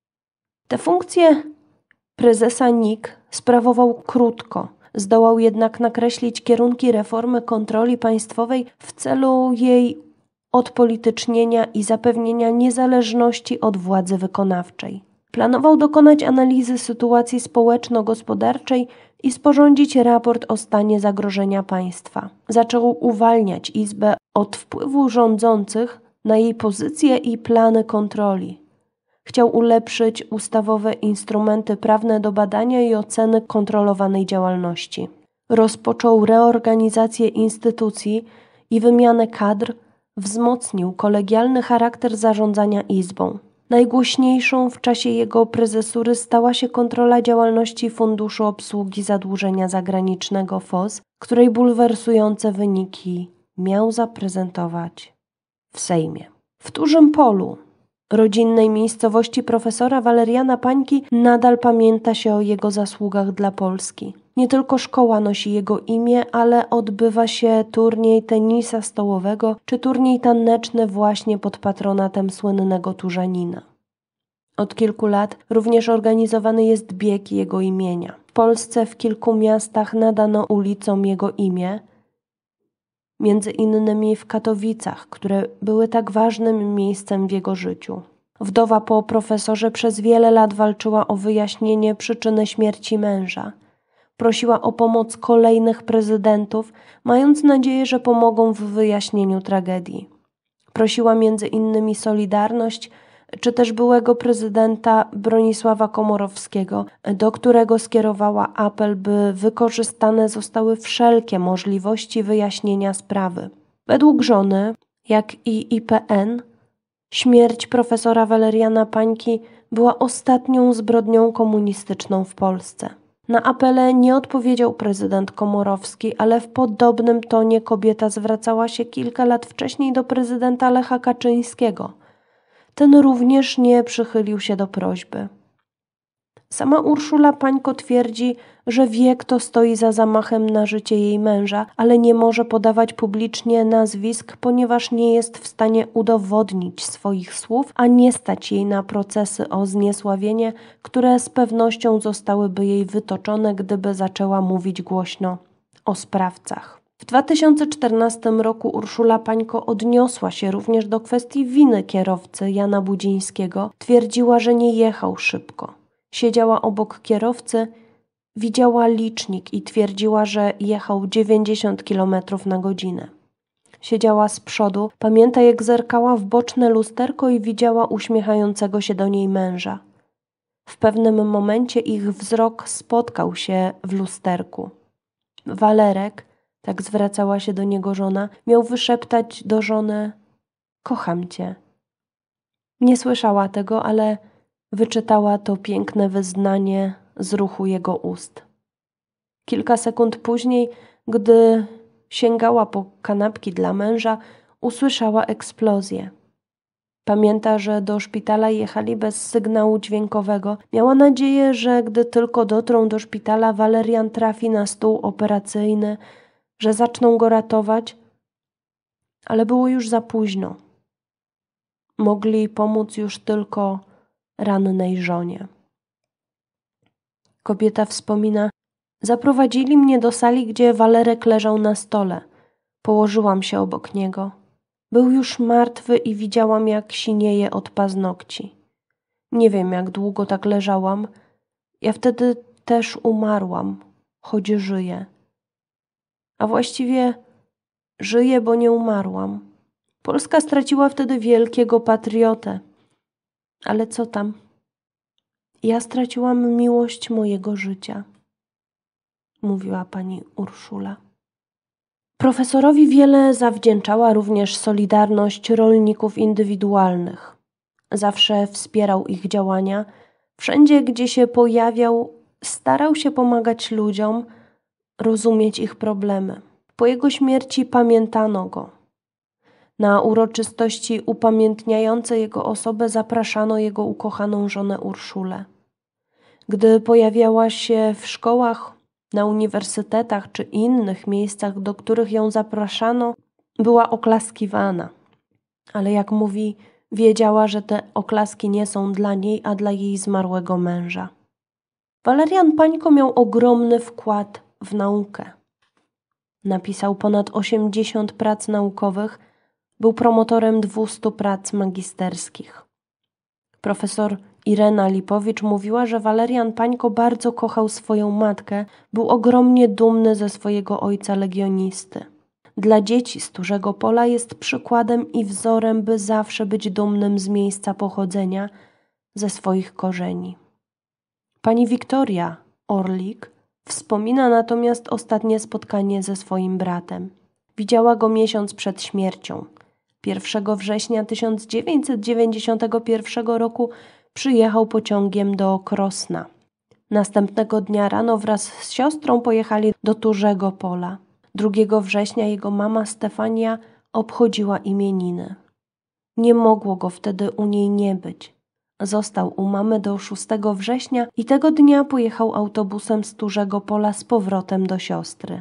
Te funkcje prezesa N I K sprawował krótko, zdołał jednak nakreślić kierunki reformy kontroli państwowej w celu jej odpolitycznienia i zapewnienia niezależności od władzy wykonawczej. Planował dokonać analizy sytuacji społeczno-gospodarczej i sporządzić raport o stanie zagrożenia państwa. Zaczął uwalniać Izbę od wpływu rządzących na jej pozycje i plany kontroli. Chciał ulepszyć ustawowe instrumenty prawne do badania i oceny kontrolowanej działalności. Rozpoczął reorganizację instytucji i wymianę kadr, wzmocnił kolegialny charakter zarządzania Izbą. Najgłośniejszą w czasie jego prezesury stała się kontrola działalności Funduszu Obsługi Zadłużenia Zagranicznego F O Z, której bulwersujące wyniki miał zaprezentować w Sejmie. W Dużym Polu, rodzinnej miejscowości profesora Waleriana Pańki, nadal pamięta się o jego zasługach dla Polski. Nie tylko szkoła nosi jego imię, ale odbywa się turniej tenisa stołowego czy turniej taneczny właśnie pod patronatem słynnego Turzanina. Od kilku lat również organizowany jest bieg jego imienia. W Polsce w kilku miastach nadano ulicom jego imię, między innymi w Katowicach, które były tak ważnym miejscem w jego życiu. Wdowa po profesorze przez wiele lat walczyła o wyjaśnienie przyczyny śmierci męża. Prosiła o pomoc kolejnych prezydentów, mając nadzieję, że pomogą w wyjaśnieniu tragedii. Prosiła między innymi Solidarność, czy też byłego prezydenta Bronisława Komorowskiego, do którego skierowała apel, by wykorzystane zostały wszelkie możliwości wyjaśnienia sprawy. Według żony, jak i I P N, śmierć profesora Waleriana Pańki była ostatnią zbrodnią komunistyczną w Polsce. Na apele nie odpowiedział prezydent Komorowski, ale w podobnym tonie kobieta zwracała się kilka lat wcześniej do prezydenta Lecha Kaczyńskiego. Ten również nie przychylił się do prośby. Sama Urszula Pańko twierdzi, że wie, kto stoi za zamachem na życie jej męża, ale nie może podawać publicznie nazwisk, ponieważ nie jest w stanie udowodnić swoich słów, a nie stać jej na procesy o zniesławienie, które z pewnością zostałyby jej wytoczone, gdyby zaczęła mówić głośno o sprawcach. W dwa tysiące czternastym roku Urszula Pańko odniosła się również do kwestii winy kierowcy Jana Budzińskiego. Twierdziła, że nie jechał szybko. Siedziała obok kierowcy, widziała licznik i twierdziła, że jechał dziewięćdziesiąt kilometrów na godzinę. Siedziała z przodu, pamięta jak zerkała w boczne lusterko i widziała uśmiechającego się do niej męża. W pewnym momencie ich wzrok spotkał się w lusterku. Walerek, tak zwracała się do niego żona, miał wyszeptać do żony: kocham cię. Nie słyszała tego, ale wyczytała to piękne wyznanie z ruchu jego ust. Kilka sekund później, gdy sięgała po kanapki dla męża, usłyszała eksplozję. Pamięta, że do szpitala jechali bez sygnału dźwiękowego. Miała nadzieję, że gdy tylko dotrą do szpitala, Walerian trafi na stół operacyjny, że zaczną go ratować, ale było już za późno. Mogli pomóc już tylko rannej żonie. Kobieta wspomina: zaprowadzili mnie do sali, gdzie Walerek leżał na stole. Położyłam się obok niego. Był już martwy i widziałam, jak sinieje od paznokci. Nie wiem, jak długo tak leżałam. Ja wtedy też umarłam, choć żyję. A właściwie żyję, bo nie umarłam. Polska straciła wtedy wielkiego patriotę. Ale co tam? Ja straciłam miłość mojego życia, mówiła pani Urszula. Profesorowi wiele zawdzięczała również Solidarność Rolników Indywidualnych. Zawsze wspierał ich działania. Wszędzie, gdzie się pojawiał, starał się pomagać ludziom, rozumieć ich problemy. Po jego śmierci pamiętano go. Na uroczystości upamiętniające jego osobę zapraszano jego ukochaną żonę Urszulę. Gdy pojawiała się w szkołach, na uniwersytetach czy innych miejscach, do których ją zapraszano, była oklaskiwana. Ale jak mówi, wiedziała, że te oklaski nie są dla niej, a dla jej zmarłego męża. Walerian Pańko miał ogromny wkład w naukę. Napisał ponad osiemdziesiąt prac naukowych, był promotorem dwustu prac magisterskich. Profesor Irena Lipowicz mówiła, że Walerian Pańko bardzo kochał swoją matkę, był ogromnie dumny ze swojego ojca legionisty. Dla dzieci z Turzego Pola jest przykładem i wzorem, by zawsze być dumnym z miejsca pochodzenia, ze swoich korzeni. Pani Wiktoria Orlik wspomina natomiast ostatnie spotkanie ze swoim bratem. Widziała go miesiąc przed śmiercią. pierwszego września tysiąc dziewięćset dziewięćdziesiątego pierwszego roku przyjechał pociągiem do Krosna. Następnego dnia rano wraz z siostrą pojechali do Turzego Pola. drugiego września jego mama Stefania obchodziła imieniny. Nie mogło go wtedy u niej nie być. Został u mamy do szóstego września i tego dnia pojechał autobusem z Turzego Pola z powrotem do siostry.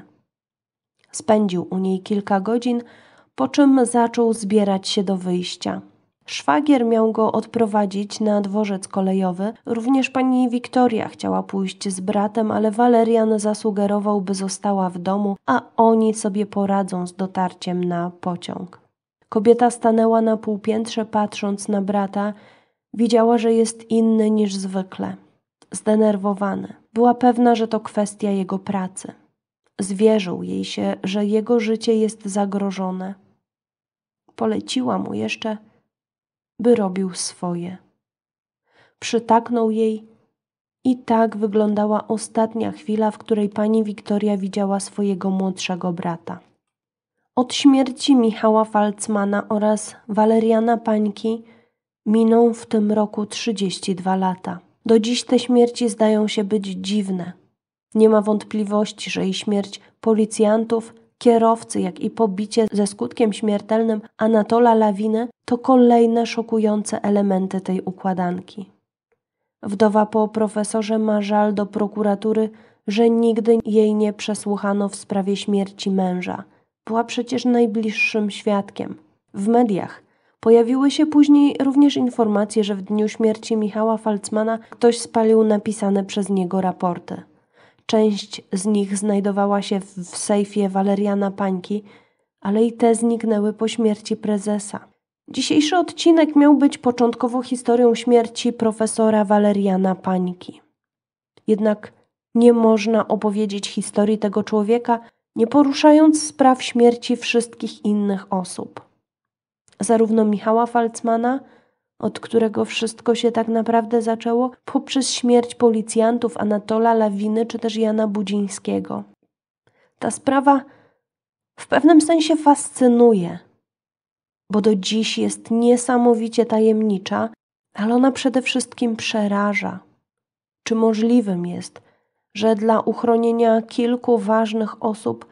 Spędził u niej kilka godzin, po czym zaczął zbierać się do wyjścia. Szwagier miał go odprowadzić na dworzec kolejowy. Również pani Wiktoria chciała pójść z bratem, ale Walerian zasugerował, by została w domu, a oni sobie poradzą z dotarciem na pociąg. Kobieta stanęła na półpiętrze, patrząc na brata. Widziała, że jest inny niż zwykle. Zdenerwowany. Była pewna, że to kwestia jego pracy. Zwierzył jej się, że jego życie jest zagrożone. Poleciła mu jeszcze, by robił swoje. Przytaknął jej i tak wyglądała ostatnia chwila, w której pani Wiktoria widziała swojego młodszego brata. Od śmierci Michała Falcmana oraz Waleriana Pańki miną w tym roku trzydzieści dwa lata. Do dziś te śmierci zdają się być dziwne. Nie ma wątpliwości, że i śmierć policjantów, kierowcy, jak i pobicie ze skutkiem śmiertelnym Anatola Lawiny to kolejne szokujące elementy tej układanki. Wdowa po profesorze ma żal do prokuratury, że nigdy jej nie przesłuchano w sprawie śmierci męża. Była przecież najbliższym świadkiem. W mediach pojawiły się później również informacje, że w dniu śmierci Michała Falcmana ktoś spalił napisane przez niego raporty. Część z nich znajdowała się w sejfie Waleriana Pańki, ale i te zniknęły po śmierci prezesa. Dzisiejszy odcinek miał być początkowo historią śmierci profesora Waleriana Pańki. Jednak nie można opowiedzieć historii tego człowieka, nie poruszając spraw śmierci wszystkich innych osób. Zarówno Michała Falcmana, od którego wszystko się tak naprawdę zaczęło, poprzez śmierć policjantów Anatola Lawiny czy też Jana Budzińskiego. Ta sprawa w pewnym sensie fascynuje, bo do dziś jest niesamowicie tajemnicza, ale ona przede wszystkim przeraża. Czy możliwym jest, że dla uchronienia kilku ważnych osób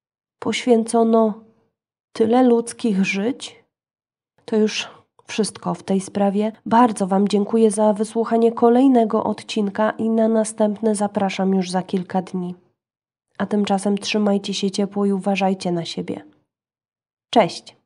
poświęcono tyle ludzkich żyć? To już wszystko w tej sprawie. Bardzo Wam dziękuję za wysłuchanie kolejnego odcinka i na następny zapraszam już za kilka dni. A tymczasem trzymajcie się ciepło i uważajcie na siebie. Cześć!